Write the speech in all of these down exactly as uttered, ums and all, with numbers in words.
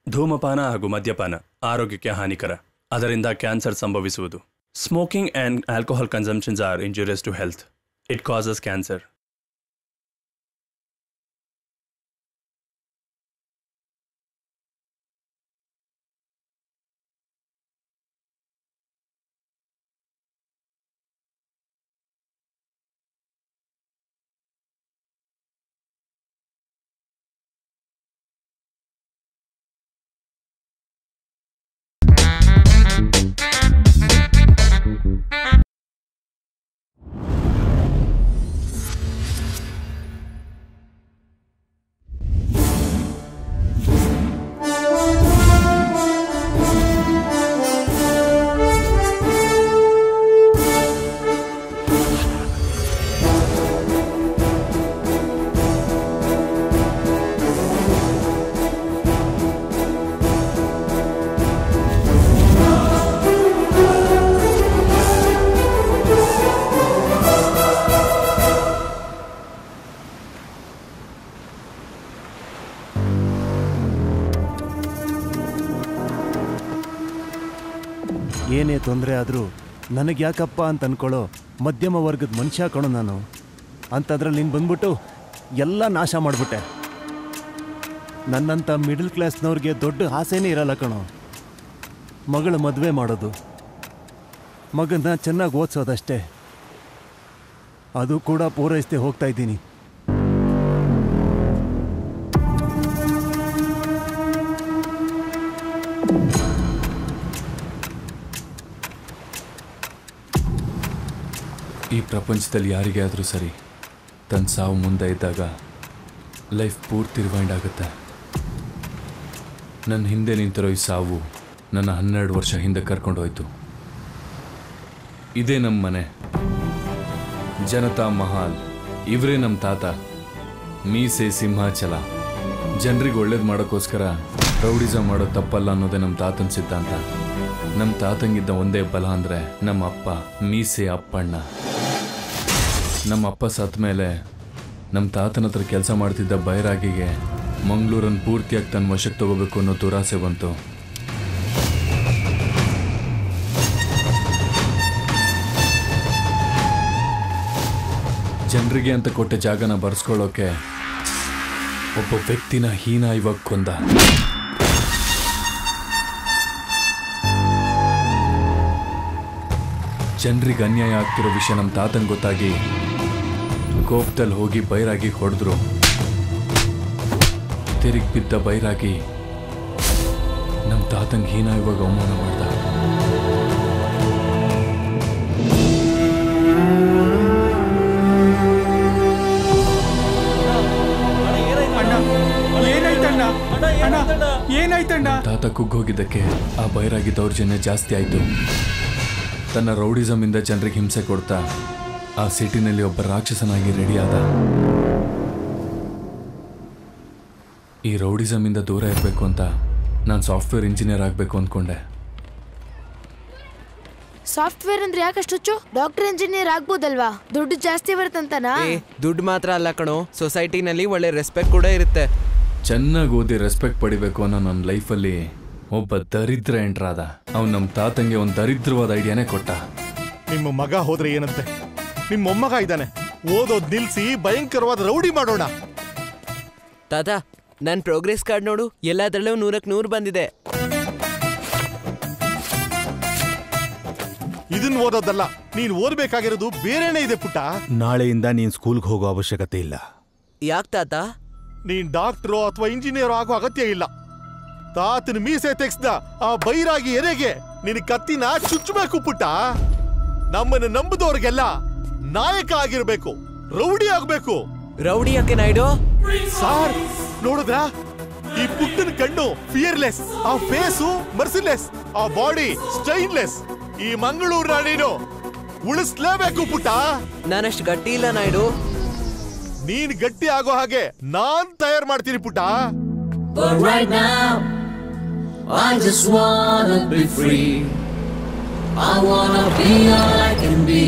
ಧೂಮಪಾನ ಹಾಗೂ ಮದ್ಯಪಾನ ಆರೋಗ್ಯಕ್ಕೆ ಹಾನಿಕರ. ಅದರಿಂದ ಕ್ಯಾನ್ಸರ್ ಸಂಭವಿಸುವುದು. Smoking and alcohol consumptions are injurious to health. It causes cancer. ಏನೇ ತೊಂದರೆ ಆದರೂ ನನಗೆ ಯಾಕಪ್ಪ ಅಂತ ಅನ್ಕೊಳ್ಳೋ ಮಧ್ಯಮ ವರ್ಗದ ಮನುಷ್ಯ ಕಣೋ ನಾನು. ಅಂಥದ್ರಲ್ಲಿ ನೀನು ಬಂದ್ಬಿಟ್ಟು ಎಲ್ಲ ನಾಶ ಮಾಡಿಬಿಟ್ಟೆ. ನನ್ನಂಥ ಮಿಡಲ್ ಕ್ಲಾಸ್ನವ್ರಿಗೆ ದೊಡ್ಡ ಆಸೆನೇ ಇರಲ್ಲ ಕಣೋ. ಮಗಳ ಮದುವೆ ಮಾಡೋದು, ಮಗನ್ನ ಚೆನ್ನಾಗಿ ಓದಿಸೋದಷ್ಟೇ. ಅದು ಕೂಡ ಪೂರೈಸದೆ ಹೋಗ್ತಾ ಇದ್ದೀನಿ. ಈ ಪ್ರಪಂಚದಲ್ಲಿ ಯಾರಿಗೇ ಆದರೂ ಸರಿ, ತನ್ನ ಸಾವು ಮುಂದೆ ಇದ್ದಾಗ ಲೈಫ್ ಪೂರ್ತಿ ರಿವೈಂಡ್ ಆಗುತ್ತೆ. ನನ್ನ ಹಿಂದೆ ನಿಂತಿರೋ ಈ ಸಾವು ನನ್ನ ಹನ್ನೆರಡು ವರ್ಷ ಹಿಂದೆ ಕರ್ಕೊಂಡೋಯ್ತು. ಇದೇ ನಮ್ಮ ಮನೆ, ಜನತಾ ಮಹಾಲ್. ಇವರೇ ನಮ್ಮ ತಾತ. ಮೀಸೆ ಸಿಂಹಾಚಲ. ಜನರಿಗೆ ಒಳ್ಳೇದು ಮಾಡೋಕ್ಕೋಸ್ಕರ ರೌಡಿಸಮ್ ಮಾಡೋ ತಪ್ಪಲ್ಲ ಅನ್ನೋದೇ ನಮ್ಮ ತಾತನ ಸಿದ್ಧಾಂತ. ನಮ್ಮ ತಾತಂಗಿದ್ದ ಒಂದೇ ಬಲ ಅಂದರೆ ನಮ್ಮ ಅಪ್ಪ ಮೀಸೆ ಅಪ್ಪಣ್ಣ. ನಮ್ಮ ಅಪ್ಪ ಸತ್ತ ಮೇಲೆ ನಮ್ಮ ತಾತನ ಹತ್ರ ಕೆಲಸ ಮಾಡ್ತಿದ್ದ ಬೈರಾಗಿಗೆ ಮಂಗಳೂರನ್ನು ಪೂರ್ತಿಯಾಗಿ ತನ್ನ ವಶಕ್ಕೆ ತಗೋಬೇಕು ಅನ್ನೋ ದುರಾಸೆ ಬಂತು. ಜನರಿಗೆ ಅಂತ ಕೊಟ್ಟ ಜಾಗನ ಬರ್ಸ್ಕೊಳ್ಳೋಕೆ ಒಬ್ಬ ವ್ಯಕ್ತಿನ ಹೀನಾಯವಾಗಿ ಕೊಂದ. ಜನರಿಗೆ ಅನ್ಯಾಯ ಆಗ್ತಿರೋ ವಿಷಯ ನಮ್ಮ ತಾತಂಗೆ ಗೊತ್ತಾಗಿ ಕೋಪದಲ್ಲಿ ಹೋಗಿ ಬೈರಾಗಿ ಹೊಡೆದ್ರು. ತಿರುಗಿ ಬಿದ್ದ ಬೈರಾಗಿ ನಮ್ಮ ತಾತಂಗೆ ಹೀನಾಯವಾಗಿ ಅವಮಾನ ಮಾಡ್ದ. ತಾತ ಕುಗ್ಗೋಗಿದ್ದಕ್ಕೆ ಆ ಬೈರಾಗಿ ದೌರ್ಜನ್ಯ ಜಾಸ್ತಿ ಆಯಿತು. ತನ್ನ ರೌಡಿಸಮ್ ಇಂದ ಜನರಿಗೆ ಹಿಂಸೆ ಕೊಡ್ತಾ ಆ ಸಿಟಿನಲ್ಲಿ ಒಬ್ಬ ರಾಕ್ಷಸನಾಗಿ ರೆಡಿ ಆದ. ಈ ರೌಡಿಸಮ್ ಇಂದ ದೂರ ಇರಬೇಕು ಅಂತ ನಾನು ಸಾಫ್ಟ್ವೇರ್ ಇಂಜಿನಿಯರ್ ಆಗಬೇಕು ಅಂದ್ಕೊಂಡೆ. ಸಾಫ್ಟ್ವೇರ್ ಅಂದ್ರೆ ಯಾಕಷ್ಟು ಹುಚ್ಚು? ಡಾಕ್ಟರ್ ಇಂಜಿನಿಯರ್ ಆಗ್ಬೋದಲ್ವಾ? ದುಡ್ಡು ಜಾಸ್ತಿ ಬರುತ್ತಂತನಾ? ದುಡ್ಡು ಮಾತ್ರ ಅಲ್ಲ ಕಣೋ, ಸೊಸೈಟಿನಲ್ಲಿ ಒಳ್ಳೆ ರೆಸ್ಪೆಕ್ಟ್ ಕೂಡ ಇರುತ್ತೆ. ಚೆನ್ನಾಗಿ ಓದಿ ರೆಸ್ಪೆಕ್ಟ್ ಪಡಿಬೇಕು ಅನ್ನೋ ನನ್ನ ಲೈಫಲ್ಲಿ ಒಬ್ಬ ದರಿದ್ರ ಎಂಟ್ರಾದ. ಅವ್ನು ನಮ್ಮ ತಾತಂಗೆ ಒಂದು ದರಿದ್ರವಾದ ಐಡಿಯಾನೇ ಕೊಟ್ಟ. ನಿಮ್ಮ ಮಗ ಹೋದ್ರೆ ಏನಂತೆ, ನಿಮ್ಮ ಮೊಮ್ಮಗ ಇದ್ದಾನೆ, ಓದೋದ್ ನಿಲ್ಸಿ ಭಯಂಕರವಾದ ರೌಡಿ ಮಾಡೋಣ. ತಾತ, ನನ್ ಪ್ರೋಗ್ರೆಸ್ ಕಾರ್ಡ್ ನೋಡು, ಎಲ್ಲಾದ್ರಲ್ಲೂ ನೂರಕ್ ನೂರು ಬಂದಿದೆ. ಇದನ್ನ ಓದೋದಲ್ಲ, ನೀನ್ ಓದ್ಬೇಕಾಗಿರೋದು ಬೇರೆನೇ ಇದೆ ಪುಟ್ಟ. ನಾಳೆಯಿಂದ ನೀನ್ ಸ್ಕೂಲ್ಗೆ ಹೋಗೋ ಅವಶ್ಯಕತೆ ಇಲ್ಲ. ಯಾಕೆ ತಾತ? ನೀನ್ ಡಾಕ್ಟ್ರೋ ಅಥವಾ ಇಂಜಿನಿಯರ್ ಆಗೋ ಅಗತ್ಯ ಇಲ್ಲ. ತಾತನ ಮೀಸೆ ತೆಗ್ಸ್ದ ಆ ಬೈರಾಗಿ ಎರೆಗೆ ನಿನ್ ಕತ್ತಿನ ಚುಚ್ಚಬೇಕು ಪುಟ್ಟ. ನಮ್ಮನ್ನ ನಂಬುದವ್ರಿಗೆಲ್ಲ ನಾಯಕ ಆಗಿರ್ಬೇಕು, ರೌಡಿ ಆಗ್ಬೇಕು. ರೌಡಿ ಯಾಕೆ ನಾಯ್ಡು? ಸಾರ್ ನೋಡಿದ್ರ, ಈ ಪುಟ್ಟನ ಕಣ್ಣು ಫಿಯರ್ಲೆಸ್, ಆ ಫೇಸು ಮರ್ಸಿಲೆಸ್, ಆ ಬಾಡಿ ಸ್ಟೈನ್ಲೆಸ್. ಈ ಮಂಗಳೂರು ರಾಣಿನು ಉಳಿಸ್ಲೇಬೇಕು ಪುಟ್ಟ. ನಾನಷ್ಟು ಗಟ್ಟಿ ಇಲ್ಲ ನಾಯ್ಡು. ನೀನ್ ಗಟ್ಟಿ ಆಗೋ ಹಾಗೆ ನಾನ್ ತಯಾರು ಮಾಡ್ತೀನಿ ಪುಟ್ಟ. But right now I just wanna be free. I wanna be all I can be.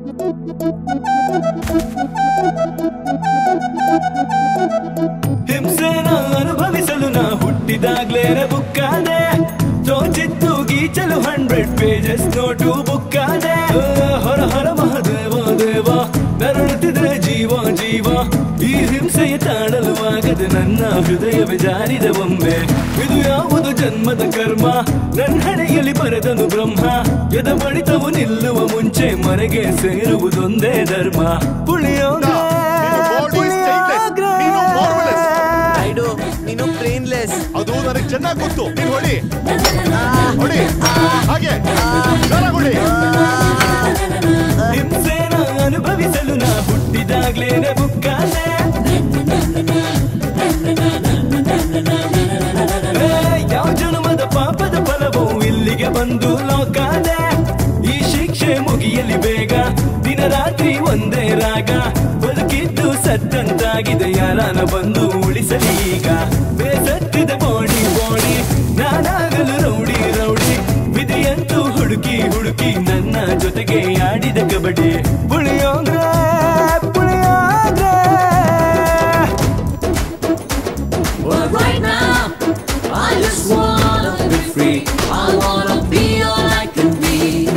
Himself ಹುಟ್ಟಿದಾಗ್ಲೇನೆ ಬುಕ್ಕಾದೆ ತೋಚಿತ್ತು ಗೀಚಲು ಹಂಡ್ರೆಡ್ ಪೇಜಸ್ ನೋಟು ಬುಕ್ಕಾದೆ ಹೊರ ಹೊರ ಮಹಾದೇವ ದೇವ ನರಳುತ್ತಿದ್ರೆ ಜೀವ ಜೀವ ಈ ಹಿಂಸೆಯ ತಾಳಲು ಆಗದೆ ನನ್ನ ಹೃದಯವೇ ಜಾರಿದ ಒಮ್ಮೆ ಇದು ಯಾವುದು ಜನ್ಮದ ಕರ್ಮ ನನ್ನ ಹಣೆಯಲ್ಲಿ ಬರೆದನು ಬ್ರಹ್ಮ ಎದ ಬಡಿತವು ನಿಲ್ಲುವ ಮುಂಚೆ ಮನೆಗೆ ಸೇರುವುದೊಂದೇ ಧರ್ಮ ಪುಳಿಯೋಗ ನೀನು ಬ್ರೈನ್ಲೆಸ್ ಅದು ನನಗೆ ಚೆನ್ನಾಗಿ ಗೊತ್ತು ನೀನು ಹೊಡಿ ಹೊಡಿ ಹಾಗೆ ಹೊಡಿ ಹಿಂಸೆನ ಅನುಭವಿಸಲು ನಾ ಹುಟ್ಟಿದಾಗ್ಲೇನೆ ಬುಕ್ಕಾದೆ ಯಾವ ಜನ್ಮದ ಪಾಪದ ಫಲವೋ ಇಲ್ಲಿಗೆ ಬಂದು ಲೋಕಾದೆ ಈ ಶಿಕ್ಷೆ ಮುಗಿಯಲಿ ಬೇಗ ದಿನ ರಾತ್ರಿ ಒಂದೇ ರಾಗ ಬದುಕಿದ್ದು ಸತ್ತಂತಾಗಿದೆ ಯಾರನ ಬಂದು ಉಳಿಸಲಿ ಈಗ ಬೇಸತ್ತಿದೆ ಬಾಡಿ ಬಾಡಿ ನಾನಾಗಲು ರೌಡಿ ರೌಡಿ ವಿಧಿಯಂತೂ ಹುಡುಕಿ ಹುಡುಕಿ ನನ್ನ ಜೊತೆಗೆ ಆಡಿದ kabaddi puliyogare puliyogare But right now, I just wanna be free. I wanna be all I can be.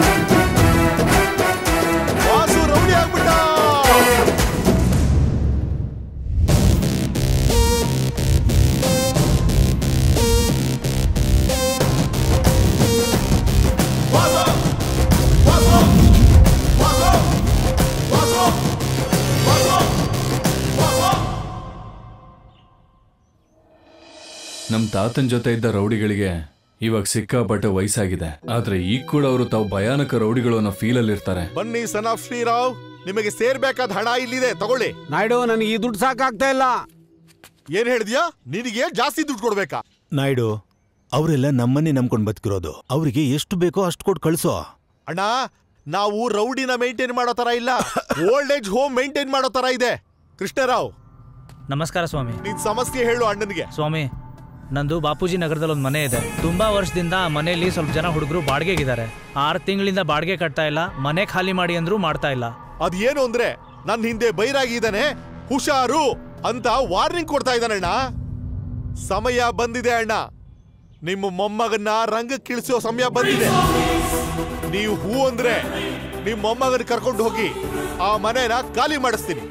Vasu rowdy ಆಗ್ಬಿಟ್ಟ. ವಾಸು ವಾಸು ವಾಸು ವಾಸು ವಾಸು ವಾಸು ನಮ್ ತಾತನ್ ಜೊತೆ ಇದ್ದ ರೌಡಿಗಳಿಗೆ ಇವಾಗ ಸಿಕ್ಕಾಪಟ್ಟೆ ವಯಸ್ಸಾಗಿದೆ ಆದ್ರೆ ಈಗ ಕೂಡ ಅವರು ತಾವು ಭಯಾನಕ ರೌಡಿಗಳು ಅನ್ನೋ ಫೀಲ್ ಅಲ್ಲಿ ಇರ್ತಾರೆ. ಬನ್ನಿ ಸನ್ ಆಫ್ ಶ್ರೀರಾವ್, ನಿಮಗೆ ಸೇರ್ಬೇಕಾದ ಹಣ ಇಲ್ಲಿದೆ, ತಗೊಳ್ಳಿ. ನಾಯ್ಡು, ನನಗೆ ಈ ದುಡ್ಡು ಸಾಕಾಗ್ತಾ ಇಲ್ಲ. ಏನ್ ಹೇಳಿದ್ಯಾ? ನಿನಗೆ ಜಾಸ್ತಿ ದುಡ್ಡು ಕೊಡ್ಬೇಕಾ? ನಾಯ್ಡು, ಅವರೆಲ್ಲ ನಮ್ಮನ್ನೇ ನಂಬ್ಕೊಂಡ್ ಬದುಕಿರೋದು. ಅವರಿಗೆ ಎಷ್ಟು ಬೇಕೋ ಅಷ್ಟು ಕೊಟ್ಟು ಕಳ್ಸೋ. ಅಣ್ಣ, ನಾವು ರೌಡಿನ ಮೇಂಟೈನ್ ಮಾಡೋ ತರ ಇಲ್ಲ, ಓಲ್ಡ್ ಏಜ್ ಹೋಮ್ ಮೇಂಟೈನ್ ಮಾಡೋ ತರ ಇದೆ. ಕೃಷ್ಣರಾವ್, ನಮಸ್ಕಾರ ಸ್ವಾಮಿ. ನಿನ್ ಸಮಸ್ಯೆ ಹೇಳು ಅಣ್ಣನಿಗೆ. ಸ್ವಾಮಿ, ನಂದು ಬಾಪೂಜಿ ನಗರದಲ್ಲಿ ಒಂದು ಮನೆ ಇದೆ. ತುಂಬಾ ವರ್ಷದಿಂದ ಮನೆಯಲ್ಲಿ ಸ್ವಲ್ಪ ಜನ ಹುಡುಗರು ಬಾಡಿಗೆಗಿದ್ದಾರೆ. ಆರು ತಿಂಗಳಿಂದ ಬಾಡಿಗೆ ಕಟ್ತಾ ಇಲ್ಲ. ಮನೆ ಖಾಲಿ ಮಾಡಿ ಅಂದ್ರೂ ಮಾಡ್ತಾ ಇಲ್ಲ. ಅದೇನು ಅಂದ್ರೆ ನನ್ನ ಹಿಂದೆ ಬೈರಾಗಿ ಇದ್ದಾನೆ, ಹುಷಾರು ಅಂತ ವಾರ್ನಿಂಗ್ ಕೊಡ್ತಾ ಇದ್ದಾನಣ್ಣ. ಸಮಯ ಬಂದಿದೆ ಅಣ್ಣ, ನಿಮ್ಮ ಮೊಮ್ಮಗನ್ನ ರಂಗಕ್ಕಿಳಿಸೋ ಸಮಯ ಬಂದಿದೆ. ನೀವು ಹೂ ಅಂದ್ರೆ ನಿಮ್ಮ ಮೊಮ್ಮಗನ ಕರ್ಕೊಂಡು ಹೋಗಿ ಆ ಮನೆನ ಖಾಲಿ ಮಾಡಿಸ್ತೀನಿ.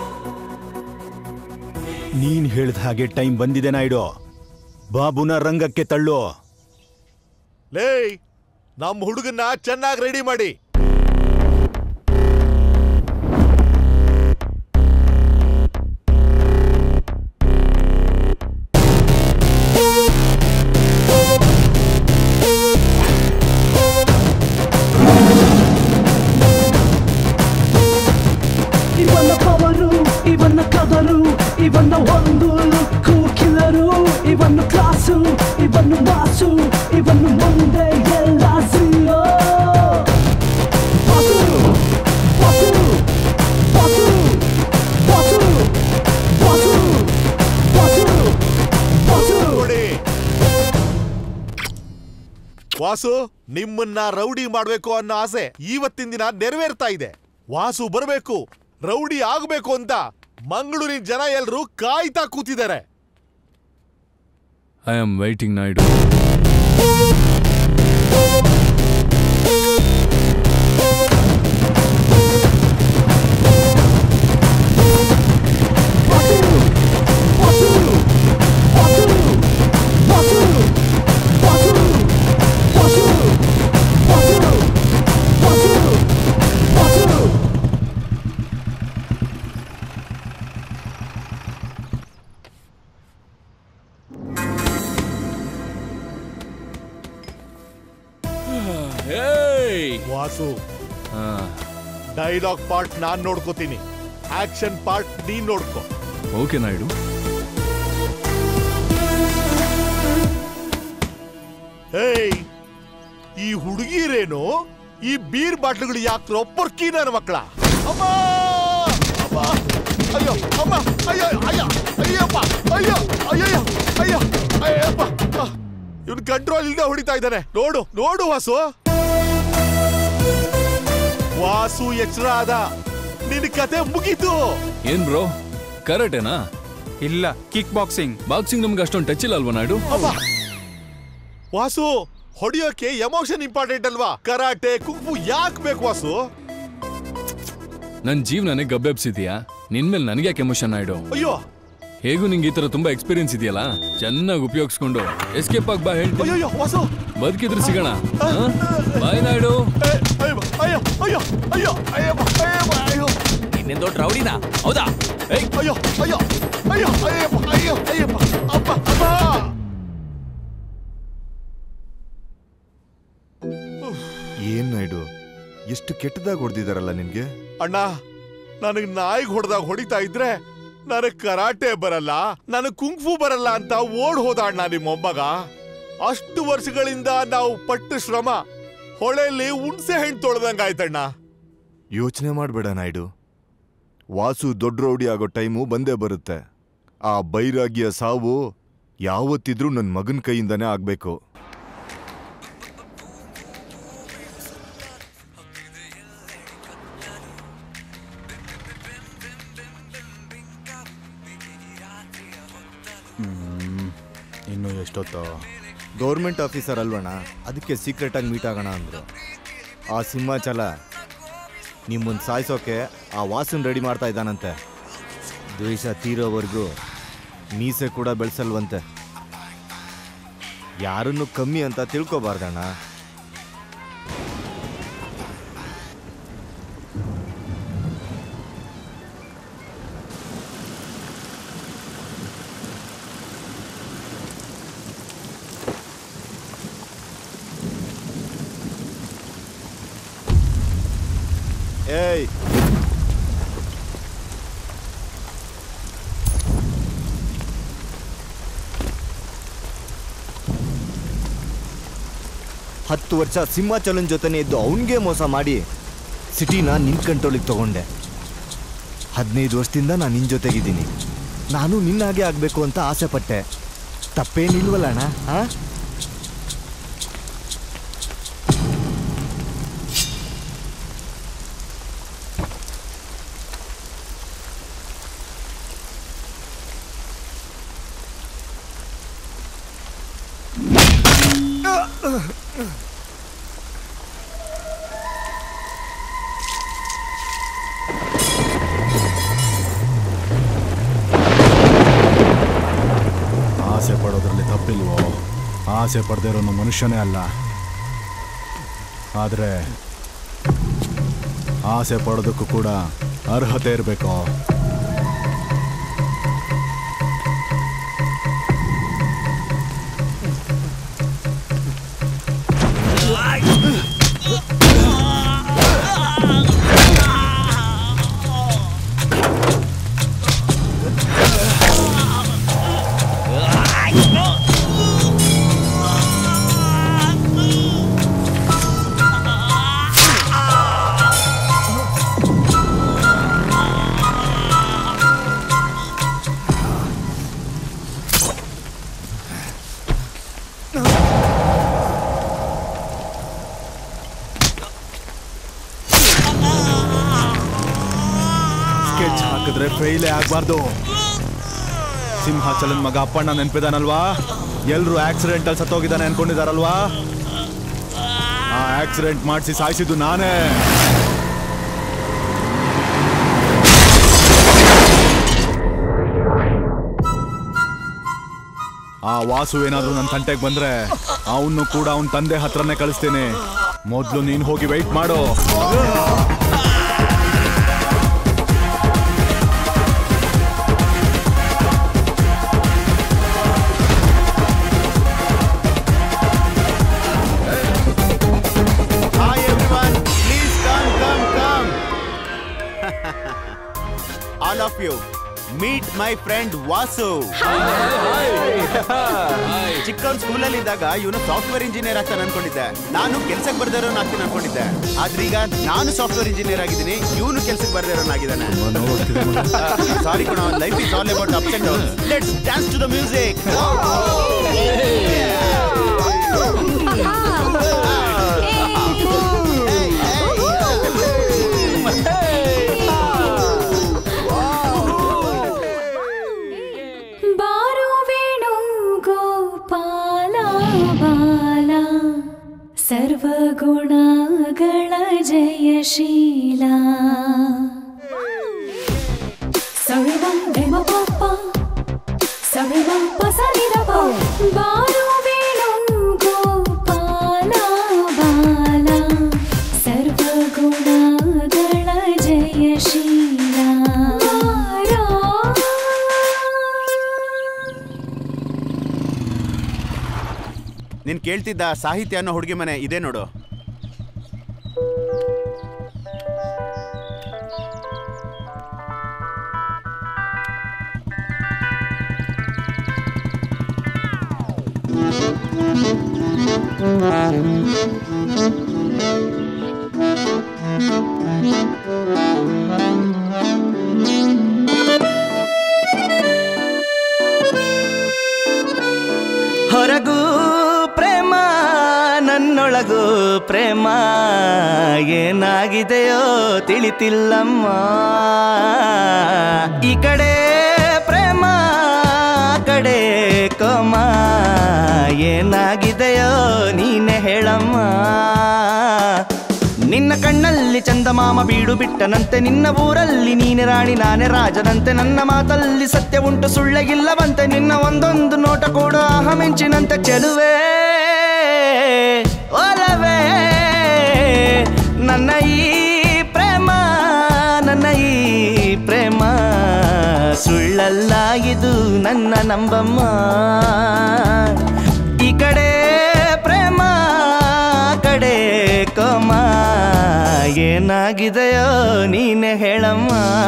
ನೀನ್ ಹೇಳಿದ ಹಾಗೆ ಟೈಮ್ ಬಂದಿದೆ ನಾಯ್ಡು. ಬಾಬುನ ರಂಗಕ್ಕೆ ತಳ್ಳು. ಲೇ, ನಮ್ಮ ಹುಡುಗನ್ನ ಚೆನ್ನಾಗಿ ರೆಡಿ ಮಾಡಿ. ಇವನ್ನ ಪವರು, ಇವನ್ನ ಕದರು, ಇವನ್ನ ಒಂದು ಲುಕ್ಕು ಕಿಲರು, ಇವನ್ನ ಕ್ಲಾಸು, ಇವನ್ನ ಮಾಸು, ಇವನ್ನ ಮುಂದೆ ಎಲ್ಲ zero. Boss boss boss boss boss boss boss. ನೋಡಿ ವಾಸು, ನಿಮ್ಮನ್ನ ರೌಡಿ ಮಾಡ್ಬೇಕು ಅನ್ನೋ ಆಸೆ ಇವತ್ತಿನ ದಿನ ನೆರವೇರ್ತಾ ಇದೆ. ವಾಸು ಬರಬೇಕು, ರೌಡಿ ಆಗಬೇಕು ಅಂತ ಮಂಗಳೂರಿನ ಜನ ಎಲ್ರು ಕಾಯ್ತಾ ಕೂತಿದ್ದಾರೆ. I am waiting Naidu. Vasu, dialogue part ನಾನ್ ನೋಡ್ಕೋತೀನಿ, ಆಕ್ಷನ್ ಪಾರ್ಟ್ ನೀನ್ ನೋಡ್ಕೋ. ಓಕೆ ನಾಯ್ಡು. ಏಯ್, ಈ ಹುಡುಗಿರೇನು ಈ ಬೀರ್ ಬಾಟ್ಲುಗಳು ಯಾಕ್ರೋ ಪೊರ್ಕಿ ನನ್ನ ಮಕ್ಕಳ. ಅಮ್ಮ ಅಮ್ಮ, ಅಯ್ಯೋ ಅಮ್ಮ, ಅಯ್ಯೋ ಅಯ್ಯ ಅಯ್ಯಪ್ಪ, ಅಯ್ಯೋ ಅಯ್ಯಯ್ಯ ಅಯ್ಯ ಅಯ್ಯಪ್ಪ. ಇವನ್ ಕಂಟ್ರೋಲ್ ಇಲ್ಲದೆ ಹೊಡಿತಾ ಇದ್ದಾನೆ. ನೋಡು ನೋಡು ವಾಸು. ವಾಸು ಎಚ್ಚರ ಆದ, ನಿನ್ ಕತೆ ಮುಗೀತು. ಏನ್ ಬ್ರೋ, ಕರೆಕ್ಟೇನಾ? ಇಲ್ಲ ಕಿಕ್ ಬಾಕ್ಸಿಂಗ್. ಬಾಕ್ಸಿಂಗ್ ನಮ್ಗೆ ಅಷ್ಟೊಂದು ಟಚ್ ಇಲ್ಲ ಅಲ್ವಾ ನಾಯ್ಡು? ವಾಸು, ಹೊಡಿಯೋಕೆ ಎಮೋಷನ್ ಇಂಪಾರ್ಟೆಂಟ್ ಅಲ್ವಾ? ಕರಾಟೆ ಕುಂಫು ಯಾಕೆ ಬೇಕು ವಾಸು? ನನ್ ಜೀವನನೇ ಗಬ್ಬೆಬ್ಸಿದ್ಯಾ, ನಿನ್ಮೇಲೆ ನನಗೆ ಯಾಕೆ ಎಮೋಷನ್ ನಾಯ್ಡು? ಅಯ್ಯೋ, ಹೇಗೂ ನಿಂಗೆ ಈ ತರ ತುಂಬಾ ಎಕ್ಸ್ಪೀರಿಯನ್ಸ್ ಇದೆಯಲ್ಲ, ಚೆನ್ನಾಗಿ ಉಪಯೋಗಿಸ್ಕೊಂಡು ಎಸ್ಕೇಪ್ ಆಗಿ ಬಾ ಹೇಳ್ತೀನಿ. ಅಯ್ಯೋ ವಾಸು, ಬದುಕಿದ್ರೆ ಸಿಗೋಣ. ಬಾಯ್ ನಾಯ್ಡು. ಇನ್ನೇನ್ ದೊಡ್ಡ ರೌಡಿನ? ಹೌದಾ? ಅಯ್ಯೋ ಅಯ್ಯೋ ಅಯ್ಯೋ ಅಯ್ಯಪ್ಪ ಅಯ್ಯೋ ಅಯ್ಯಪ್ಪ ಅಪ್ಪ ಅಪ್ಪ. ಏನ್ ನಾಯ್ಡು, ಎಷ್ಟು ಕೆಟ್ಟದಾಗ ಹೊಡೆದಿದಾರಲ್ಲ ನಿನ್ಗೆ? ಅಣ್ಣ, ನನಗ್ ನಾಯಿಗೆ ಹೊಡೆದಾಗ ಹೊಡಿತಾ ಇದ್ರೆ ನನಗ್ ಕರಾಟೆ ಬರಲ್ಲ, ನನಗ್ ಕುಂಫು ಬರಲ್ಲ ಅಂತ ಓಡ್ ಹೋದ ಅಣ್ಣ ನಿಮ್ಮ ಮೊಮ್ಮಗ. ಅಷ್ಟು ವರ್ಷಗಳಿಂದ ನಾವು ಪಟ್ಟು ಶ್ರಮ ಹೊಳೆಯಲ್ಲಿ ಹುಣ್ಸೆ ಹಣ್ಣು ತೊಳೆದಂಗಾಯ್ತಣ್ಣ. ಯೋಚನೆ ಮಾಡ್ಬೇಡ ನಾಯ್ಡು, ವಾಸು ದೊಡ್ಡ ರೌಡಿ ಆಗೋ ಟೈಮು ಬಂದೇ ಬರುತ್ತೆ. ಆ ಬೈರಾಗಿಯ ಸಾವು ಯಾವತ್ತಿದ್ರೂ ನನ್ನ ಮಗನ ಕೈಯಿಂದನೇ ಆಗ್ಬೇಕು. ಇನ್ನು ಎಷ್ಟೊತ್ತು? ಗೌರ್ಮೆಂಟ್ ಆಫೀಸರ್ ಅಲ್ವಣ್ಣ, ಅದಕ್ಕೆ ಸೀಕ್ರೆಟ್ ಆಗಿ ಮೀಟ್ ಆಗೋಣ ಅಂದ್ರು. ಆ ಸಿಂಹಾಚಲ ನಿಮ್ಮನ್ನು ಸಾಯಿಸೋಕೆ ಆ ವಾಸನ್ ರೆಡಿ ಮಾಡ್ತಾ ಇದ್ದಾನಂತೆ. ದ್ವೇಷ ತೀರೋವರೆಗೂ ಮೀಸೆ ಕೂಡ ಬೆಳೆಸಲ್ವಂತೆ. ಯಾರನ್ನು ಕಮ್ಮಿ ಅಂತ ತಿಳ್ಕೊಬಾರ್ದಣ್ಣ. ಏಯ್, ಹತ್ತು ವರ್ಷ ಸಿಂಹಾಚಲನ್ ಜೊತೆನೇ ಇದ್ದು ಅವನಿಗೆ ಮೋಸ ಮಾಡಿ ಸಿಟಿನ ನಿನ್ ಕಂಟ್ರೋಲಿಗೆ ತಗೊಂಡೆ. ಹದಿನೈದು ವರ್ಷದಿಂದ ನಾನು ನಿನ್ನ ಜೊತೆಗಿದ್ದೀನಿ. ನಾನು ನಿನ್ನ ಹಾಗೆ ಆಗಬೇಕು ಅಂತ ಆಸೆ ಪಟ್ಟೆ. ತಪ್ಪೇನಿಲ್ವಲ್ಲ ಅಣ್ಣ? ಹಾ, ಆಸೆ ಪಡೋದ್ರಲ್ಲಿ ತಪ್ಪಿಲ್ವೋ? ಆಸೆ ಪಡೆದೇ ಇರೋನು ಮನುಷ್ಯನೇ ಅಲ್ಲ. ಆದರೆ ಆಸೆ ಪಡೋದಕ್ಕೂ ಕೂಡ ಅರ್ಹತೆ ಇರಬೇಕು. ಫೇಲೇ ಆಗಬಾರ್ದು. ಸಿಂಹಾಚಲನ್ ಮಗ ಅಪ್ಪಣ್ಣ ನೆನಪಿದಾನಲ್ವಾ? ಎಲ್ರು ಆಕ್ಸಿಡೆಂಟ್ ಅಲ್ಲಿ ಸತ್ತೋಗಿದ್ದಾನೆ ಅನ್ಕೊಂಡಿದಾರಲ್ವಾ? ಆ ಆಕ್ಸಿಡೆಂಟ್ ಮಾಡಿಸಿ ಸಾಯಿಸಿದ್ದು ನಾನೇ. ಆ ವಾಸು ಏನಾದ್ರೂ ನನ್ನ ತಂಟೆಗೆ ಬಂದ್ರೆ ಅವನು ಕೂಡ ಅವನ ತಂದೆ ಹತ್ರನೇ ಕಳಿಸ್ತೇನೆ. ಮೊದಲು ನೀನು ಹೋಗಿ ವೆಯ್ಟ್ ಮಾಡು. All of you, meet my friend Vasu. ಚಿಕ್ಕವನ್ ಸ್ಕೂಲಲ್ಲಿ ಇದ್ದಾಗ ಇವನು ಸಾಫ್ಟ್ವೇರ್ ಇಂಜಿನಿಯರ್ ಆಗ್ತಾನೆ ಅನ್ಕೊಂಡಿದ್ದೆ. ನಾನು ಕೆಲ್ಸಕ್ಕೆ ಬರ್ದೇ ಇರೋನ್ ಆಗ್ತೀನಿ ಅನ್ಕೊಂಡಿದ್ದೆ. ಆದ್ರೆ ಈಗ ನಾನು ಸಾಫ್ಟ್ವೇರ್ ಇಂಜಿನಿಯರ್ ಆಗಿದ್ದೀನಿ, ಇವನು ಕೆಲ್ಸಕ್ಕೆ ಬರ್ದೇ ಇರೋನ್ ಆಗಿದ್ದಾನೆ. ಸಾರಿ ಕಣ, life is all about ups and downs. Let's dance to the music. ಸರ್ವಗುಣಗಳ ಜಯಶೀಲ ಸವಿವಂ ಧಮ ಪಪ್ಪ ಸವಿವಂ ಪಸನಿರಪ ಬಾರು ವೇಣು ಗೋಪಾಲ ಬಾಲ ಸರ್ವಗುಣಗಳ ಜಯಶೀಲ ನೀನ್ ಕೇಳ್ತಿದ್ದ ಸಾಹಿತ್ಯ ಅನ್ನೋ ಹುಡುಗಿ ಮನೆ ಇದೆ ನೋಡು. ಹೊರಗೂ ಪ್ರೇಮ ನನ್ನೊಳಗೂ ಪ್ರೇಮ ಏನಾಗಿದೆಯೋ ತಿಳಿತಿಲ್ಲಮ್ಮ. ಈ ಕಡೆ ಪ್ರೇಮ ಕಡೆ ಕೋಮ ಏನಾಗಿದೆಯೋ ನೀನೆ ಹೇಳಮ್ಮ. ನಿನ್ನ ಕಣ್ಣಲ್ಲಿ ಚಂದಮಾಮ ಬೀಡು ಬಿಟ್ಟನಂತೆ, ನಿನ್ನ ಊರಲ್ಲಿ ನೀನೆ ರಾಣಿ ನಾನೇ ರಾಜನಂತೆ, ನನ್ನ ಮಾತಲ್ಲಿ ಸತ್ಯ ಉಂಟು ಸುಳ್ಳೆಗಿಲ್ಲವಂತೆ, ನಿನ್ನ ಒಂದೊಂದು ನೋಟ ಕೂಡ ಅಹಮಿಂಚಿನಂತೆ. ಚೆಲುವೆ ಒಲವೇ ನನ್ನ ಈ ಪ್ರೇಮ, ನನ್ನ ಈ ಪ್ರೇಮ ಸುಳ್ಳಲ್ಲ ಇದು ನನ್ನ ನಂಬಮ್ಮ. ಈ ಕಡೆ ಪ್ರೇಮ ಕಡೆ ಕೋಮ ಏನಾಗಿದೆಯೋ ನೀನೆ ಹೇಳಮ್ಮ.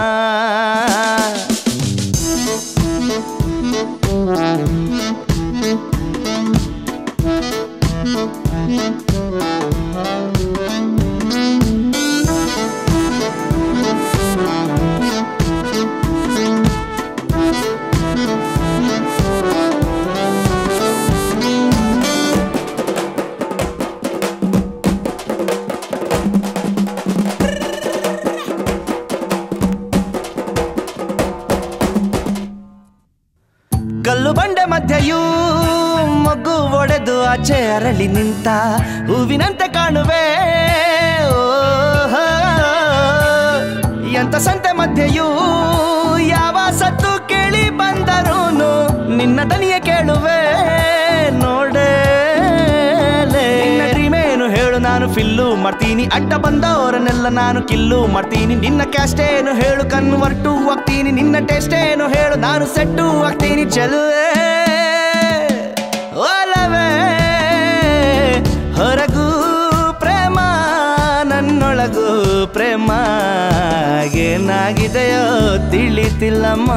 ಕಲ್ಲು ಬಂಡೆ ಮಧ್ಯೆಯೂ ಮಗ್ಗು ಒಡೆದು ಆಚೆ ಅರಳಿ ನಿಂತ ಹೂವಿನಂತೆ ಕಾಣುವೆ. ಎಂತ ಸಂತೆ ಮಧ್ಯೆಯೂ ಯಾವ ಸತ್ತು ಕೇಳಿ ಬಂದರೂನು ನಿನ್ನ ದನಿಯ ಕೇಳುವೆ. ನೋಡೇ ನಿನ್ನ ಡ್ರೀಮೇನು ಹೇಳು, ನಾನು ಫಿಲ್ಲು ಮಾಡ್ತೀನಿ, ಅಡ್ಡ ಬಂದವರನ್ನೆಲ್ಲ ನಾನು ಕಿಲ್ಲು ಮಾಡ್ತೀನಿ. ನಿನ್ನ ಕ್ಯಾಸ್ಟೇನು ಹೇಳು, ಕನ್ವರ್ಟು ಆಗ್ತೀನಿ, ನಿನ್ನ ಟೇಸ್ಟೇನು ಹೇಳು, ನಾನು ಸೆಟ್ಟು ಆಗ್ತೀನಿ. ಚೆಲುವೆ ಒಲವೇ ಹೊರಗೂ ಪ್ರೇಮ ನನ್ನೊಳಗೂ ಪ್ರೇಮ ಏನಾಗಿದೆಯೋ ತಿಳಿತಿಲ್ಲಮ್ಮ.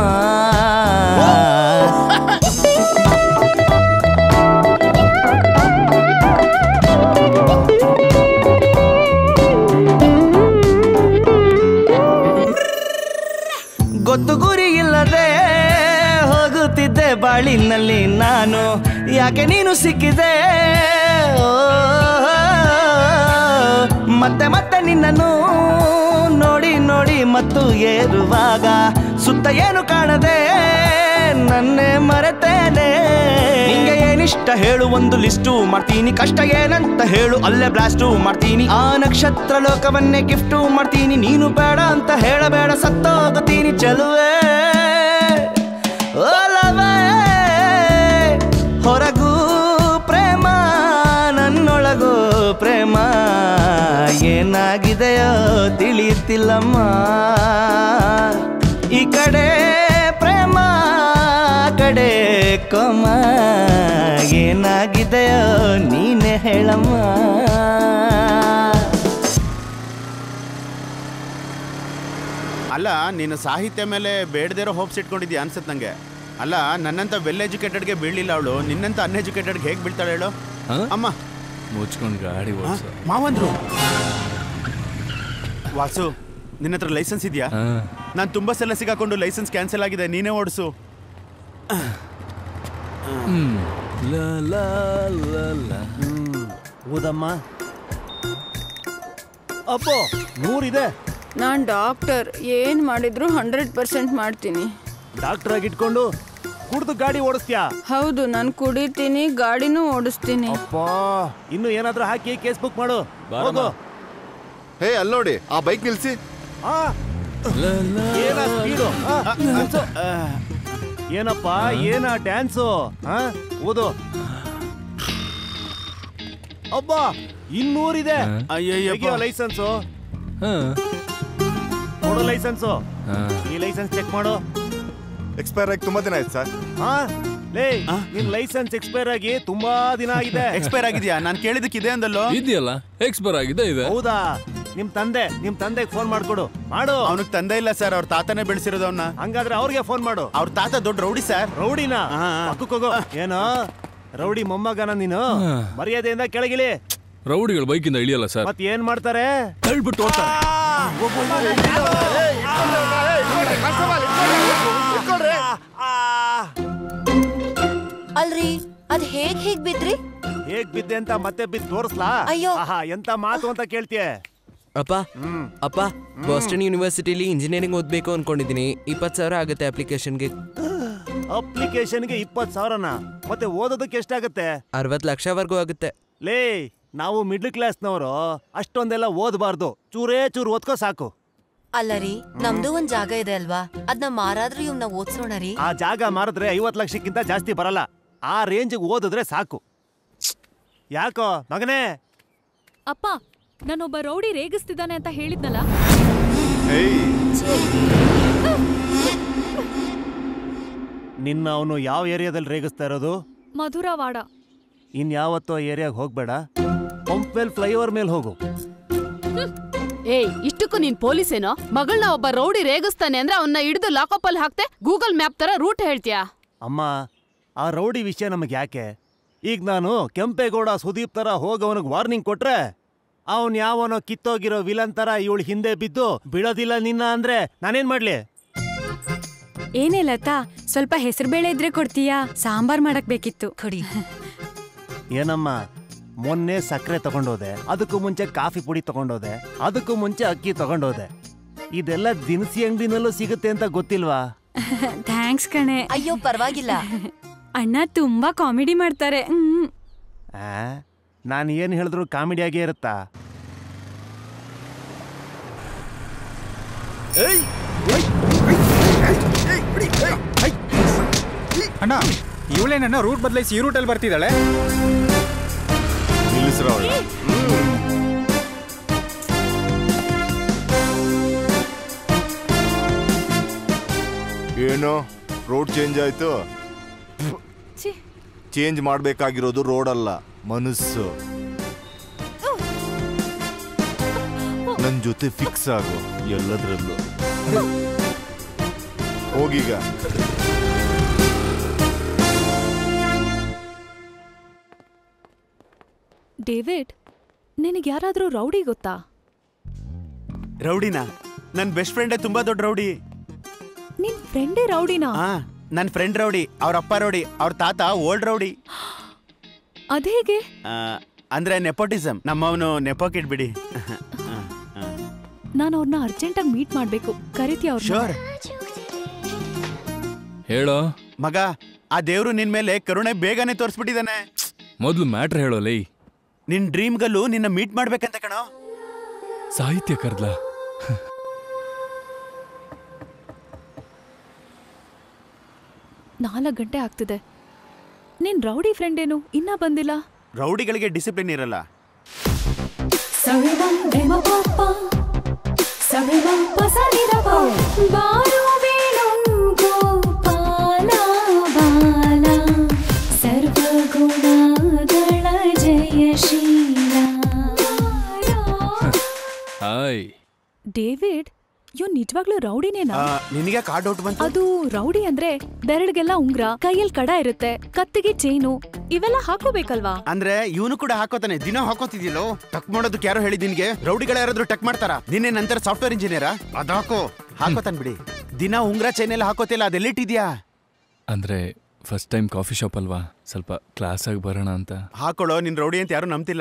ಗೊತ್ತು ಗುರಿ ಇಲ್ಲದೆ ಹೋಗುತ್ತಿದ್ದೆ ಬಾಳಿನಲ್ಲಿ ನಾನು, ಯಾಕೆ ನೀನು ಸಿಕ್ಕಿದೆ ಮತ್ತೆ ಮತ್ತೆ ನಿನ್ನನ್ನು ನೋಡಿ ನೋಡಿ ಮತ್ತು ಏರುವಾಗ ಸುತ್ತ ಏನು ಕಾಣದೆ ನನ್ನೇ ಮರೆತೇನೆ. ನಿಂಗೆ ಏನಿಷ್ಟ ಹೇಳು, ಒಂದು ಲಿಸ್ಟು ಮಾಡ್ತೀನಿ, ಕಷ್ಟ ಏನಂತ ಹೇಳು ಅಲ್ಲೇ ಬ್ಲಾಸ್ಟು ಮಾಡ್ತೀನಿ. ಆ ನಕ್ಷತ್ರ ಲೋಕವನ್ನೇ ಗಿಫ್ಟು ಮಾಡ್ತೀನಿ, ನೀನು ಬೇಡ ಅಂತ ಹೇಳಬೇಡ ಸತ್ತೋಗುತ್ತೀನಿ. ಚೆಲುವೆ ಒಲವೇ ಹೊರಗೂ ಪ್ರೇಮ ನನ್ನೊಳಗೂ ಪ್ರೇಮ ಏನಾಗಿದೆಯೋ ತಿಳಿಯುತ್ತಿಲ್ಲಮ್ಮ. ಈ ಕಡೆ ಪ್ರೇಮ ಕಡೆ ಕೋಮ ಏನಾಗಿದೆಯೋ ನೀನೆ ಹೇಳಮ್ಮ. ಅಲ್ಲ, ನೀನು ಸಾಹಿತ್ಯ ಮೇಲೆ ಬೇಡದಿರೋ ಹೋಪ್ಸ್ ಇಟ್ಕೊಂಡಿದ್ಯಾ ಅನ್ಸುತ್ತೆ ನಂಗೆ. ಅಲ್ಲ, ನನ್ನಂತ ವೆಲ್ ಎಜುಕೇಟೆಡ್ಗೆ ಬೀಳಿಲ್ಲ ಅವಳು, ನಿನ್ನಂತ ಅನ್ಎಜುಕೇಟೆಡ್ಗೆ ಹೇಗೆ ಬೀಳ್ತಾಳೆ ಹೇಳು? ಅಮ್ಮ ಮುಚ್ಕೊಂಡು ಗಾಡಿ ಮಾವಂದ್ರು. ವಾಸು, ನಿನ್ನ ಹತ್ರ ಲೈಸೆನ್ಸ್ ಇದೆಯಾ? ನಾನು ತುಂಬಾ ಸಲ ಸಿಗಾಕೊಂಡು ಲೈಸೆನ್ಸ್ ಕ್ಯಾನ್ಸಲ್ ಆಗಿದೆ, ನೀನೇ ಓಡಿಸು. ಊದಮ್ಮ. ಅಪ್ಪೋ ನೂರಿದೆ. ನಾನು ಡಾಕ್ಟರ್, ಏನು ಮಾಡಿದ್ರು ಹಂಡ್ರೆಡ್ ಪರ್ಸೆಂಟ್ ಮಾಡ್ತೀನಿ. ಡಾಕ್ಟರ್ ಆಗಿ ಇಟ್ಕೊಂಡು ಕುಡ್ದು ಗಾಡಿ ಓಡಿಸ್ತೀಯಾ? ಹೌದು, ನಾನು ಕುಡಿತೀನಿ, ಗಾಡಿನೂ ಓಡಿಸ್ತೀನಿ. ಅಪ್ಪ, ಇನ್ನು ಏನಾದ್ರೂ ಹಾಕಿ ಕೇಸ್ ಬುಕ್ ಮಾಡು. ಹೋಗು. ಹೇ, ಅಲ್ಲಿ ನೋಡಿ, ಆ ಬೈಕ್ ನಿಲ್ಸಿ. ಏನ ಸ್ಪೀಡು? ಏನಪ್ಪ, ಏನ ಡ್ಯಾನ್ಸು? ಓದು. ಅಬ್ಬ, ಇನ್ನೂರಿದೆ. ಅಯ್ಯೋ, ಲೈಸೆನ್ಸು ಕೊಡು. ಲೈಸೆನ್ಸು, ಈ ಲೈಸೆನ್ಸ್ ಚೆಕ್ ಮಾಡು. ಎಕ್ಸ್ಪೈರ್ ಆಗಿ ತುಂಬಾ ದಿನ ಆಯ್ತು ಸರ್. ಹಾ ಲೇ, ನಿನ್ ಲೈಸೆನ್ಸ್ ಎಕ್ಸ್ಪೈರ್ ಆಗಿ ತುಂಬಾ ದಿನ ಆಗಿದೆ. ಎಕ್ಸ್ಪೈರ್ ಆಗಿದ್ಯಾ? ನಾನು ಕೇಳಿದಕ್ಕಿದೆ ಅಂದಲ್ಲೋ. ಇದೆಯಲ್ಲ, ಎಕ್ಸ್ಪೈರ್ ಆಗಿದೆ ಇದೆ. ಹೌದಾ? ನಿಮ್ ತಂದೆ ನಿಮ್ ತಂದೆಗೆ ಫೋನ್ ಮಾಡ್ಕೊಡು. ಮಾಡು. ಅವನಿಗೆ ತಂದೆ ಇಲ್ಲ ಸರ್, ಅವ್ರ ತಾತನೇ ಬೆಳೆಸಿರೋದು ಅವನ್ನ. ಹಂಗಾದ್ರೆ ಅವ್ರಿಗೆ ಫೋನ್ ಮಾಡು. ಅವ್ರ ತಾತ ದೊಡ್ಡ ರೌಡಿ ಸರ್. ರೌಡಿನಾ? ಹೋಗೋ. ಏನೋ ರೌಡಿ ಮೊಮ್ಮಗನ ನೀನು? ಮರ್ಯಾದೆಯಿಂದ ಕೆಳಗಿಳಿ. ರೌಡಿಗಳು ಬೈಕಿಂದ ಇಳಿಯಲ್ಲ ಸರ್. ಮತ್ ಏನ್ ಮಾಡ್ತಾರೆ? ತಳ್ಬಿಟ್ಟು ಹೋಗ್ತಾರೆ. ಅಲ್ರಿ, ಅದ್ ಹೇಗ್ ಹೇಗ್ ಬಿದ್ರಿ? ಹೇಗ್ ಬಿದ್ದೆ ಅಂತ ಮತ್ತೆ ಬಿದ್ದು ತೋರಿಸ್ಲಾ? ಅಯ್ಯೋ, ಎಂತ ಮಾತು ಅಂತ ಕೇಳ್ತೀಯ? ಅಪ್ಪ ಅಪ್ಪ ಬಾಸ್ಟನ್ ಯೂನಿವರ್ಸಿಟಿಲಿ ಇಂಜಿನಿಯರಿಂಗ್ ಓದ್ಬೇಕು ಅನ್ಕೊಂಡಿದೀನಿ. ಇಪ್ಪತ್ ಸಾವಿರ ಆಗುತ್ತೆ ಅಪ್ಲಿಕೇಶನ್ಗೆ. ಅಪ್ಲಿಕೇಶನ್ಗೆ ಇಪ್ಪತ್ ಸಾವಿರನಾ? ಮತ್ತೆ ಓದೋದಕ್ಕೆ ಎಷ್ಟಾಗತ್ತೆ? ಅರವತ್ ಲಕ್ಷವರೆಗೂ ಆಗುತ್ತೆ. ಲೇ, ನಾವು ಮಿಡ್ಲ್ ಕ್ಲಾಸ್ನವರು, ಅಷ್ಟೊಂದೆಲ್ಲ ಓದಬಾರ್ದು. ಚೂರೇ ಚೂರು ಓದ್ಕೋ ಸಾಕು. ಅಲ್ಲರಿ, ನಮ್ದು ಒಂದ್ ಜಾಗ ಇದೆ ಅಲ್ವಾ, ಅದನ್ನ ಮಾರಾದ್ರೂ ಇವ್ನ ಓದ್ಸೋಣ ರೀ. ಆ ಜಾಗ ಮಾರಿದ್ರೆ ಐವತ್ ಲಕ್ಷಕ್ಕಿಂತ ಜಾಸ್ತಿ ಬರಲ್ಲ. ಆ ರೇಂಜ್ಗೆ ಓದಿದ್ರೆ ಸಾಕು. ಯಾಕೋ ಮಗನೇ? ಅಪ್ಪ, ನಾನೊಬ್ಬ ರೌಡಿ ರೇಗಿಸ್ತಿದ್ದಾನೆ ಅಂತ ಹೇಳಿದ್ನಲ್ಲ. ನಿನ್ನ ಅವನು ಯಾವ ಏರಿಯಾದಲ್ಲಿ ರೇಗಿಸ್ತಾ ಇರೋದು? ಮಧುರವಾಡ. ಇನ್ಯಾವತ್ತೋ ಏರಿಯಾಗ ಹೋಗ್ಬೇಡ, ಪಂಪ್ವೆಲ್ ಫ್ಲೈಓವರ್ ಮೇಲೆ ಹೋಗು. ಏಯ್, ಇಷ್ಟಕ್ಕೂ ನೀನ್ ಪೊಲೀಸೇನೋ? ಮಗಳನ್ನ ಒಬ್ಬ ರೌಡಿ ರೇಗಿಸ್ತಾನೆ ಅಂದ್ರೆ ಅವನ್ನ ಹಿಡಿದು ಲಾಕಪ್ ಅಲ್ಲಿ ಹಾಕ್ತೆ ಗೂಗಲ್ ಮ್ಯಾಪ್ ತರ ರೂಟ್ ಹೇಳ್ತೀಯಾ? ಅಮ್ಮ, ಆ ರೌಡಿ ವಿಷಯ ನಮಗೆ ಯಾಕೆ? ಈಗ ನಾನು ಕೆಂಪೇಗೌಡ ಸುದೀಪ್ ತರ ಹೋಗಿ ಅವನಿಗೆ ವಾರ್ನಿಂಗ್ ಕೊಟ್ರೆ, ಅವನ್ ಯಾವನೋ ಕಿತ್ತೋಗಿರೋ ವಿಲನ್ ತರ ಇವಳು ಹಿಂದೆ ಬಿದ್ದು ಬಿಡೋದಿಲ್ಲ ನಿನ್ನ ಅಂದ್ರೆ ನಾನೇನ್ ಮಾಡ್ಲಿ? ಏನೇ ಲತಾ, ಸ್ವಲ್ಪ ಹೆಸರುಬೇಳೆ ಇದ್ರೆ ಕೊಡ್ತೀಯಾ? ಸಾಂಬಾರ್ ಮಾಡಕ್ ಬೇಕಿತ್ತು. ಕೊಡಿ. ಏನಮ್ಮ, ಮೊನ್ನೆ ಸಕ್ಕರೆ ತಗೊಂಡೋದೆ, ಅದಕ್ಕೂ ಮುಂಚೆ ಕಾಫಿ ಪುಡಿ ತಗೊಂಡೋದೆ, ಅದಕ್ಕೂ ಮುಂಚೆ ಅಕ್ಕಿ ತಗೊಂಡೋದೆ. ಇದೆಲ್ಲ ದಿನಸಿ ಅಂಗಡಿನಲ್ಲೂ ಸಿಗುತ್ತೆ ಅಂತ ಗೊತ್ತಿಲ್ವಾ? ಥ್ಯಾಂಕ್ಸ್ ಕಣೆ. ಅಯ್ಯೋ, ಪರವಾಗಿಲ್ಲ. ಅಣ್ಣ ತುಂಬಾ ಕಾಮಿಡಿ ಮಾಡ್ತಾರೆ. ಹ್ಮ್. ನಾನು ಏನ್ ಹೇಳಿದ್ರು ಕಾಮಿಡಿ ಆಗೇ ಇರುತ್ತಾ? ಅಣ್ಣ, ಇವಳೇನನ್ನ ರೂಟ್ ಬದಲಾಯಿಸಿ ಈ ರೂಟಲ್ಲಿ ಬರ್ತಿದ್ದಾಳೆ. ಏನು ರೋಡ್ ಚೇಂಜ್ ಆಯ್ತು? ಚೇಂಜ್ ಮಾಡ್ಬೇಕಾಗಿರೋದು ರೋಡ್ ಅಲ್ಲ, ಮನಸ್ಸು. ನನ್ ಜೊತೆ ಫಿಕ್ಸ್ ಆಗು ಎಲ್ಲದ್ರಲ್ಲೂ. ಹೋಗೀಗ. ಡೇವಿಡ್, ನಿನಗೆ ಯಾರಾದ್ರೂ ರೌಡಿ ಗೊತ್ತಾ? ರೌಡಿನಾ? ನನ್ ಬೆಸ್ಟ್ ಫ್ರೆಂಡೇ ತುಂಬಾ ದೊಡ್ಡ ರೌಡಿ. ನಿನ್ ಫ್ರೆಂಡೇ ರೌಡಿನಾ? ಹಾ, ನನ್ ಫ್ರೆಂಡ್ ರೌಡಿ, ಅವ್ರ ಅಪ್ಪ ರೌಡಿ, ಅವ್ರ ತಾತ ಓಲ್ಡ್ ರೌಡಿ. ಅದೇಗೆ? ಅಂದ್ರೆ ನೆಪೋಟಿಸಮ್. ನಮ್ಮವನು ನೆಪೋಕಿಟ್ ಬಿಡಿ. ನಾನು ಅವ್ರನ್ನ ಅರ್ಜೆಂಟ್ ಆಗಿ ಮೀಟ್ ಮಾಡ್ಬೇಕು. ಕರಿತೀಯ ಅವ್ರನ್ನ? ಶೋರ್. ಹೇಳೋ ಮಗ, ಆ ದೇವ್ರು ನಿನ್ ಮೇಲೆ ಕರುಣೆ ಬೇಗನೆ ತೋರಿಸ್ಬಿಟ್ಟಿದ್ದಾನೆ. ಮೊದ್ಲು ಮ್ಯಾಟ್ರ್ ಹೇಳೋ ಲೈ. ನಿನ್ ಡ್ರೀಮ್ ಗಲ್ಲು ನಿನ್ನ ಮೀಟ್ ಮಾಡ್ಬೇಕಂತ ಕಣೋ. ಸಾಹಿತ್ಯ ಕರ್ಲ. ನಾಲ್ಕು ಗಂಟೆ ಆಗ್ತಿದೆ. ನಿನ್ ರೌಡಿ ಫ್ರೆಂಡ್ ಏನು ಇನ್ನ ಬಂದಿಲ್ಲ? ರೌಡಿಗಳಿಗೆ ಡಿಸಿಪ್ಲಿನ್ ಇರಲ್ಲ. ಹಾಯ್ ಡೇವಿಡ್, ಇವ್ ನಿಜವಾಗ್ಲೂ ರೌಡಿನೇನಾ? ನಿನಗೆ ಕಾರ್ಡ್ ಔಟ್ ಬಂತು? ಅದು ರೌಡಿ ಅಂದ್ರೆ ಬೆರಳಿಗೆಲ್ಲ ಉಂಗ್ರ, ಕೈಯಲ್ಲಿ ಕಡ ಇರುತ್ತೆ, ಕತ್ತಿಗೆ ಚೈನು, ಇವೆಲ್ಲ ಹಾಕೋಬೇಕಲ್ವಾ? ಅಂದ್ರೆ ಇವನು ಕೂಡ ಹಾಕೋತಾನೆ. ದಿನ ಹಾಕೋತಿದ್ಯಲ್ಲೋ. ಟಕ್ ಮಾಡೋದಕ್ಕೆ ಯಾರೋ ಹೇಳಿದ್ ನಿನ್ಗೆ? ರೌಡಿಗಳ ಯಾರಾದ್ರೂ ಟಕ್ ಮಾಡ್ತಾರ? ನಿನ್ನೆ ನಂತರ ಸಾಫ್ಟ್ವೇರ್ ಇಂಜಿನಿಯರಾ? ಅದ್ ಹಾಕೋ. ಹಾಕೋತಾನ ಬಿಡಿ. ದಿನ ಉಂಗ್ರ ಚೈನ್ ಎಲ್ಲ ಹಾಕೋತಿಲ್ಲ, ಅದೆಲ್ಲಿಟ್ಟಿದ್ಯಾ? ಅಂದ್ರೆ ಫಸ್ಟ್ ಟೈಮ್ ಕಾಫಿ ಶಾಪ್ ಅಲ್ವಾ, ಸ್ವಲ್ಪ ಕ್ಲಾಸ್ ಆಗಿ ಬರೋಣ ಅಂತ. ಹಾಕೊಳ್ಳೋ. ನಿನ್ ರೌಡಿ ಅಂತ ಯಾರು ನಂಬ್ತಿಲ್ಲ.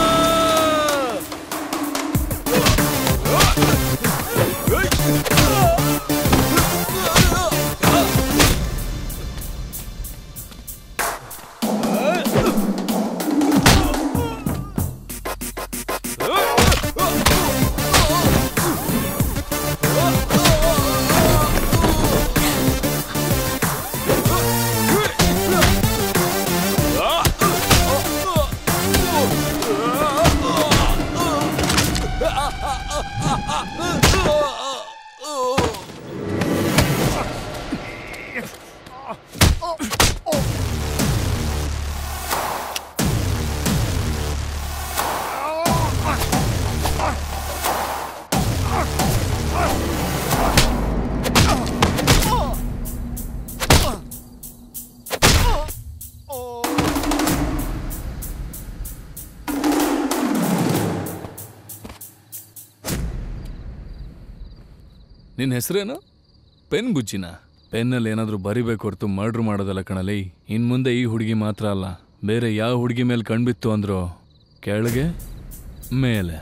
ನಿನ್ನ ಹೆಸರೇನು? ಪೆನ್ ಬುಜ್ಜಿನ? ಪೆನ್ನಲ್ಲಿ ಏನಾದರೂ ಬರಿಬೇಕು ಹೊರತು ಮರ್ಡ್ರ್ ಮಾಡೋದಲ್ಲ ಕಣಲಿ. ಇನ್ನು ಮುಂದೆ ಈ ಹುಡುಗಿ ಮಾತ್ರ ಅಲ್ಲ, ಬೇರೆ ಯಾವ ಹುಡುಗಿ ಮೇಲೆ ಕಣ್ಬಿತ್ತು ಅಂದ್ರು ಕೆಳಗೆ ಮೇಲೆ.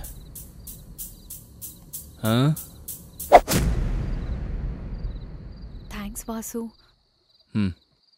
ಹಾ, ಥ್ಯಾಂಕ್ಸ್ ವಾಸು. ಹ್ಮ್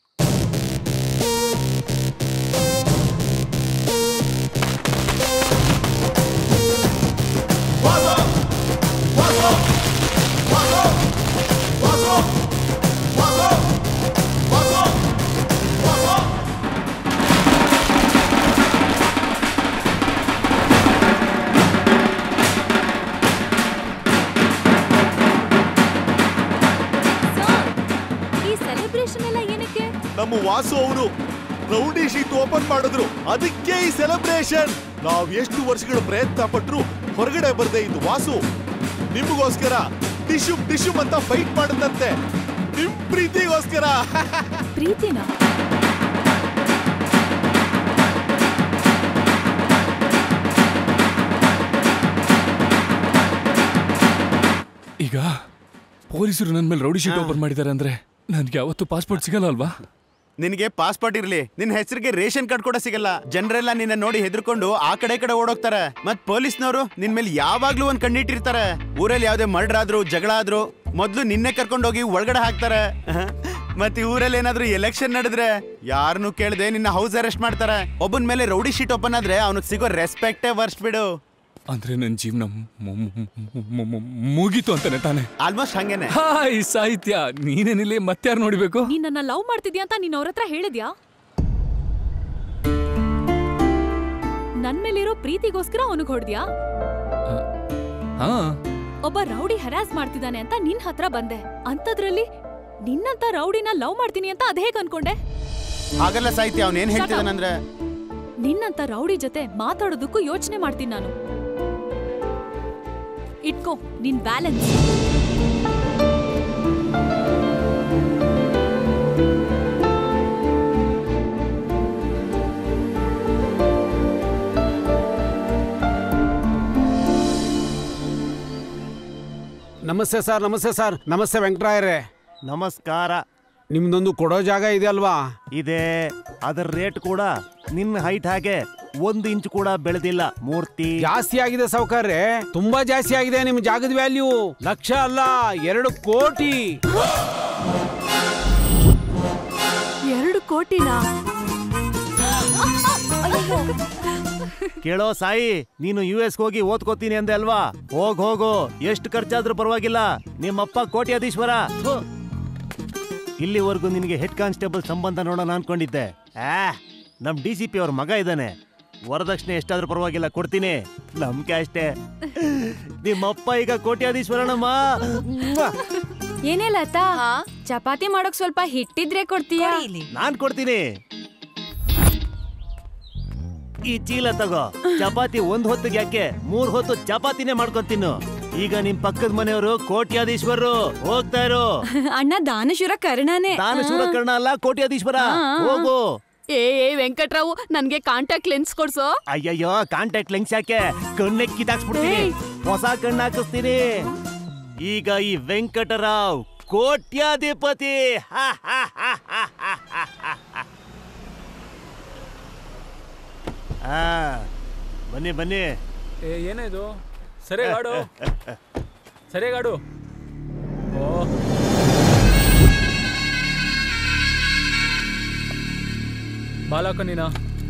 ನಮ್ಮ ವಾಸು ಅವರು ರೌಡಿ ಶೀಟ್ ಓಪನ್ ಮಾಡಿದ್ರು, ಅದಕ್ಕೆ ಈ ಸೆಲೆಬ್ರೇಷನ್. ನಾವ್ ಎಷ್ಟು ವರ್ಷಗಳ ಪ್ರಯತ್ನ ಪಟ್ರು ಹೊರಗಡೆ ಬರ್ದೇ ಇದ್ದು ವಾಸು ನಿಮಗೋಸ್ಕರ ಟಿಶ್ಯೂ ಟಿಶ್ಯೂ ಅಂತ ಫೈಟ್ ಮಾಡದಂತೆ, ನಿಮ್ ಪ್ರೀತಿಗೋಸ್ಕರ. ಪ್ರೀತಿನ ಈಗ ಪೊಲೀಸರು ನನ್ನ ಮೇಲೆ ರೌಡಿ ಶೀಟ್ ಓಪನ್ ಮಾಡಿದ್ದಾರೆ ಅಂದ್ರೆ ನನ್ಗೆ ಯಾವತ್ತು ಪಾಸ್ಪೋರ್ಟ್ ಸಿಗಲ್ಲ ಅಲ್ವಾ? ನಿನಗೆ ಪಾಸ್ಪೋರ್ಟ್ ಇರ್ಲಿ, ನಿನ್ ಹೆಸರಿಗೆ ರೇಷನ್ ಕಾರ್ಡ್ ಕೂಡ ಸಿಗಲ್ಲ. ಜನರೆಲ್ಲ ನಿನ್ನ ನೋಡಿ ಹೆದರ್ಕೊಂಡು ಆ ಕಡೆ ಕಡೆ ಓಡೋಗ್ತಾರೆ. ಮತ್ ಪೊಲೀಸ್ನವರು ನಿನ್ ಮೇಲೆ ಯಾವಾಗ್ಲೂ ಒಂದ್ ಕಣ್ಣಿಟ್ಟಿರ್ತಾರೆ. ಊರಲ್ಲಿ ಯಾವ್ದೇ ಮರ್ಡರ್ ಆದ್ರು ಜಗಳ ಆದ್ರು ಮೊದ್ಲು ನಿನ್ನೆ ಕರ್ಕೊಂಡೋಗಿ ಒಳಗಡೆ ಹಾಕ್ತಾರೆ. ಮತ್ ಈ ಊರಲ್ಲಿ ಏನಾದ್ರು ಎಲೆಕ್ಷನ್ ನಡೆದ್ರೆ ಯಾರನ್ನು ಕೇಳದೆ ನಿನ್ನ ಹೌಸ್ ಅರೆಸ್ಟ್ ಮಾಡ್ತಾರೆ. ಒಬ್ಬನ ಮೇಲೆ ರೌಡಿ ಶೀಟ್ ಓಪನ್ ಆದ್ರೆ ಅವನಿಗೆ ಸಿಗೋ ರೆಸ್ಪೆಕ್ಟೇ ವರ್ಸ್ಟ್ ಬಿಡು. ಅಂದ್ರೆ ನನ್ನ ಜೀವನ ಮುಗೀತು ಅಂತಾನೆ ತಾನೆ? ಆಲ್ಮೋಸ್ಟ್ ಹಂಗೇನೆ. ಹಾಯ್ ಸಾಹಿತ್ಯ, ನೀನೇನಿಲ್ಲಿ ಮತ್ತಾರು ನೋಡ್ಬೇಕು? ನೀನ್ ನನ್ನ ಲವ್ ಮಾಡ್ತಿದ್ಯಾ ಅಂತ ನೀನ್ ಅವ್ರ ಹತ್ರ ಹೇಳಿದ್ಯಾ? ನನ್ ಮೇಲಿರೋ ಪ್ರೀತಿಗೋಸ್ಕರ ಅವನಿಗೆ ಹೊಡ್ದ್ಯಾ? ಒಬ್ಬ ರೌಡಿ ಹರಾಸ್ ಮಾಡ್ತಿದ್ದಾನೆ ಅಂತ ನಿನ್ ಹತ್ರ ಬಂದೆ, ಅಂತದ್ರಲ್ಲಿ ನಿನ್ನಂತ ರೌಡಿನ ಲವ್ ಮಾಡ್ತೀನಿ ಅಂತ ಅದ್ ಹೇಗ್ ಅನ್ಕೊಂಡೆ? ಹಾಗಲ್ಲ ಸಾಹಿತ್ಯ, ಅವನೇನ್ ಹೇಳ್ತಿದ್ದಾನಂದ್ರೆ ನಿನ್ನಂತ ರೌಡಿ ಜೊತೆ ಮಾತಾಡೋದಕ್ಕೂ ಯೋಚನೆ ಮಾಡ್ತೀನಿ ನಾನು. ಇಟ್ಕೋ ನಿನ್ ಬ್ಯಾಲೆನ್ಸ್. ನಮಸ್ತೆ ಸರ್. ನಮಸ್ತೆ ಸರ್. ನಮಸ್ತೆ ವೆಂಕಟರಾಯರೇ. ನಮಸ್ಕಾರ. ನಿಮ್ದೊಂದು ಕೊಡೋ ಜಾಗ ಇದೆ ಅಲ್ವಾ? ಇದೆ. ಅದರ ರೇಟ್ ಕೂಡ ನಿನ್ನ ಹೈಟ್ ಹಾಗೆ ಒಂದು ಇಂಚು ಕೂಡ ಬೆಳೆದಿಲ್ಲ. ಮೂರ್ತಿ ಜಾಸ್ತಿ ಆಗಿದೆ ಸಾವುಕಾರ್ರೆ, ತುಂಬಾ ಜಾಸ್ತಿ ಆಗಿದೆ. ನಿಮ್ ಜಾಗದ ವ್ಯಾಲ್ಯೂ ಲಕ್ಷ ಅಲ್ಲ, ಎರಡು ಕೋಟಿ. ಎರಡು ಕೋಟಿನಾ? ಕೇಳೋ ಸಾಯಿ, ನೀನು ಯು ಎಸ್ ಹೋಗಿ ಓದ್ಕೋತೀನಿ ಅಂದೆ ಅಲ್ವಾ? ಹೋಗ್ ಹೋಗು, ಎಷ್ಟು ಖರ್ಚಾದ್ರೂ ಪರವಾಗಿಲ್ಲ. ನಿಮ್ಮಪ್ಪ ಕೋಟ್ಯಾಧೀಶ್ವರ. ಇಲ್ಲಿವರೆಗೂ ನಿನಗೆ ಹೆಡ್ ಕಾನ್ಸ್ಟೇಬಲ್ ಸಂಬಂಧ ನೋಡೋಣ ಅನ್ಕೊಂಡಿದ್ದೆ. ಆ ನಮ್ ಡಿ ಸಿ ಪಿ ಅವ್ರ ಮಗ ಇದ್ದಾನೆ. ವರದಕ್ಷಿಣೆ ಎಷ್ಟಾದ್ರೂ ಪರವಾಗಿಲ್ಲ, ಕೊಡ್ತೀನಿ. ನಮ್ಗೆ ಅಷ್ಟೇ. ನಿಮ್ಮಪ್ಪ ಈಗ ಕೋಟ್ಯಾಧೀಶ್ವರನಮ್ಮ. ಏನೇ ಲತಾ, ಚಪಾತಿ ಮಾಡೋಕ್ ಸ್ವಲ್ಪ ಹಿಟ್ಟಿದ್ರೆ ಕೊಡ್ತೀಯಾ? ನಾನ್ ಕೊಡ್ತೀನಿ. ಈ ಚೀಲ ತಗೋ. ಚಪಾತಿ ಒಂದ್ ಹೊತ್ತಿಗೆ ಯಾಕೆ, ಮೂರ್ ಹೊತ್ತು ಚಪಾತಿನೇ ಮಾಡ್ಕೊಂತೀನಿ. ಈಗ ನಿಮ್ ಪಕ್ಕದ ಮನೆಯವರು ಕೋಟ್ಯಾಧೀಶ್ವರರು. ಹೋಗ್ತಾ ಇರೋ. ಅಣ್ಣ ದಾನಶೂರ ಕರ್ಣನೇ. ದಾನಶೂರ ಕರ್ಣ ಅಲ್ಲ, ಕೋಟ್ಯಾಧೀಶ್ವರ. ಹೋಗು. ಏ ವೆಂಕಟ್ರಾವ್, ನನ್ಗೆ ಕಾಂಟ್ಯಾಕ್ಟ್ ಲೆನ್ಸ್ ಕೊಡ್ಸೋ. ಅಯ್ಯಯ್ಯೋ, ಕಾಂಟ್ಯಾಕ್ಟ್ ಲೆನ್ಸ್ ಯಾಕೆ? ಕಣ್ಣೆ ಕಿತ್ತಾಕ್ಸ್ಬಿಡ್ತೀನಿ, ಹೊಸ ಕಣ್ಣು ಹಾಕಿಸ್ತೀನಿ. ಈಗ ಈ ವೆಂಕಟರಾವ್ ಕೋಟ್ಯಾಧಿಪತಿ. ಆ ಬನ್ನಿ ಬನ್ನಿ. ಏನಿದು? ಸರಿಯಾಗಾಡು, ಸರಿಯಾಗಾಡು. ಓ ಬಾಲಕ ನೀನ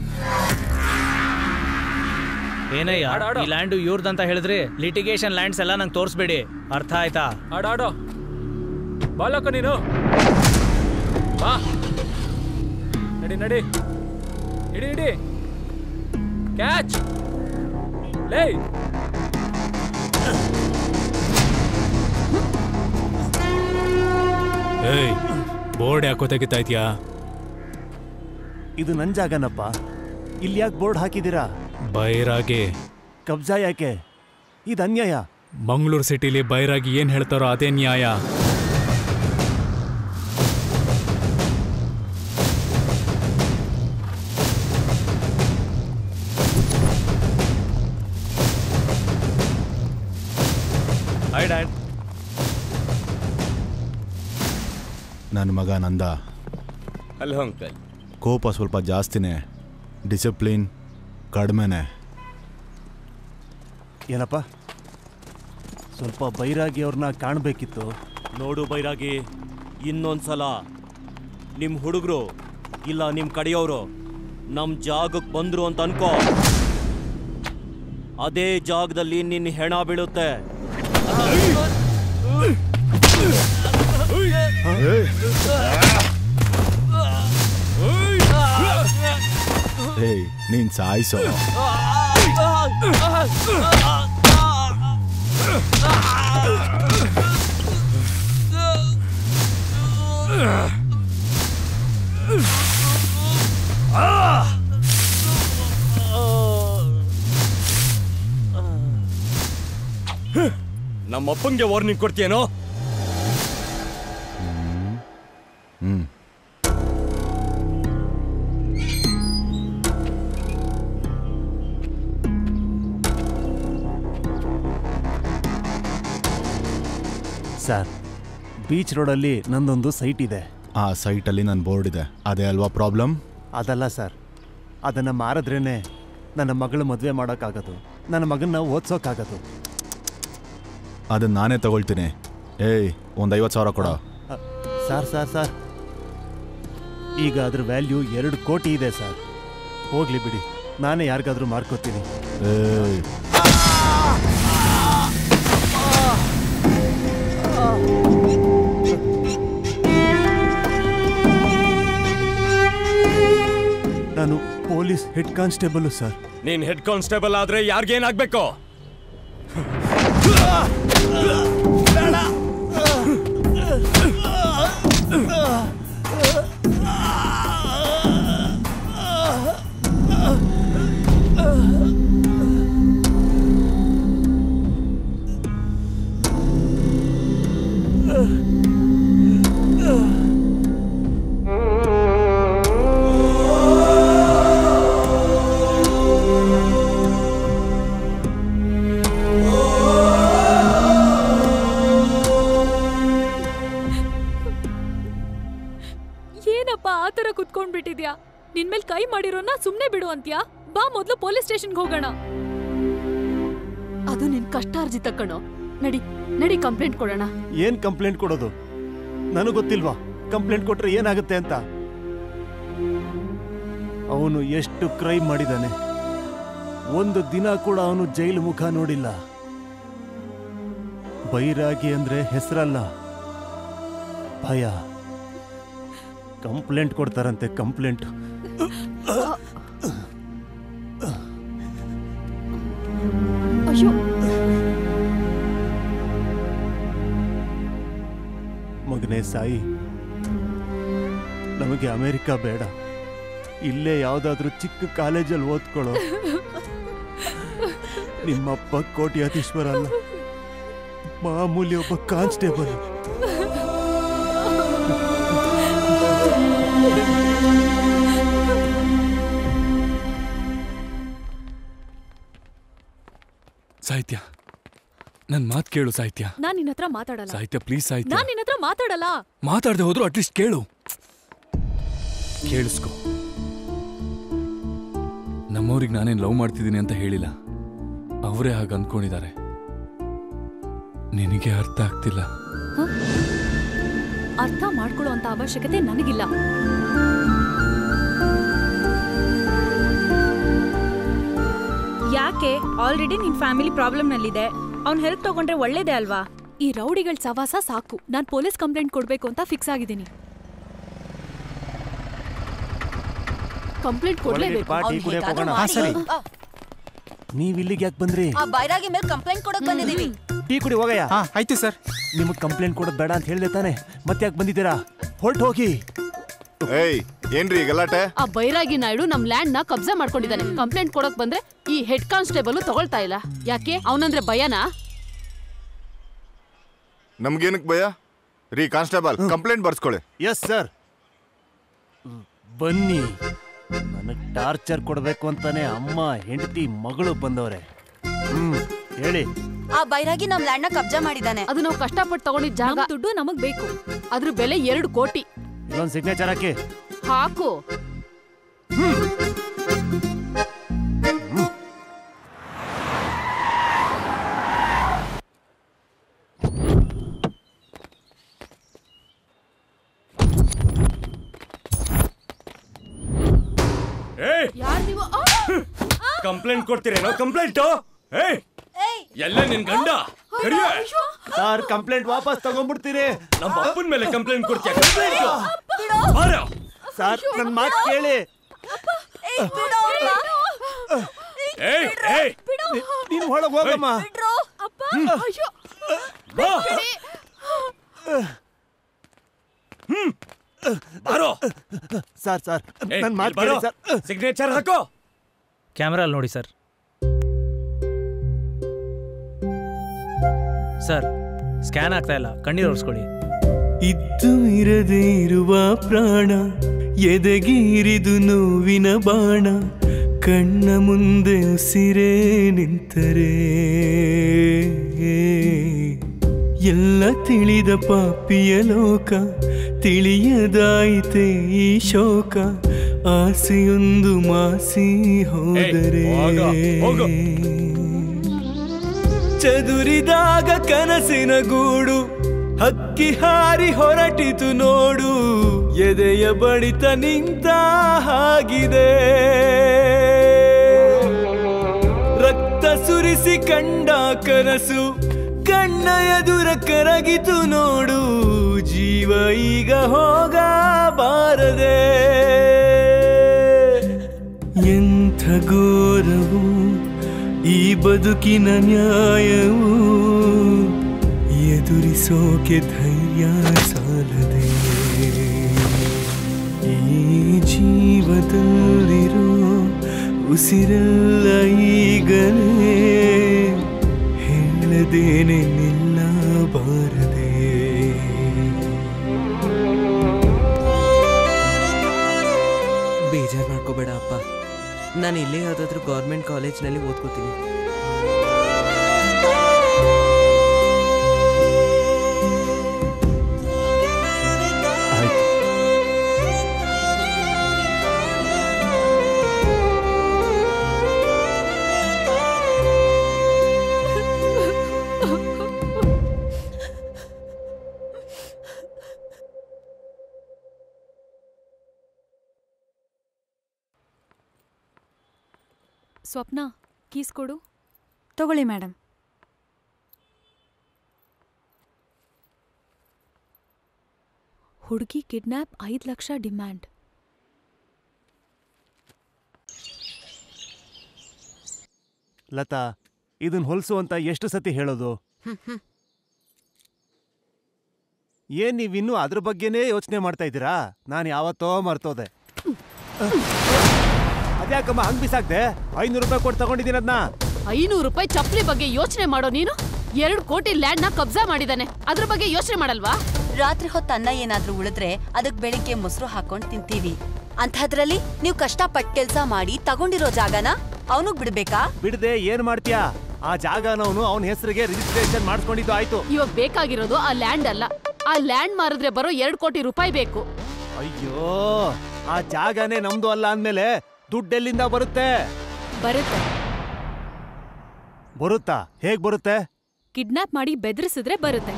ಏನಯ್ಯ, ಈ ಲ್ಯಾಂಡ್ ಇವ್ರದಂತ ಹೇಳಿದ್ರಿ. ಲಿಟಿಗೇಷನ್ ಲ್ಯಾಂಡ್ಸ್ ಎಲ್ಲ ನಂಗೆ ತೋರಿಸ್ಬೇಡಿ, ಅರ್ಥ ಆಯ್ತಾ? ಆಡಾಡೋ ಬಾಲಕ ನೀನು. ಬಾ, ನಡಿ ನಡಿ, ಇಡಿ ಇಡಿ, ಕ್ಯಾಚ್ ಲೇ. ಏಯ್, ಬೋರ್ಡ್ ಯಾಕೋ ತೆಗಿತಾ ಇದೆಯಾ? ಇದು ನನ್ ಜಾಗನಪ್ಪ, ಇಲ್ಲಿ ಯಾಕೆ ಬೋರ್ಡ್ ಹಾಕಿದ್ದೀರಾ? ಬೈರಾಗಿ ಕಬ್ಜಾ ಯಾಕೆ? ಇದು ಅನ್ಯಾಯ. ಮಂಗಳೂರು ಸಿಟಿಲಿ ಬೈರಾಗಿ ಏನ್ ಹೇಳ್ತಾರೋ ಅದೇ ನ್ಯಾಯ. Hi dad. ನನ್ನ ಮಗ ನಂದ. Hello uncle. ಕೋಪ ಸ್ವಲ್ಪ ಜಾಸ್ತಿನೇ, ಡಿಸಿಪ್ಲಿನ್ ಕಡಿಮೆನೆ. ಏನಪ್ಪ ಸ್ವಲ್ಪ ಬೈರಾಗಿ ಅವ್ರನ್ನ ಕಾಣಬೇಕಿತ್ತು. ನೋಡು ಬೈರಾಗಿ, ಇನ್ನೊಂದ್ಸಲ ನಿಮ್ಮ ಹುಡುಗರು ಇಲ್ಲ ನಿಮ್ಮ ಕಡೆಯವರು ನಮ್ಮ ಜಾಗಕ್ಕೆ ಬಂದ್ರು ಅಂತ ಅನ್ಕೋ, ಅದೇ ಜಾಗದಲ್ಲಿ ನಿನ್ನ ಹೆಣ ಬೀಳುತ್ತೆ. ಏಯ್ ನೀನ್ ಸಾಯಿಸೋ. ನಮ್ಮಪ್ಪಂಗೆ ವಾರ್ನಿಂಗ್ ಕೊಡ್ತೀಯೇನೋ? ಹ್ಮ್ ಸರ್, ಬೀಚ್ ರೋಡಲ್ಲಿ ನಂದೊಂದು ಸೈಟ್ ಇದೆ. ಆ ಸೈಟಲ್ಲಿ ನನ್ನ ಬೋರ್ಡ್ ಇದೆ, ಅದೇ ಅಲ್ವಾ ಪ್ರಾಬ್ಲಮ್? ಅದಲ್ಲ ಸರ್, ಅದನ್ನು ಮಾರಿದ್ರೇನೆ ನನ್ನ ಮಗಳು ಮದುವೆ ಮಾಡೋಕ್ಕಾಗೋದು, ನನ್ನ ಮಗನ್ನ ಓದಿಸೋಕ್ಕಾಗೋದು. ಅದನ್ನ ನಾನೇ ತಗೊಳ್ತೀನಿ. ಏಯ್ ಒಂದು ಐವತ್ತು ಸಾವಿರ ಕೊಡ. ಸರ್ ಸರ್ ಸರ್ ಈಗ ಅದ್ರ ವ್ಯಾಲ್ಯೂ ಎರಡು ಕೋಟಿ ಇದೆ ಸರ್. ಹೋಗ್ಲಿ ಬಿಡಿ, ನಾನೇ ಯಾರಿಗಾದ್ರೂ ಮಾರ್ಕೋತೀನಿ. ಏಯ್ ನಾನು ಪೊಲೀಸ್ ಹೆಡ್ ಕಾನ್ಸ್ಟೇಬಲ್ ಸರ್. ನೀನ್ ಹೆಡ್ ಕಾನ್ಸ್ಟೇಬಲ್ ಆದ್ರೆ ಯಾರಿಗೇನಾಗ್ಬೇಕು? ಕುತ್ಕೊಂಡ್ಬಿಟ್ಟಿದ್ಯಾ? ನಿನ್ಮೇಲ್ ಕೈ ಮಾಡಿರೋನ್ನ ಸುಮ್ನೆ ಬಿಡು ಅಂತ್ಯಾ? ಬಾ ಮೊದ್ಲು ಪೊಲೀಸ್ ಸ್ಟೇಷನ್ಗೆ ಹೋಗೋಣ. ಅದು ನಿನ್ ಕಷ್ಟಾರ್ಜಿತ ಕಣೋ. ನಡಿ ನಡಿ ಕಂಪ್ಲೇಂಟ್ ಕೊಡೋಣ. ಏನ್ ಕಂಪ್ಲೇಂಟ್ ಕೊಡೋದು? ನನಗೆ ಗೊತ್ತಿಲ್ವಾ ಕಂಪ್ಲೇಂಟ್ ಕೊಟ್ರೆ ಏನಾಗುತ್ತೆ ಅಂತ? ಅವನು ಎಷ್ಟು ಕ್ರೈಮ್ ಮಾಡಿದಾನೆ, ಒಂದು ದಿನ ಕೂಡ ಅವನು ಜೈಲು ಮುಖ ನೋಡಿಲ್ಲ. ಬೈರಾಗಿ ಅಂದ್ರೆ ಹೆಸರಲ್ಲ, ಭಯ. ಕಂಪ್ಲೇಂಟ್ ಕೊಡ್ತಾರಂತೆ, ಕಂಪ್ಲೇಂಟ್. ಅಯ್ಯೋ, ಮಗನೇ ಸಾಯಿ, ನಮಗೆ ಅಮೆರಿಕ ಬೇಡ, ಇಲ್ಲೇ ಯಾವ್ದಾದ್ರೂ ಚಿಕ್ಕ ಕಾಲೇಜಲ್ಲಿ ಓದ್ಕೊಳ್ಳೋ. ನಿಮ್ಮಪ್ಪ ಕೋಟ್ಯಾಧೀಶ್ವರ ಅಲ್ಲ, ಮಾಮೂಲಿ ಒಬ್ಬ ಕಾನ್ಸ್ಟೇಬಲ್. ಸಾಹಿತ್ಯ, ನನ್ ಮಾತ್ ಕೇಳು ಸಾಹಿತ್ಯ. ನಾನ್ ನಿನ್ನ ಹತ್ರ ಮಾತಾಡಲ್ಲ. ಸಾಹಿತ್ಯ ಪ್ಲೀಸ್ ಸಾಹಿತ್ಯ. ನಾನ್ ನಿನ್ನ ಹತ್ರ ಮಾತಾಡಲ್ಲ. ಮಾತಾಡದೆ ಹೋದ್ರು ಅಟ್ಲೀಸ್ಟ್ ಕೇಳು. ಕೇಳಿಸ್ಕೊ, ನಮ್ಮವ್ರಿಗೆ ನಾನೇನ್ ಲವ್ ಮಾಡ್ತಿದ್ದೀನಿ ಅಂತ ಹೇಳಿಲ್ಲ, ಅವರೇ ಹಾಗೆ ಅಂದ್ಕೊಂಡಿದ್ದಾರೆ. ನಿನಗೆ ಅರ್ಥ ಆಗ್ತಿಲ್ಲ. ಅರ್ಥ ಮಾಡ್ಕೊಳ್ಳೋ ಅಂತ ಅವಶ್ಯಕತೆ ನನಗಿಲ್ಲ. ಯಾಕೆ? ಆಲ್ರೆಡಿ ನಿನ್ ಫ್ಯಾಮಿಲಿ ಪ್ರಾಬ್ಲಮ್ ನಲ್ಲಿದೆ. ಅವ್ನ್ ಹೆಲ್ಪ್ ತಗೊಂಡ್ರೆ ಒಳ್ಳೇದೇ ಅಲ್ವಾ? ಈ ರೌಡಿಗಳ ಸವಾಸ ಸಾಕು. ನಾನ್ ಪೊಲೀಸ್ ಕಂಪ್ಲೇಂಟ್ ಕೊಡ್ಬೇಕು ಅಂತ ಫಿಕ್ಸ್ ಆಗಿದ್ದೀನಿ. ಕಂಪ್ಲೇಂಟ್ ಕೊಡ್ಲೇಬೇಕು. ನೀವ್ ಇಲ್ಲಿಗೆ ಯಾಕೆ ಬಂದ್ರಿ? ಆ ಬೈರಾಗಿ ಮೇಲೆ ಕಂಪ್ಲೇಂಟ್ ಕೊಡಕ್ ಬಂದಿದೀವಿ. ಟೀ ಕುಡಿ ಹೋಗಯ್ಯ. ಆಯ್ತು ಸರ್. ನಿಮಗ್ ಕಂಪ್ಲೇಂಟ್ ಕೊಡೋದ್ ಬೇಡ ಅಂತ ಹೇಳ್ದೆ ತಾನೆ, ಮತ್ತೆ ಯಾಕೆ ಬಂದಿದ್ದೀರಾ? ಹೊರಟು ಹೋಗಿ. ಏಯ್ ಏನ್ರಿ ಗಲಾಟೆ? ಆ ಬೈರಾಗಿ ನಾಯ್ಡು ನಮ್ ಲ್ಯಾಂಡ್ ನ ಕಬ್ಜಾ ಮಾಡ್ಕೊಂಡಿದ್ದಾನೆ. ಕಂಪ್ಲೇಂಟ್ ಕೊಡಕ್ ಬಂದ್ರೆ ಈ ಹೆಡ್ ಕಾನ್ಸ್ಟೇಬಲ್ ತಗೊಳ್ತಾ ಇಲ್ಲ. ಯಾಕೆ? ಅವನಂದ್ರೆ ಭಯನಾ? ನಮ್ಗೇನಕ್ ಭಯ? ರೀ ಕಾನ್ಸ್ಟೇಬಲ್, ಕಂಪ್ಲೇಂಟ್ ಬರ್ಸ್ಕೊಳ್ಳಿ. Yes sir. ಬನ್ನಿ, ನನಗ್ ಟಾರ್ಚರ್ ಕೊಡ್ಬೇಕು ಅಂತಾನೆ ಅಮ್ಮ ಹೆಂಡತಿ ಮಗಳು ಬಂದವ್ರೆ. ಹ್ಮ್ ಹೇಳಿ. ಆ ಬೈರಾಗಿ ನಮ್ ಲ್ಯಾಂಡ್ ನ ಕಬ್ಜಾ ಮಾಡಿದಾನೆ. ಅದು ನಾವು ಕಷ್ಟಪಟ್ಟು ತಗೊಂಡಿದ್ ಜಾಗ. ದುಡ್ಡು ನಮಗ್ ಬೇಕು. ಅದ್ರ ಬೆಲೆ ಎರಡು ಕೋಟಿ. ಇಲ್ಲೊಂದು ಸಿಗ್ನೇಚರ್ ಹಾಕಿ. ಹಾಕು. ಕಂಪ್ಲೇಂಟ್ ಕೊಡ್ತೀರೇನೋ? ಕಂಪ್ಲೇಂಟ್ ಎಲ್ಲ ನಿನ್ ಗಂಡ ಸರ್ ಕಂಪ್ಲೇಂಟ್ ವಾಪಸ್ ತಗೊಂಡ್ಬಿಡ್ತೀರಿ. ನಮ್ಮ ಅಪ್ಪನ ಮೇಲೆ ಕಂಪ್ಲೇಂಟ್ ಕೊಡ್ತೀಯ? ಸರ್ ನನ್ನ ಮಾತು ಕೇಳಿ. ನೀನು ಒಳಗೆ ಹೋಗಮ್ಮ. ಸರ್ ಸರ್ ನನ್ನ ಮಾತು ಕೇಳಿ ಸರ್. ಸಿಗ್ನೇಚರ್ ಹಾಕೋ. ಕ್ಯಾಮ್ರಾ ಅಲ್ಲಿ ನೋಡಿ ಸರ್. ಸರ್ ಸ್ಕ್ಯಾನ್ ಆಗ್ತಾ ಇಲ್ಲ, ಕಣ್ಣೀರು ಒರೆಸ್ಕೊಳ್ಳಿ. ಇದ್ದು ಇರದೇ ಇರುವ ಪ್ರಾಣ ಎದೆಗೀರಿದು ನೋವಿನ ಬಾಣ, ಕಣ್ಣ ಮುಂದೆ ಉಸಿರೇ ನಿಂತರೆ ಎಲ್ಲ ತಿಳಿದ ಪಾಪಿಯ ಲೋಕ, ತಿಳಿಯದಾಯಿತೆ ಈ ಶೋಕ, ಆಸೆಯೊಂದು ಮಾಸಿ ಹೋದರೆ ಚದುರಿದಾಗ ಕನಸಿನ ಗೂಡು, ಹಕ್ಕಿ ಹಾರಿ ಹೊರಟಿತು ನೋಡು, ಎದೆಯ ಬಡಿತ ನಿಂತ ಹಾಗಿದೆ, ರಕ್ತ ಸುರಿಸಿ ಕಂಡ ಕನಸು ಕಣ್ಣ ಎದುರ ಕರಗಿತು ನೋಡು, ಜೀವ ಈಗ ಹೋಗಬಾರದೆ. ಎಂಥ ಘೋರವು ಈ ಬದುಕಿನ ನ್ಯಾಯವು, ಎದುರಿಸೋಕೆ ಧೈರ್ಯ ಸಾಲದೆ. ಈ ಜೀವದಲ್ಲಿರೋ ಉಸಿರೆಲ್ಲ ಈಗಲೇ ಹೇಳದೇನೆ ನಿಲ್ಲಬಾರದೆ. ಬೇಜಾರು ಮಾಡ್ಕೋಬೇಡ ಅಪ್ಪ, ನಾನು ಇಲ್ಲೇ ಯಾವುದಾದ್ರೂ ಗೌರ್ಮೆಂಟ್ ಕಾಲೇಜ್ನಲ್ಲಿ ಓದ್ಕೋತೀನಿ. ಸ್ವಪ್ನ, ಕೀಸ್ ಕೊಡು. ತಗೊಳ್ಳಿ ಮೇಡಮ್. ಹುಡುಗಿ ಕಿಡ್ನಾಪ್ ಐದು ಲಕ್ಷ ಡಿಮ್ಯಾಂಡ್. ಲತಾ, ಇದನ್ ಹೊಲ್ಸು ಅಂತ ಎಷ್ಟು ಸತಿ ಹೇಳೋದು? ಏನ್ ನೀವಿನ್ನೂ ಅದ್ರ ಬಗ್ಗೆನೇ ಯೋಚನೆ ಮಾಡ್ತಾ ಇದ್ದೀರಾ? ನಾನು ಯಾವತ್ತೋ ಮರ್ತೋದೆ. ಅದ್ಯಾಕಮ್ಮ ಹಂಗ್ ಬಿಸಾಕ್ದೆ? ಐನೂರು ರೂಪಾಯಿ ಕೊಟ್ಟು ತಗೊಂಡಿದ್ದೀನಿ ಅದನ್ನ. ಐನೂರು ರೂಪಾಯಿ ಚಪ್ಪಲಿ ಬಗ್ಗೆ ಯೋಚನೆ ಮಾಡೋ ನೀನು? ಎರಡು ಕೋಟಿ ಲ್ಯಾಂಡ್ ನ ಕಬ್ಜಾ ಮಾಡಿದಾನೆ, ಅದ್ರ ಬಗ್ಗೆ ಯೋಚನೆ ಮಾಡಲ್ವಾ? ರಾತ್ರಿ ಹೊತ್ತು ಅನ್ನ ಏನಾದ್ರೂ ಉಳಿದ್ರೆ ಅದಕ್ ಬೆಳಿಗ್ಗೆ ಮೊಸರು ಹಾಕೊಂಡ್ ತಿಂತೀವಿ. ಅಂಥದ್ರಲ್ಲಿ ನೀವು ಕಷ್ಟಪಟ್ಟು ಕೆಲ್ಸ ಮಾಡಿ ತಗೊಂಡಿರೋ ಜಾಗನ ಅವನಿಗ್ ಬಿಡ್ಬೇಕಾ? ಬಿಡದೆ ಏನ್ ಮಾಡ್ತೀಯಾ? ಆ ಜಾಗನವನು ಅವನ ಹೆಸರಿಗೆ ರಿಜಿಸ್ಟ್ರೇಷನ್ ಮಾಡ್ಕೊಂಡಿದ್ದು ಆಯ್ತು. ಇವಾಗ ಬೇಕಾಗಿರೋದು ಆ ಲ್ಯಾಂಡ್ ಅಲ್ಲ, ಆ ಲ್ಯಾಂಡ್ ಮಾರಿದ್ರೆ ಬರೋ ಎರಡು ಕೋಟಿ ರೂಪಾಯಿ ಬೇಕು. ಅಯ್ಯೋ, ಆ ಜಾಗನೇ ನಮ್ದು ಅಲ್ಲ ಅಂದ್ಮೇಲೆ ದುಡ್ಡೆಲ್ಲಿಂದ ಬರುತ್ತೆ? ಬರುತ್ತೆ. ಬರುತ್ತಾ? ಹೇಗ್ ಬರುತ್ತೆ? ಕಿಡ್ನಾಪ್ ಮಾಡಿ ಬೆದರಿಸಿದ್ರೆ ಬರುತ್ತೆ.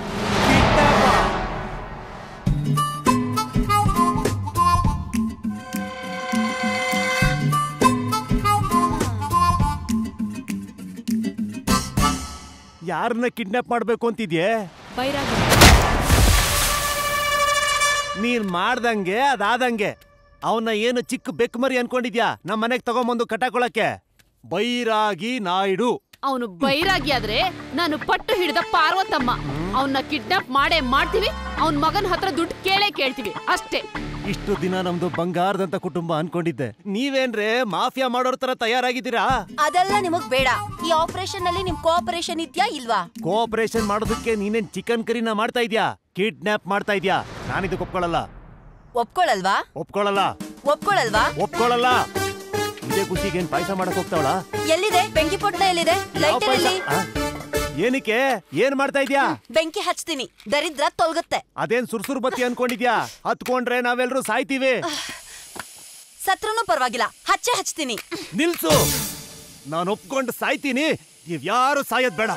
ಯಾರನ್ನ ಕಿಡ್ನಾಪ್ ಮಾಡ್ಬೇಕು ಅಂತಿದ್ಯೆ? ಬೈರಾಗಿ. ನೀನ್ ಮಾಡ್ದಂಗೆ ಅದಾದಂಗೆ. ಅವನ್ನ ಏನು ಚಿಕ್ಕ ಬೆಕ್ ಮರಿ ಅನ್ಕೊಂಡಿದ್ಯಾ ನಮ್ಮ ಮನೆಗ್ ತಗೊಂಬಂದು ಕಟ್ಟಾಕೊಳಕ್ಕೆ? ಬೈರಾಗಿ ನಾಯ್ಡು. ಅವನು ಬೈರಾಗಿ ಆದ್ರೆ ನಾನು ಪಟ್ಟು ಹಿಡಿದ ಪಾರ್ವತಮ್ಮ. ಅವನ್ನ ಕಿಡ್ನಾಪ್ ಮಾಡೇ ಮಾಡ್ತೀವಿ, ಅವನ್ ಮಗನ ಹತ್ರ ದುಡ್ಡು ಕೇಳೇ ಕೇಳ್ತೀವಿ ಅಷ್ಟೇ. ಇಷ್ಟು ದಿನ ನಮ್ದು ಬಂಗಾರದಂತ ಕುಟುಂಬ ಅನ್ಕೊಂಡಿದ್ದೆ, ನೀವೇನ್ರೆ ಮಾಫಿಯಾ ಮಾಡೋರ್ ತರ ತಯಾರಾಗಿದ್ದೀರಾ? ಅದೆಲ್ಲ ನಿಮಗ್ ಬೇಡ. ಈ ಆಪರೇಷನ್ ನಲ್ಲಿ ನಿಮ್ ಕೋಆಪರೇಷನ್ ಇದ್ಯಾ ಇಲ್ವಾ? ಕೋಆಪರೇಷನ್ ಮಾಡೋದಕ್ಕೆ ನೀನೇನ್ ಚಿಕನ್ ಕರಿನ ಮಾಡ್ತಾ ಇದ್ಯಾ? ಕಿಡ್ನಾಪ್ ಮಾಡ್ತಾ ಇದ್ಯಾ? ನಾನಿದಕ್ಕೆ ಒಪ್ಕೊಳ್ಳಲ್ಲ. ಏನಕ್ಕೆ ಏನ್ ಮಾಡ್ತಾ ಇದ್ಯಾ? ಬೆಂಕಿ ಹಚ್ತೀನಿ, ದರಿದ್ರ ತೊಲ್ಗುತ್ತೆ. ಅದೇನ್ ಸುರ್ಸುರ್ ಬತ್ತಿ ಅನ್ಕೊಂಡಿದ್ಯಾ? ಹತ್ಕೊಂಡ್ರೆ ನಾವೆಲ್ಲರೂ ಸಾಯ್ತೀವಿ. ಸತ್ರನೂ ಪರವಾಗಿಲ್ಲ, ಹಚ್ಚೆ ಹಚ್ತೀನಿ. ನಿಲ್ಸು, ನಾನು ಒಪ್ಕೊಂಡು ಸಾಯ್ತೀನಿ, ನೀವ್ಯಾರು ಸಾಯೋದ್ ಬೇಡ.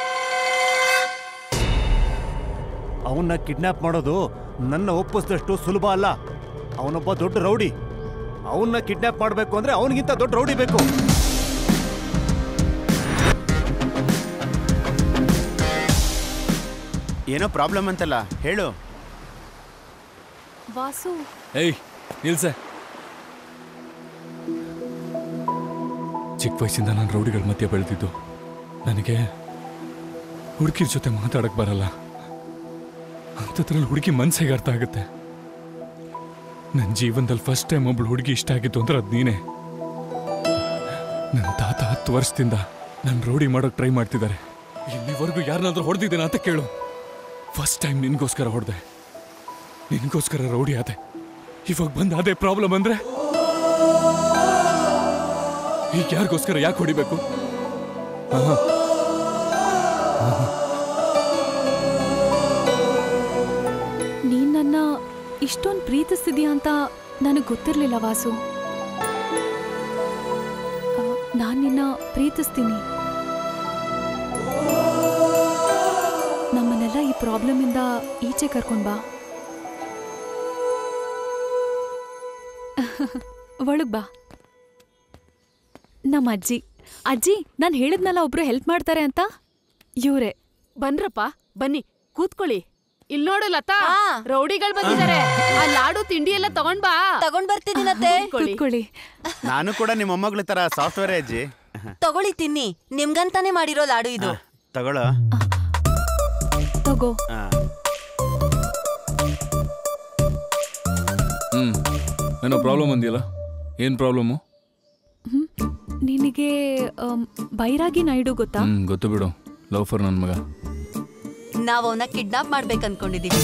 ಅವನ್ನ ಕಿಡ್ನಾಪ್ ಮಾಡೋದು ನನ್ನ ಒಪ್ಪಿಸಿದಷ್ಟು ಸುಲಭ ಅಲ್ಲ. ಅವನೊಬ್ಬ ದೊಡ್ಡ ರೌಡಿ. ಅವನ್ನ ಕಿಡ್ನಾಪ್ ಮಾಡಬೇಕು ಅಂದ್ರೆ ಅವನಿಗಿಂತ ದೊಡ್ಡ ರೌಡಿ ಬೇಕು. ಏನೋ ಪ್ರಾಬ್ಲಮ್ ಅಂತಲ್ಲ, ಹೇಳು. ವಾಸು, ಏಯ್ ನಿಲ್ಸೆ. ಚಿಕ್ಕ ವಯಸ್ಸಿಂದ ನಾನು ರೌಡಿಗಳ ಮಧ್ಯೆ ಬೆಳೆದಿದ್ದು. ನನಗೆ ಹುಡುಗಿರ ಜೊತೆ ಮಾತಾಡಕ್ ಬರಲ್ಲ. ಅಂಥದ್ರಲ್ಲಿ ಹುಡುಗಿ ಮನ್ಸಿಗೆ ಅರ್ಥ ಆಗುತ್ತೆ. ನನ್ನ ಜೀವನದಲ್ಲಿ ಫಸ್ಟ್ ಟೈಮ್ ಒಬ್ಳು ಹುಡುಗಿ ಇಷ್ಟ ಆಗಿತ್ತು ಅಂದ್ರೆ ಅದು ನೀನೇ. ನನ್ನ ತಾತ ಹತ್ತು ವರ್ಷದಿಂದ ನಾನು ರೌಡಿ ಮಾಡೋಕೆ ಟ್ರೈ ಮಾಡ್ತಿದ್ದಾರೆ. ಇಲ್ಲಿವರೆಗೂ ಯಾರನ್ನಾದ್ರೂ ಹೊಡೆದಿದ್ದೇನೆ ಅಂತ ಕೇಳು. ಫಸ್ಟ್ ಟೈಮ್ ನಿನ್ಗೋಸ್ಕರ ಹೊಡೆದೆ, ನಿನ್ಗೋಸ್ಕರ ರೌಡಿ ಆದೆ. ಇವಾಗ ಬಂದ ಅದೇ ಪ್ರಾಬ್ಲಮ್ ಅಂದ್ರೆ ಈಗ ಯಾರಿಗೋಸ್ಕರ ಯಾಕೆ ಹೊಡಿಬೇಕು? ನೀನ್ ನನ್ನ ಇಷ್ಟೊಂದು ಪ್ರೀತಿಸ್ತಿದ್ಯಾ ಅಂತ ನನಗೆ ಗೊತ್ತಿರ್ಲಿಲ್ಲ ವಾಸು. ನಾನು ನಿನ್ನ ಪ್ರೀತಿಸ್ತೀನಿ. ನಮ್ಮನ್ನೆಲ್ಲ ಈ ಪ್ರಾಬ್ಲಮ್ ಇಂದ ಈಚೆ ಕರ್ಕೊಂಡ್ ಬಾ. ಒಳಗ್ ಬಾ. ನಮ್ಮ ಅಜ್ಜಿ ಅಜ್ಜಿ ನಾನು ಹೇಳಿದ್ನಲ್ಲ ಒಬ್ರು ಹೆಲ್ಪ್ ಮಾಡ್ತಾರೆ ಅಂತ, ಇವ್ರೆ. ಬನ್ರಪ್ಪ, ಬನ್ನಿ ಕೂತ್ಕೊಳ್ಳಿ. ಇಲ್ ನೋಡು ಲತಾ, ರೌಡಿಗಳು ಬಂದಿದ್ದಾರೆ. ಆ ಲಾಡು ತಿಂಡಿ ಎಲ್ಲ ತಗೊಂಡ್ ಬಾ. ತಗೊಂಡ್ ಬರ್ತಿದ್ದೀನತ್ತೆ. ಕೂತ್ಕೊಳ್ಳಿ. ನಾನು ಕೂಡ ನಿಮ್ಮ ಮೊಮ್ಮಗಳ ತರ ಸಾಫ್ಟ್ವೇರ್ ಅಜ್ಜಿ. ತಗೊಳ್ಳಿ, ತಿನ್ನಿ. ನಿಮ್ಗಂತಾನೆ ಮಾಡಿರೋ ಲಾಡು ಇದು. ತಗೊಳ್ಳೋ. ತಗೋ. ಹ್ಮ್ ಏನೋ ಪ್ರಾಬ್ಲಮ್ ಅಂದಿಯಲ್ಲ, ಏನ್ ಪ್ರಾಬ್ಲಮ್ಮು? ನಿನಗೆ ಬೈರಾಗಿ ನಾಯ್ಡು ಗೊತ್ತಾ? ಹ್ಮ್ ಗೊತ್ತು ಬಿಡು, ಲವ್ಫರ್ ನನ್ನ ಮಗ. ನಾವ್ ಅವನ್ನ ಕಿಡ್ನಾಪ್ ಮಾಡ್ಬೇಕು ಅನ್ಕೊಂಡಿದೀವಿ.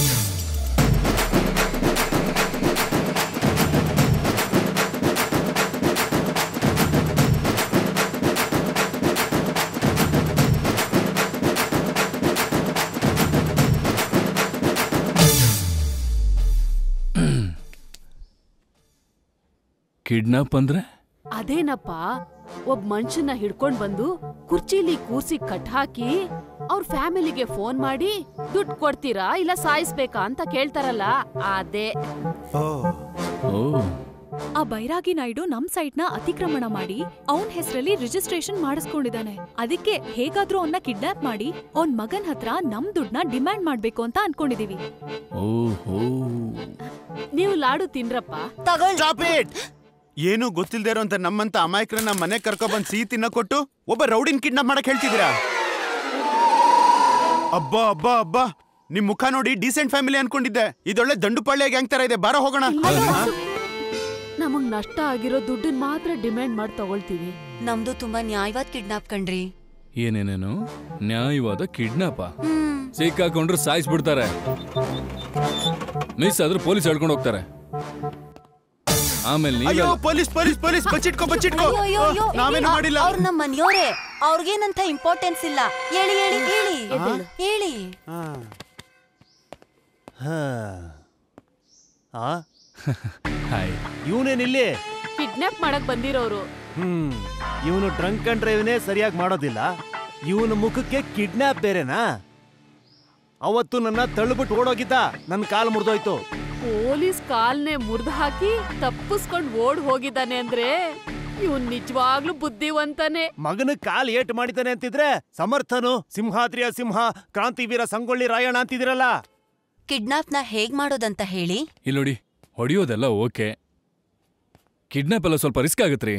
ಕಿಡ್ನಾಪ್ ಅಂದ್ರೆ ಅದೇನಪ್ಪ, ಒಬ್ಬ ಮನುಷ್ಯನ ಹಿಡ್ಕೊಂಡ್ ಬಂದು ಕುರ್ಚಿಲಿ ಕೂರ್ಸಿ ಕಟ್ ಹಾಕಿ ಅವ್ರ ಫ್ಯಾಮಿಲಿಗೆ ಫೋನ್ ಮಾಡಿ ದುಡ್ಡು ಕೊಡ್ತೀರಾ ಇಲ್ಲ ಸಾಯಿಸ್ಬೇಕಾ ಅಂತ ಕೇಳ್ತಾರಲ್ಲ, ಅದೇ. ಆ ಬೈರಾಗಿ ನಾಯ್ಡು ನಮ್ ಸೈಟ್ ನ ಅತಿಕ್ರಮಣ ಮಾಡಿ ಅವನ್ ಹೆಸರಲ್ಲಿ ರಿಜಿಸ್ಟ್ರೇಷನ್ ಮಾಡಿಸ್ಕೊಂಡಿದ್ದಾನೆ. ಅದಕ್ಕೆ ಹೇಗಾದ್ರೂ ಅವನ್ನ ಕಿಡ್ನಾಪ್ ಮಾಡಿ ಅವನ್ ಮಗನ್ ಹತ್ರ ನಮ್ ದುಡ್ಡನ್ನ ಡಿಮ್ಯಾಂಡ್ ಮಾಡ್ಬೇಕು ಅಂತ ಅನ್ಕೊಂಡಿದೀವಿ. ನೀವು ಲಾಡು ತಿನ್ರಪ್ಪ. ಏನು ಗೊತ್ತಿಲ್ದೇ ಇರೋ ಅಂತ ನಮ್ಮಂತ ಅಮಾಯಕರನ್ನ ಮನೆ ಕರ್ಕೊಬಂದ್ ಸಿಹಿ ತಿನ್ನ ಕೊಟ್ಟು ಒಬ್ಬ ರೌಡಿನ್ ಕಿಡ್ನಾಪ್ ಮಾಡಕ್ ಹೇಳ್ತಿದ್ದೀರಾ? ಅಬ್ಬಾ ಅಬ್ಬಾ ಅಬ್ಬಾ, ನಿಮ್ ಮುಖ ನೋಡಿ ಡೀಸೆಂಟ್ ಫ್ಯಾಮಿಲಿ ಅನ್ಕೊಂಡಿದ್ದೆ. ಇದೊಳ್ಳೆ ದಂಡುಪಾಳ್ಯ ಗ್ಯಾಂಗ್ ತರ ಇದೆ. ಬಾರ ಹೋಗೋಣ. ನಮಗ್ ನಷ್ಟ ಆಗಿರೋ ದುಡ್ಡನ್ ಮಾತ್ರ ಡಿಮ್ಯಾಂಡ್ ಮಾಡಿ ತಗೊಳ್ತೀವಿ. ನಮ್ದು ತುಂಬಾ ನ್ಯಾಯವಾದ ಕಿಡ್ನಾಪ್ ಕಣ್ರಿ. ಏನೇನೇನು ನ್ಯಾಯವಾದ ಕಿಡ್ನಾಪ? ಸಿಕ್ಕಾಕೊಂಡ್ರೆ ಸಾಯಿಸ್ಬಿಡ್ತಾರೆ. ಮಿಸ್ ಆದ್ರೆ ಪೊಲೀಸ್ ಹೇಳ್ಕೊಂಡು ಹೋಗ್ತಾರೆ. ಆಮೇಲೆ ಅಯ್ಯೋ ಪೊಲೀಸ್ ಪೊಲೀಸ್ ಪೊಲೀಸ್ ಬಚ್ಚಿಟ್ಕೋ ಬಚ್ಚಿಟ್ಕೋ. ನಾವೇನು ಮಾಡಿಲ್ಲ. ಅವ್ರು ನಮ್ಮ ಮನೆಯವರೇ, ಅವ್ರಿಗೇನಂತ ಇಂಪಾರ್ಟೆನ್ಸ್ ಇಲ್ಲ. ಹೇಳಿ ಹೇಳಿ ಹೇಳಿ ಹೇಳಿ. ಇವನೇನಿಲ್ಲಿ ಕಿಡ್ನಾಪ್ ಮಾಡಕ್ ಬಂದಿರೋರು. ಹ್ಮ್ ಇವನು ಡ್ರಂಕ್ ಅಂಡ್ ಡ್ರೈವ್ನೇ ಸರಿಯಾಗಿ ಮಾಡೋದಿಲ್ಲ. ಇವನ ಮುಖಕ್ಕೆ ಕಿಡ್ನಾಪ್ ಬೇರೆನಾ? ಅವತ್ತು ನನ್ನ ತಳ್ಳಿಬಿಟ್ಟು ಓಡೋಗಿದ್ದ, ನನ್ನ ಕಾಲು ಮುರಿದೋಯ್ತು. ಪೊಲೀಸ್ ಕಾಲ್ನೆ ಮುರಿದು ಹಾಕಿ ತಪ್ಪಿಸ್ಕೊಂಡ್ ಓಡ್ ಹೋಗಿದ್ದಾನೆ ಅಂದ್ರೆ ಇವನ್ ನಿಜವಾಗ್ಲೂ ಬುದ್ಧಿವಂತನೇ. ಮಗನ ಕಾಲ್ ಏಟ್ ಮಾಡಿದ್ದಾನೆ ಅಂತಿದ್ರೆ ಸಮರ್ಥನು, ಸಿಂಹಾದ್ರಿಯ ಸಿಂಹ, ಕ್ರಾಂತಿವೀರ ಸಂಗೊಳ್ಳಿ ರಾಯಣ್ಣ ಅಂತಿದಿರಲ್ಲ. ಕಿಡ್ನಾಪ್ ನ ಹೇಗ್ ಮಾಡೋದಂತ ಹೇಳಿ. ಇಲ್ಲಿ ನೋಡಿ, ಹೊಡಿಯೋದೆಲ್ಲ ಓಕೆ, ಕಿಡ್ನಾಪ್ ಎಲ್ಲ ಸ್ವಲ್ಪ ರಿಸ್ಕ್ ಆಗತ್ರಿ.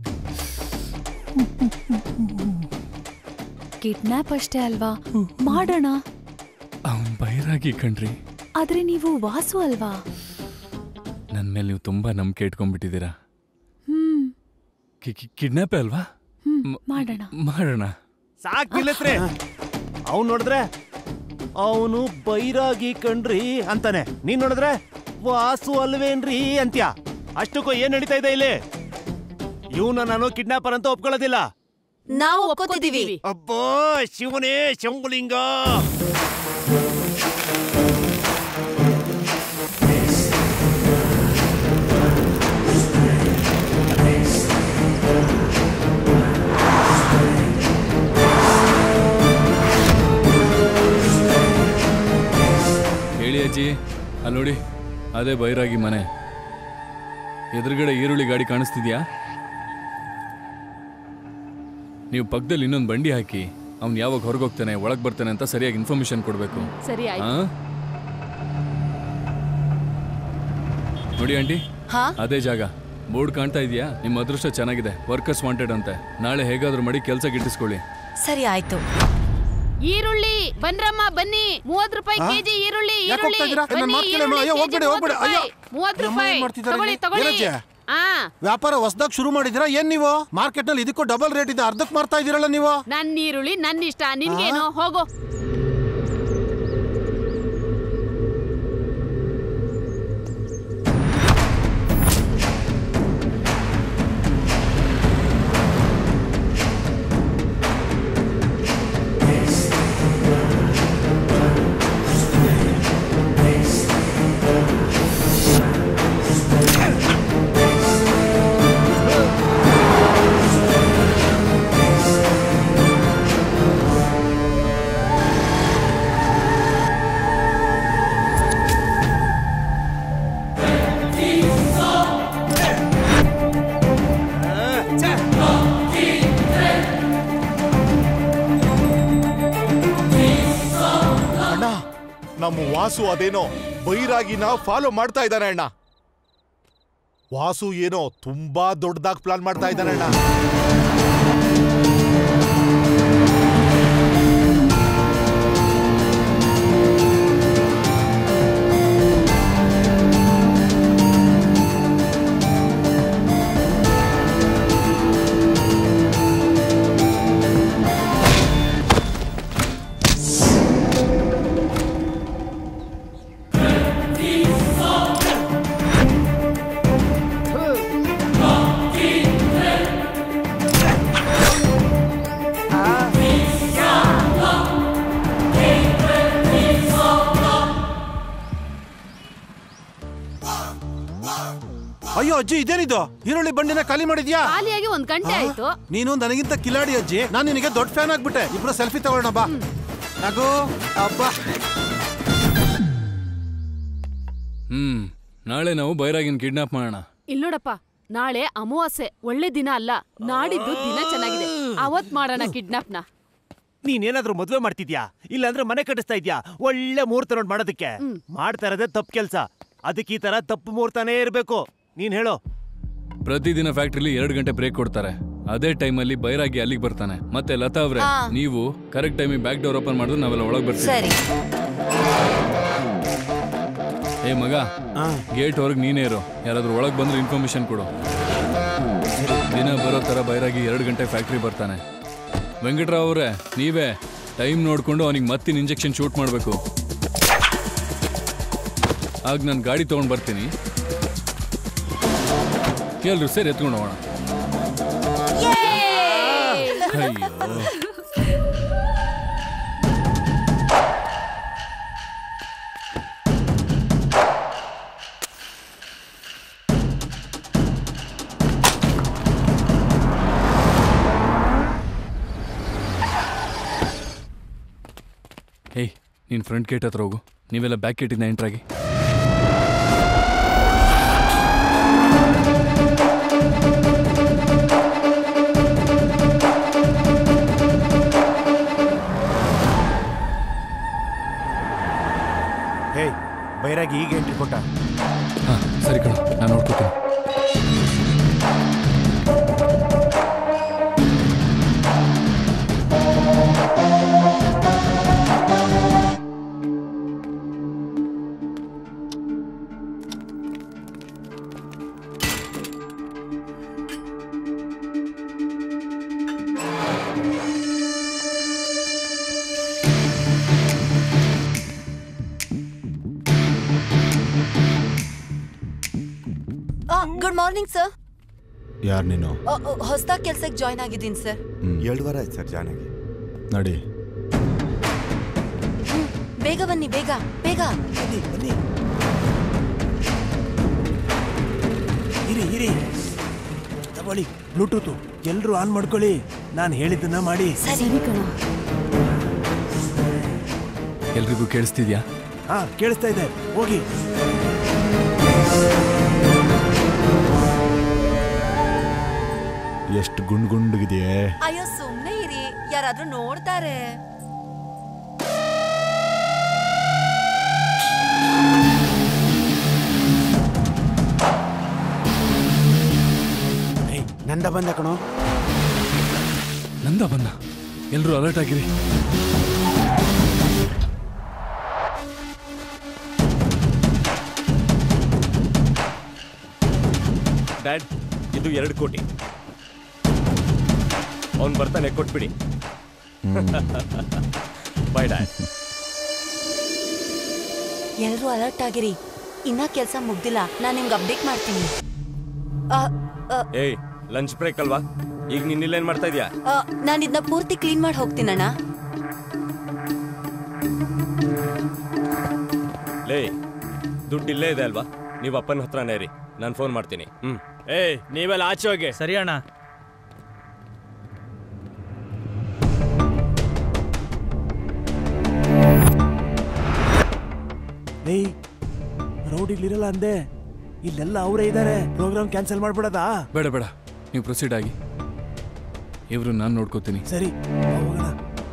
ಕಿಡ್ನಾಪ್ ಅಷ್ಟೇ ಅಲ್ವಾ, ಮಾಡೋಣ. ಅವನ್ ಬೈರಾಗಿ ಕಣ್ರಿ. ಆದ್ರೆ ನೀವು ವಾಸು ಅಲ್ವಾ? ನನ್ ಮೇಲೆ ನೀವು ತುಂಬಾ ನಂಬಿಕೆ ಇಟ್ಕೊಂಡ್ಬಿಟ್ಟಿದ್ದೀರಾ. ಹ್ಮ್ ಕಿಡ್ನಾಪೇ ಅಲ್ವಾ? ಮಾಡೋಣ ಮಾಡೋಣ. ಸಾಕಿಲ್ಲತ್ರೆ. ಅವ್ನು ನೋಡಿದ್ರೆ ಅವನು ಬೈರಾಗಿ ಕಣ್ರಿ ಅಂತಾನೆ, ನೀನ್ ನೋಡಿದ್ರೆ ವಾಸು ಅಲ್ವೇನ್ರಿ ಅಂತ್ಯ. ಅಷ್ಟಕ್ಕೂ ಏನ್ ನಡೀತಾ ಇದೆ ಇಲ್ಲಿ? ಇವನ ನಾನು ಕಿಡ್ನಾಪರ್ ಅಂತ ಒಪ್ಕೊಳ್ಳೋದಿಲ್ಲ. ನಾವು ಒಪ್ಕೋತಿದೀವಿ. ಅಬ್ಬಾ ಶಿವನೇ ಶಂಭುಲಿಂಗ. ಹೇಳಿ ಅಜ್ಜಿ, ಅಲ್ಲಿ ನೋಡಿ, ಅದೇ ಬೈರಾಗಿ ಮನೆ. ಎದುರುಗಡೆ ಈರುಳ್ಳಿ ಗಾಡಿ ಕಾಣಿಸ್ತಿದ್ಯಾ? ನೀವು ಪಕ್ಕದಲ್ಲಿ ಇನ್ನೊಂದು ಬಂಡಿ ಹಾಕಿ ಅವ್ನು ಯಾವಾಗ ಹೊರಗೋಗ್ತಾನೆ ಒಳಗೆ ಬರ್ತಾನೆ ಅಂತ ಸರಿಯಾಗಿ ಇನ್ಫಾರ್ಮೇಶನ್ ಕೊಡಬೇಕು. ಸರಿ ಆಯ್ತು. ನೋಡಿ ಆಂಟಿ, ಅದೇ ಜಾಗ. ಬೋರ್ಡ್ ಕಾಣ್ತಾ ಇದೆಯಾ? ನಿಮ್ಮ ಅದೃಷ್ಟ ಚೆನ್ನಾಗಿದೆ, ವರ್ಕರ್ಸ್ ವಾಂಟೆಡ್ ಅಂತೆ. ನಾಳೆ ಹೇಗಾದ್ರೂ ಮಾಡಿ ಕೆಲಸ ಗಿಟ್ಟಿಸ್ಕೊಳ್ಳಿ. ಸರಿ ಆಯ್ತು. ಈರುಳ್ಳಿ ಬನ್ರಮ್ಮ, ಬನ್ನಿ. ಮೂವತ್ತು ರೂಪಾಯಿ ಕೆಜಿ ಈರುಳ್ಳಿ. ಮೂವತ್ತು ರೂಪಾಯಿ ತಗೊಳ್ಳಿ ತಗೊಳ್ಳಿ. ವ್ಯಾಪಾರ ಹೊಸದಾಗಿ ಶುರು ಮಾಡಿದಿರಾ ಏನ್ ನೀವು? ಮಾರ್ಕೆಟ್ ನಲ್ಲಿ ಇದಕ್ಕೂ ಡಬಲ್ ರೇಟ್ ಇದೆ, ಅರ್ಧಕ್ಕೆ ಮಾರ್ತಾ ಇದೀರಲ್ಲ ನೀವು. ನನ್ನ ಈರುಳ್ಳಿ ನನ್ನ ಇಷ್ಟ, ನಿನ್ಗೇನು? ಹೋಗೋ. ನಮ್ಮ ವಾಸು ಅದೇನೋ ಬೈರಾಗಿನ ಫಾಲೋ ಮಾಡ್ತಾ ಇದ್ದಾನೆ ಅಣ್ಣ. ವಾಸು ಏನೋ ತುಂಬಾ ದೊಡ್ಡದಾಗಿ ಪ್ಲಾನ್ ಮಾಡ್ತಾ ಇದ್ದಾನೆ ಅಣ್ಣ. ಅಯ್ಯೋ ಅಜ್ಜಿ, ಇದೇನಿದು? ಈರುಳ್ಳಿ ಬಂಡಿನ ಖಾಲಿ ಮಾಡಿದ್ಯಾ? ಖಾಲಿಯಾಗಿ ಒಂದ್ ಗಂಟೆ ಆಯ್ತು. ನೀನು ನನಗಿಂತ ಕಿಲಾಡಿ ಅಜ್ಜಿ, ನಾನು ನಿನಗೆ ದೊಡ್ಡ ಫ್ಯಾನ್ ಆಗ್ಬಿಟ್ಟೆ. ಇಬ್ರು ಸೆಲ್ಫಿ ತಗೊಳ್ಳೋಣ ಬಾ. ನಗು ಅಬ್ಬಾ. ಹ್ಮ್ ನಾಳೆ ನಾವು ಬೈರಾಗಿನ ಕಿಡ್ನಾಪ್ ಮಾಡೋಣ. ಇಲ್ ನೋಡಪ್ಪ, ನಾಳೆ ಅಮಾವಾಸ್ಯೆ, ಒಳ್ಳೆ ದಿನ ಅಲ್ಲ. ನಾಡಿದ್ದು ದಿನ ಚೆನ್ನಾಗಿದೆ, ಅವತ್ ಮಾಡೋಣ ಕಿಡ್ನಾಪ್ನ. ನೀನೇನಾದ್ರೂ ಮದ್ವೆ ಮಾಡ್ತಿದ್ಯಾ, ಇಲ್ಲಾಂದ್ರೆ ಮನೆ ಕಟ್ಟಿಸ್ತಾ ಇದ್ಯಾ? ಒಳ್ಳೆ ಮುಹೂರ್ತ ನೋಡ್ ಮಾಡೋದಕ್ಕೆ. ಮಾಡ್ತಾ ಇರೋದೇ ತಪ್ಪು ಕೆಲ್ಸ. ಅದಕ್ಕೆ ಈ ತರ ತಪ್ಪು ಮುಹೂರ್ತನೇ ಇರ್ಬೇಕು. ನೀನ್ ಹೇಳೋ. ಪ್ರತಿದಿನ ಫ್ಯಾಕ್ಟ್ರಿಲಿ ಎರಡು ಗಂಟೆ ಬ್ರೇಕ್ ಕೊಡ್ತಾರೆ. ಅದೇ ಟೈಮಲ್ಲಿ ಬೈರಾಗಿ ಅಲ್ಲಿಗೆ ಬರ್ತಾನೆ. ಮತ್ತೆ ಲತಾ ಅವ್ರೆ, ನೀವು ಕರೆಕ್ಟ್ ಟೈಮಿಗೆ ಬ್ಯಾಕ್ ಡೋರ್ ಓಪನ್ ಮಾಡಿದ್ರೆ ನಾವೆಲ್ಲ ಒಳಗೆ ಬರ್ತೀವಿ. ಏ ಮಗ, ಗೇಟ್ ಹೊರಗೆ ನೀನೇ ಇರೋ. ಯಾರಾದ್ರೂ ಒಳಗೆ ಬಂದ್ರೆ ಇನ್ಫಾರ್ಮೇಶನ್ ಕೊಡು. ದಿನ ಬರೋ ತರ ಬೈರಾಗಿ ಎರಡು ಗಂಟೆ ಫ್ಯಾಕ್ಟ್ರಿ ಬರ್ತಾನೆ. ವೆಂಕಟರಾವ್ ಅವ್ರೆ, ನೀವೇ ಟೈಮ್ ನೋಡ್ಕೊಂಡು ಅವನಿಗೆ ಮತ್ತಿನ ಇಂಜೆಕ್ಷನ್ ಶೂಟ್ ಮಾಡಬೇಕು. ಆಗ ನಾನು ಗಾಡಿ ತಗೊಂಡ್ ಬರ್ತೀನಿ, ಎಲ್ರು ಸೇರಿ ಎತ್ಕೊಂಡು ಹೋಗೋಣ. ಅಯ್ಯೋ, ಏಯ್, ನೀನ್ ಫ್ರಂಟ್ ಗೇಟ್ ಹತ್ರ ಹೋಗು. ನೀವೆಲ್ಲ ಬ್ಯಾಕ್ ಗೇಟಿಂದ ಎಂಟ್ರ್ ಆಗಿ. ಹೇ, ಬೈರಾಗಿ ಈಗ ಎಂಟ್ರಿ ಕೊಟ್ಟ. ಹಾ ಸರಿ ಕಣ, ನಾನು ನೋಡ್ಕೋತೀನಿ. Good morning sir. ಯಾರು ನೀನು? ಹೊಸದಾಗಿ ಕೆಲ್ಸಕ್ಕೆ ಜಾಯ್ನ್ ಆಗಿದ್ದೀನಿ ಸರ್. ಎರಡು ವಾರ ಆಯ್ತು ಸರ್ ಜಾಯ್ನ್ ಆಗಿ. ನಡಿ. ಬೇಗ ಬನ್ನಿ, ಬೇಗ ಬೇಗ ಬನ್ನಿ. ಇರಿ ಇರಿ ತಗೊಳ್ಳಿ ಬ್ಲೂಟೂತ್. ಎಲ್ರು ಆನ್ ಮಾಡ್ಕೊಳ್ಳಿ. ನಾನು ಹೇಳಿದ್ದನ್ನ ಮಾಡಿ. ಸರಿ ಕಣ. ಎಲ್ರಿಗೂ ಕೇಳಿಸ್ತಿದ್ಯಾ? ಹಾ ಕೇಳಿಸ್ತಾ ಇದೆ. ಹೋಗಿ. ಎಷ್ಟು ಗುಂಡ್ ಗುಂಡುಗಿದೆಯೇ. ಅಯ್ಯೋ ಸುಮ್ನೆ ಇರಿ, ಯಾರಾದ್ರೂ ನೋಡ್ತಾರೆ. ನಂದ ಬಂದ ಕಣೋ. ನಂದ ಬಂದ. ಎಲ್ರು ಅಲರ್ಟ್ ಆಗಿರಿ. ಡ್ಯಾಡ್, ಇದು ಎರಡು ಕೋಟಿ. ಅವನ್ ಬರ್ತಾನೆ, ಕೊಟ್ಬಿಡಿ. By dad. ಎಲ್ರು ಅಲರ್ಟ್ ಆಗಿರಿ, ಇನ್ನ ಕೆಲ್ಸ ಮುಗ್ದಿಲ್ಲ. ನಾನ್ ನಿಮ್ಗೆ ಅಪ್ಡೇಟ್ ಮಾಡ್ತೀನಿ. ಏಯ್, ಲಂಚ್ ಬ್ರೇಕ್ ಅಲ್ವಾ? ಈಗ ನೀನ್ ಇಲ್ಲೇನ್ ಮಾಡ್ತಾ ಇದೀಯಾ? ನಾನು ಇದನ್ನ ಪೂರ್ತಿ ಕ್ಲೀನ್ ಮಾಡಿ ಹೋಗ್ತೀನಣ್ಣ. ಲೇ, ದುಡ್ಡು ಇಲ್ಲೇ ಇದೆ ಅಲ್ವಾ? ನೀವು ಅಪ್ಪನ ಹತ್ರನೇ ಇರಿ, ನಾನು ಫೋನ್ ಮಾಡ್ತೀನಿ. ಹ್ಮ್. ಏಯ್, ನೀವೆಲ್ಲ ಆಚೆ ಹೋಗಿ. ಸರಿ ಅಣ್ಣ. ಏಯ್, ರೌಡಿಗಳಿರಲ್ಲ ಅಂದೆ. ಇಲ್ಲೆಲ್ಲ ಅವರೇ ಇದ್ದಾರೆ. ಪ್ರೋಗ್ರಾಮ್ ಕ್ಯಾನ್ಸಲ್ ಮಾಡ್ಬಿಡದಾ? ಬೇಡ ಬೇಡ, ನೀವು ಪ್ರೊಸೀಡ್ ಆಗಿ. ಇವ್ರು ನಾನು ನೋಡ್ಕೋತೀನಿ. ಸರಿ, ಹೋಗೋಣ.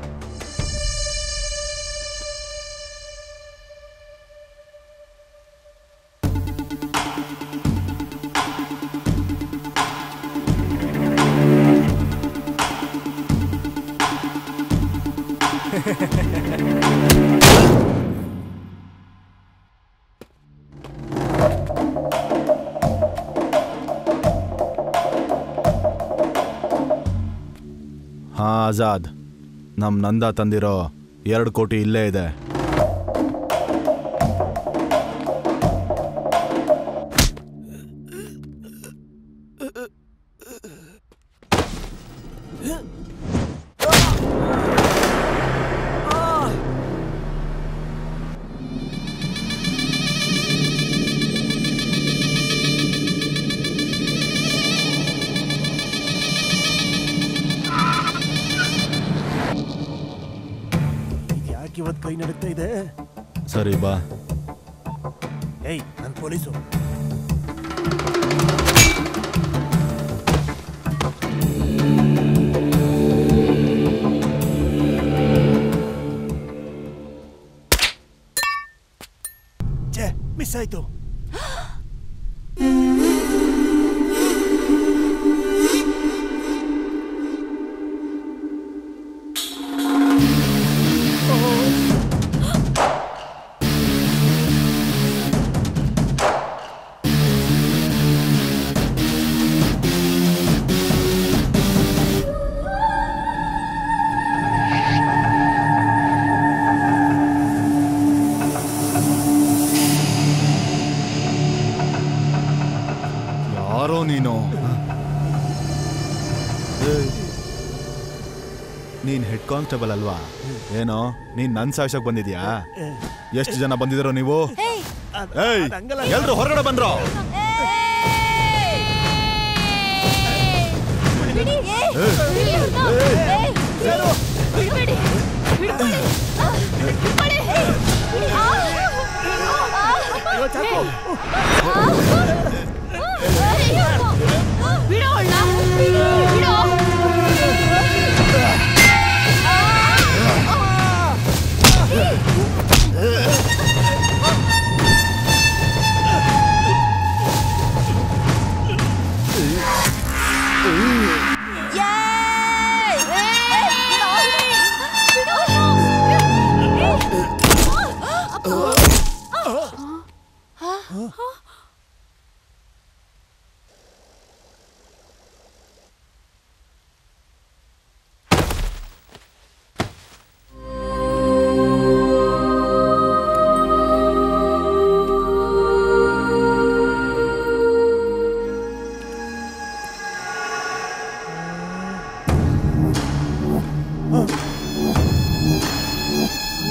ಹಾ ಆಜಾದ್, ನಮ್ ನಂದ ತಂದಿರೋ ಎರಡು ಕೋಟಿ ಇಲ್ಲೇ ಇದೆ. ಇವತ್ತು ಕೈ ನಡೀತಾ ಇದೆ. ಸರಿ ಬಾ. ಏಯ್, ನಾನು ಪೊಲೀಸು. ಛೇ, ಮಿಸ್ ಆಯ್ತು. ನೀನು ನೀನ್ ಹೆಡ್ ಕಾನ್ಸ್ಟೇಬಲ್ ಅಲ್ವಾ? ಏನೋ ನೀನ್ ನನ್ ಸಾಕ್ಷಕ್ ಬಂದಿದ್ಯಾ? ಎಷ್ಟು ಜನ ಬಂದಿದಾರೋ ನೀವು? ಎಲ್ರು ಹೊರಗಡೆ ಬಂದ್ರೋ?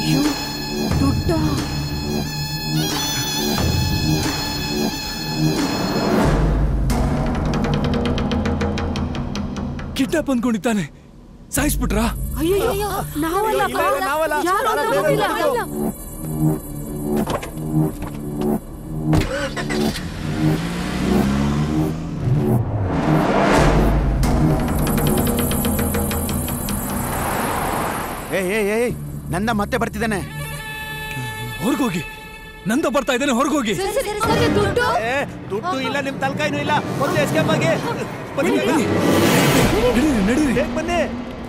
ಅಯ್ಯೋ ದುಡ್ಡ ಕಿಡ್ನಾಪ್ ಅಂದ್ಕೊಂಡಿದ್ದಾನೆ. ಸಾಯಿಸ್ಬಿಟ್ರಾ? ಅಯ್ಯಯ್ಯೋ ನಾವಲ್ಲ ಯಾರು ನಾವಿಲ್ಲ ಏಯ್ ಏಯ್ ಏಯ್ ನಂದ ಮತ್ತೆ ಬರ್ತಿದ್ದಾನೆ. ಹೊರಗೋಗಿ. ನಂದ ಬರ್ತಾ ಇದ್ದಾನೆ, ಹೊರಗೋಗಿ. ದುಡ್ಡು ದುಡ್ಡು ಇಲ್ಲ, ನಿಮ್ ತಲ್ಕಾಯಿನೂ ಇಲ್ಲ. ಮೊದಲು ಎಸ್ಕೇಪ್ ಆಗಿ ನಡೀರಿ. ಬನ್ನಿ.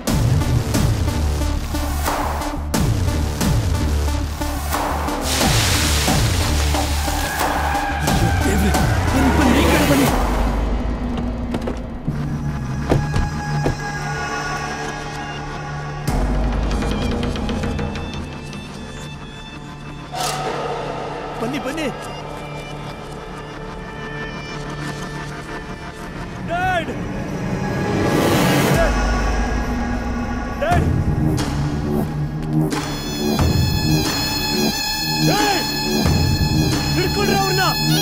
ಬನ್ನಿ ಬನ್ನಿ. ಡ್ಯಾಡ್ ಡ್ಯಾಡ್ ಡ್ಯಾಡ್ ಹಿಡ್ಕೊಂಡ್ರೆ ಅವ್ರನ್ನ.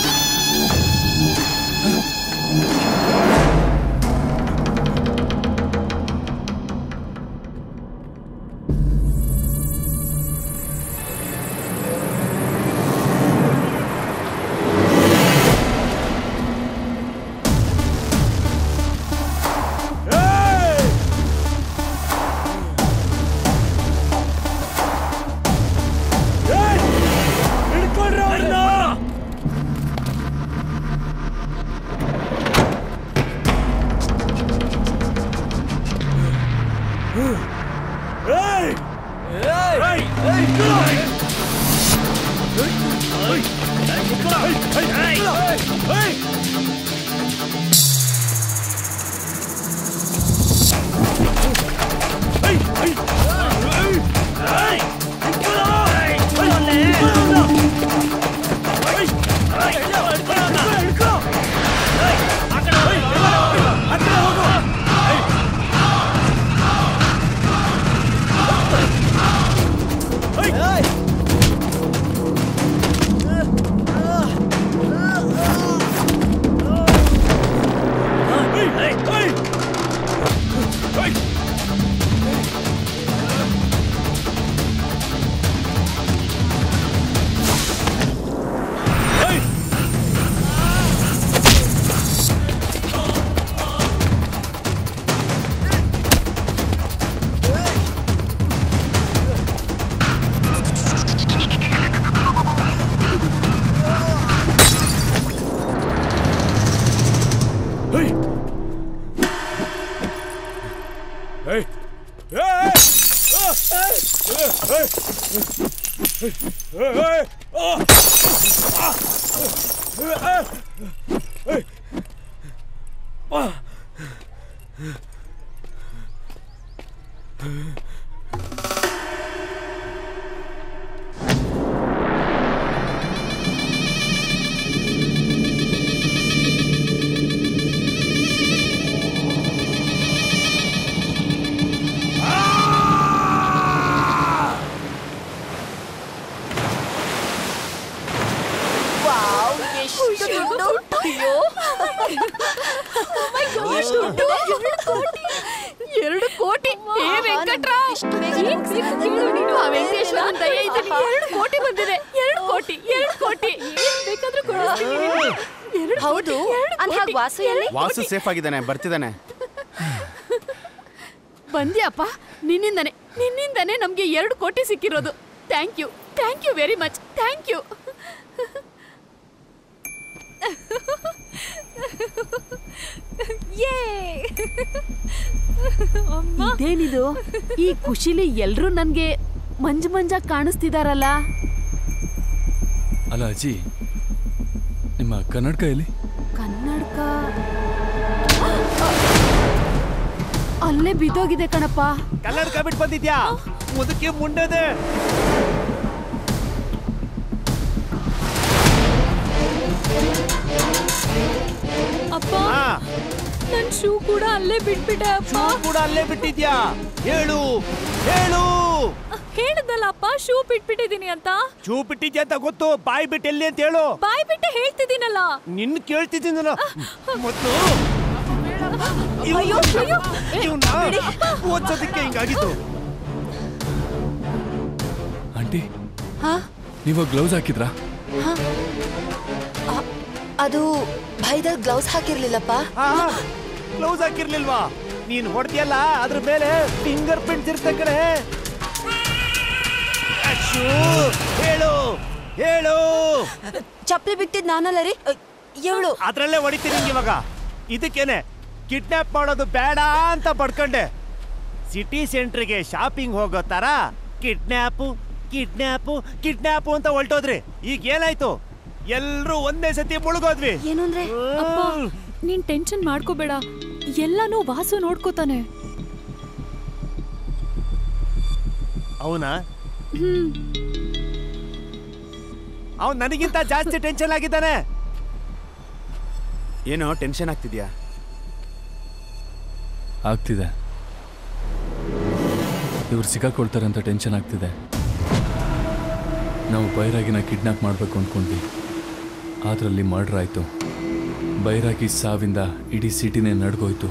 ಎರಡು ಕೋಟಿ ಏ ವೆಂಕಟ್ರಾ, ವೆಂಕಟೇಶ್ವರ ದಯ ಇದ್ದೀನಿ. ಎರಡು ಕೋಟಿ ಬಂದಿದೆ. ಎರಡು ಕೋಟಿ ಎರಡು ಕೋಟಿ ಏನ್ ಬೇಕಾದ್ರೂ ಕೊಡಿಸ್ತೀನಿ. ಹೌದು. ಅಂದಾಗ ವಾಸು ಎಲ್ಲಿ? ವಾಸು ಸೇಫ್ ಆಗಿದ್ದಾನೆ, ಬರ್ತಿದ್ದಾನೆ. ಬಂದ್ಯಾಪ್ಪ, ನಿನ್ನಿಂದಾನೆ ನಿನ್ನಿಂದಾನೆ ನಮ್ಗೆ ಎರಡು ಕೋಟಿ ಸಿಕ್ಕಿರೋದು. Thank you thank you very much. Thank you. ಇದೇನಿದು? ಈ ಖುಷಿಲಿ ಎಲ್ರೂ ನನ್ಗೆ ಮಂಜು ಮಂಜಾಗಿ ಕಾಣಿಸ್ತಿದಾರಲ್ಲ. ಅಲ್ಲ ಅಜ್ಜಿ, ನಿಮ್ಮ ಕನ್ನಡಕ ಎಲ್ಲಿ? ಕನ್ನಡಕ ಅಲ್ಲೇ ಬಿದ್ದೋಗಿದೆ ಕಣಪ್ಪ. ಕನ್ನಡಕ ಬಿಟ್ಟು ಬಂದಿದ್ಯಾ? ಮುದುಕಿ ಮುಂಡದೆ. ಅಪ್ಪ, ನನ್ ಶೂ ಕೂಡ ಅಲ್ಲೇ ಬಿಟ್ಬಿಟ್ಟೆ ಅಪ್ಪ. ಶೂ ಕೂಡ ಅಲ್ಲೇ ಬಿಟ್ಟಿದ್ಯಾ? ಹೇಳು ಹೇಳು ಹೇಳಿದ್ನಲ್ಲಪ್ಪ ಶೂ ಬಿಟ್ಬಿಟ್ಟಿದೀನಿ ಅಂತ. ಶೂ ಬಿಟ್ಟಿದ್ಯಾ ಅಂತ ಗೊತ್ತು, ಬಾಯಿ ಬಿಟ್ಟು ಎಲ್ಲಿ ಅಂತ ಹೇಳು. ಬಾಯಿ ಬಿಟ್ಟೆ ಹೇಳ್ತಿದ್ದೀನಲ್ಲ. ನಿನ್ನ ಕೇಳ್ತಿದ್ದೀನಲ್ಲ ಮೊದಲು. ಓದ್ಸೋದಕ್ಕೆ ಹಿಂಗಾಗಿತ್ತು. ಆಂಟಿ ನೀವು ಗ್ಲೌಸ್ ಹಾಕಿದ್ರಾ? ಅದು ಭಯದಲ್ಲಿ ಗ್ಲೌಸ್ ಹಾಕಿರ್ಲಿಲ್ಲಪ್ಪ. ಗ್ಲೌಸ್ ಹಾಕಿರ್ಲಿಲ್ವಾ? ನೀನ್ ಹೊಡ್ತಿಯಲ್ಲ ಅದ್ರ ಮೇಲೆ ಫಿಂಗರ್ ಪ್ರಿಂಟ್ ಇರ್ತ ಕಡೆ. ಹೇಳು ಹೇಳು. ಚಪ್ಪಲಿ ಬಿಟ್ಟಿದ್ ನಾನಲ್ಲ ರೀ, ಹೇಳು. ಅದ್ರಲ್ಲೇ ಹೊಡಿತೀನಿ ಇವಾಗ. ಇದಕ್ಕೇನೆ ಕಿಡ್ನಾಪ್ ಮಾಡೋದು ಬೇಡ ಅಂತ ಪಡ್ಕೊಂಡೆ. ಸಿಟಿ ಸೆಂಟ್ರಿಗೆ ಶಾಪಿಂಗ್ ಹೋಗೋ ತರ ಕಿಡ್ನಾಪು ಕಿಡ್ನಾಪು ಕಿಡ್ನಾಪು ಅಂತ ಹೊಲ್ಟೋದ್ರಿ. ಈಗ ಏನಾಯ್ತು? ಎಲ್ರೂ ಒಂದೇ ಸತಿ ಮುಳುಗೋದ್ವಿ. ಏನು ಅಂದ್ರೆ? ಅಪ್ಪ ನೀನ್ ಟೆನ್ಷನ್ ಮಾಡ್ಕೋಬೇಡ, ಎಲ್ಲಾನು ವಾಸು ನೋಡ್ಕೋತಾನೆ. ಅವನಾ? ಹ್ಮ್. ಅವನ್ ನನಗಿಂತ ಜಾಸ್ತಿ ಟೆನ್ಷನ್ ಆಗಿದ್ದಾನೆ. ಏನೋ ಟೆನ್ಷನ್ ಆಗ್ತಿದ್ಯಾ? ಆಗ್ತಿದೆ. ಇವ್ರು ಸಿಕ್ಕಾಕೊಳ್ತಾರೆ ಅಂತ ಟೆನ್ಷನ್ ಆಗ್ತಿದೆ. ನಾವು ಬೈರಾಗಿನ ಕಿಡ್ನಾಪ್ ಮಾಡಬೇಕು ಅಂದ್ಕೊಂಡ್ವಿ, ಅದರಲ್ಲಿ ಮರ್ಡರ್ ಆಯಿತು. ಬೈರಾಗಿ ಸಾವಿಂದ ಇಡೀ ಸಿಟಿನೇ ನಡ್ಗೋಯ್ತು.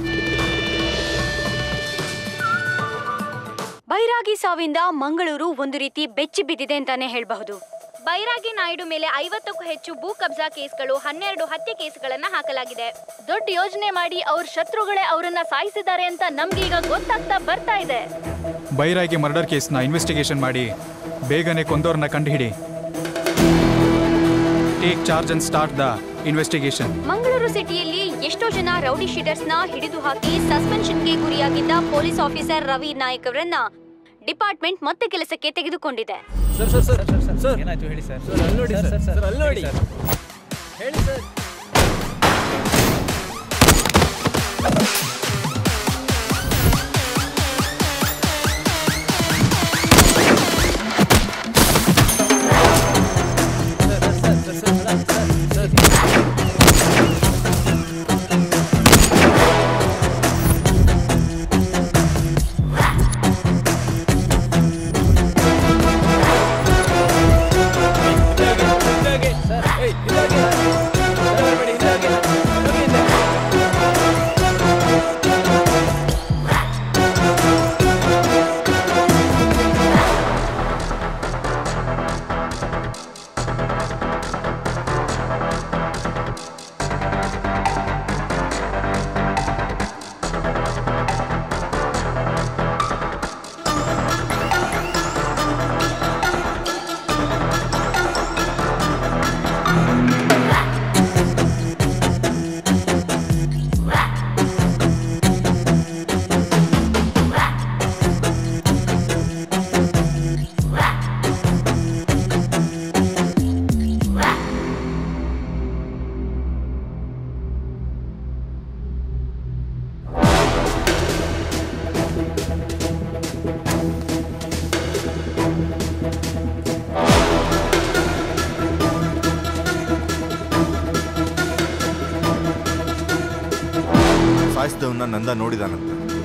ಬೈರಾಗಿ ಸಾವಿಂದ ಮಂಗಳೂರು ಒಂದು ರೀತಿ ಬೆಚ್ಚಿ ಬಿದ್ದಿದೆ ಅಂತಾನೆ ಹೇಳಬಹುದು. ಬೈರಾಗಿ ನಾಯ್ಡು ಮೇಲೆ ಐವತ್ತಕ್ಕೂ ಹೆಚ್ಚು ಭೂ ಕಬ್ಜಾ ಕೇಸ್ಗಳು, ಹನ್ನೆರಡು ಹತ್ಯೆ ಕೇಸ್ಗಳನ್ನ ಹಾಕಲಾಗಿದೆ. ದೊಡ್ಡ ಯೋಜನೆ ಮಾಡಿ ಅವ್ರ ಶತ್ರುಗಳೇ ಅವರನ್ನ ಸಾಯಿಸಿದ್ದಾರೆ ಅಂತ ನಮ್ಗೆ ಈಗ ಗೊತ್ತಾಗ್ತಾ ಬರ್ತಾ ಇದೆ. ಬೈರಾಗಿ ಮರ್ಡರ್ ಕೇಸ್ನ ಇನ್ವೆಸ್ಟಿಗೇಷನ್ ಮಾಡಿ ಬೇಗನೆ ಕೊಂದೋರ್ನ ಕಂಡುಹಿಡಿ. Take charge and start the investigation. Mangaluru ಸಿಟಿಯಲ್ಲಿ ಎಷ್ಟೋ ಜನ ರೌಡಿ ಶೀಟರ್ಸ್ನ ಹಿಡಿದು ಹಾಕಿ ಸಸ್ಪೆನ್ಷನ್ಗೆ ಗುರಿಯಾಗಿದ್ದ ಪೊಲೀಸ್ ಆಫೀಸರ್ ರವಿ ನಾಯಕ್ ಅವರನ್ನ ಡಿಪಾರ್ಟ್ಮೆಂಟ್ ಮತ್ತೆ ಕೆಲಸಕ್ಕೆ ತೆಗೆದುಕೊಂಡಿದೆ. Sir sir sir sir sir ಏನಾಯ್ತು ಹೇಳಿ ಸರ್. ಸರ್ ಅಲ್ಲಿ ನೋಡಿ ಸರ್, ಸರ್ ಅಲ್ಲಿ ನೋಡಿ ಹೇಳಿ ಸರ್. ಸಾಯಿಸಿದವನ್ನ ನಂದ ನೋಡಿದಾನಂತ.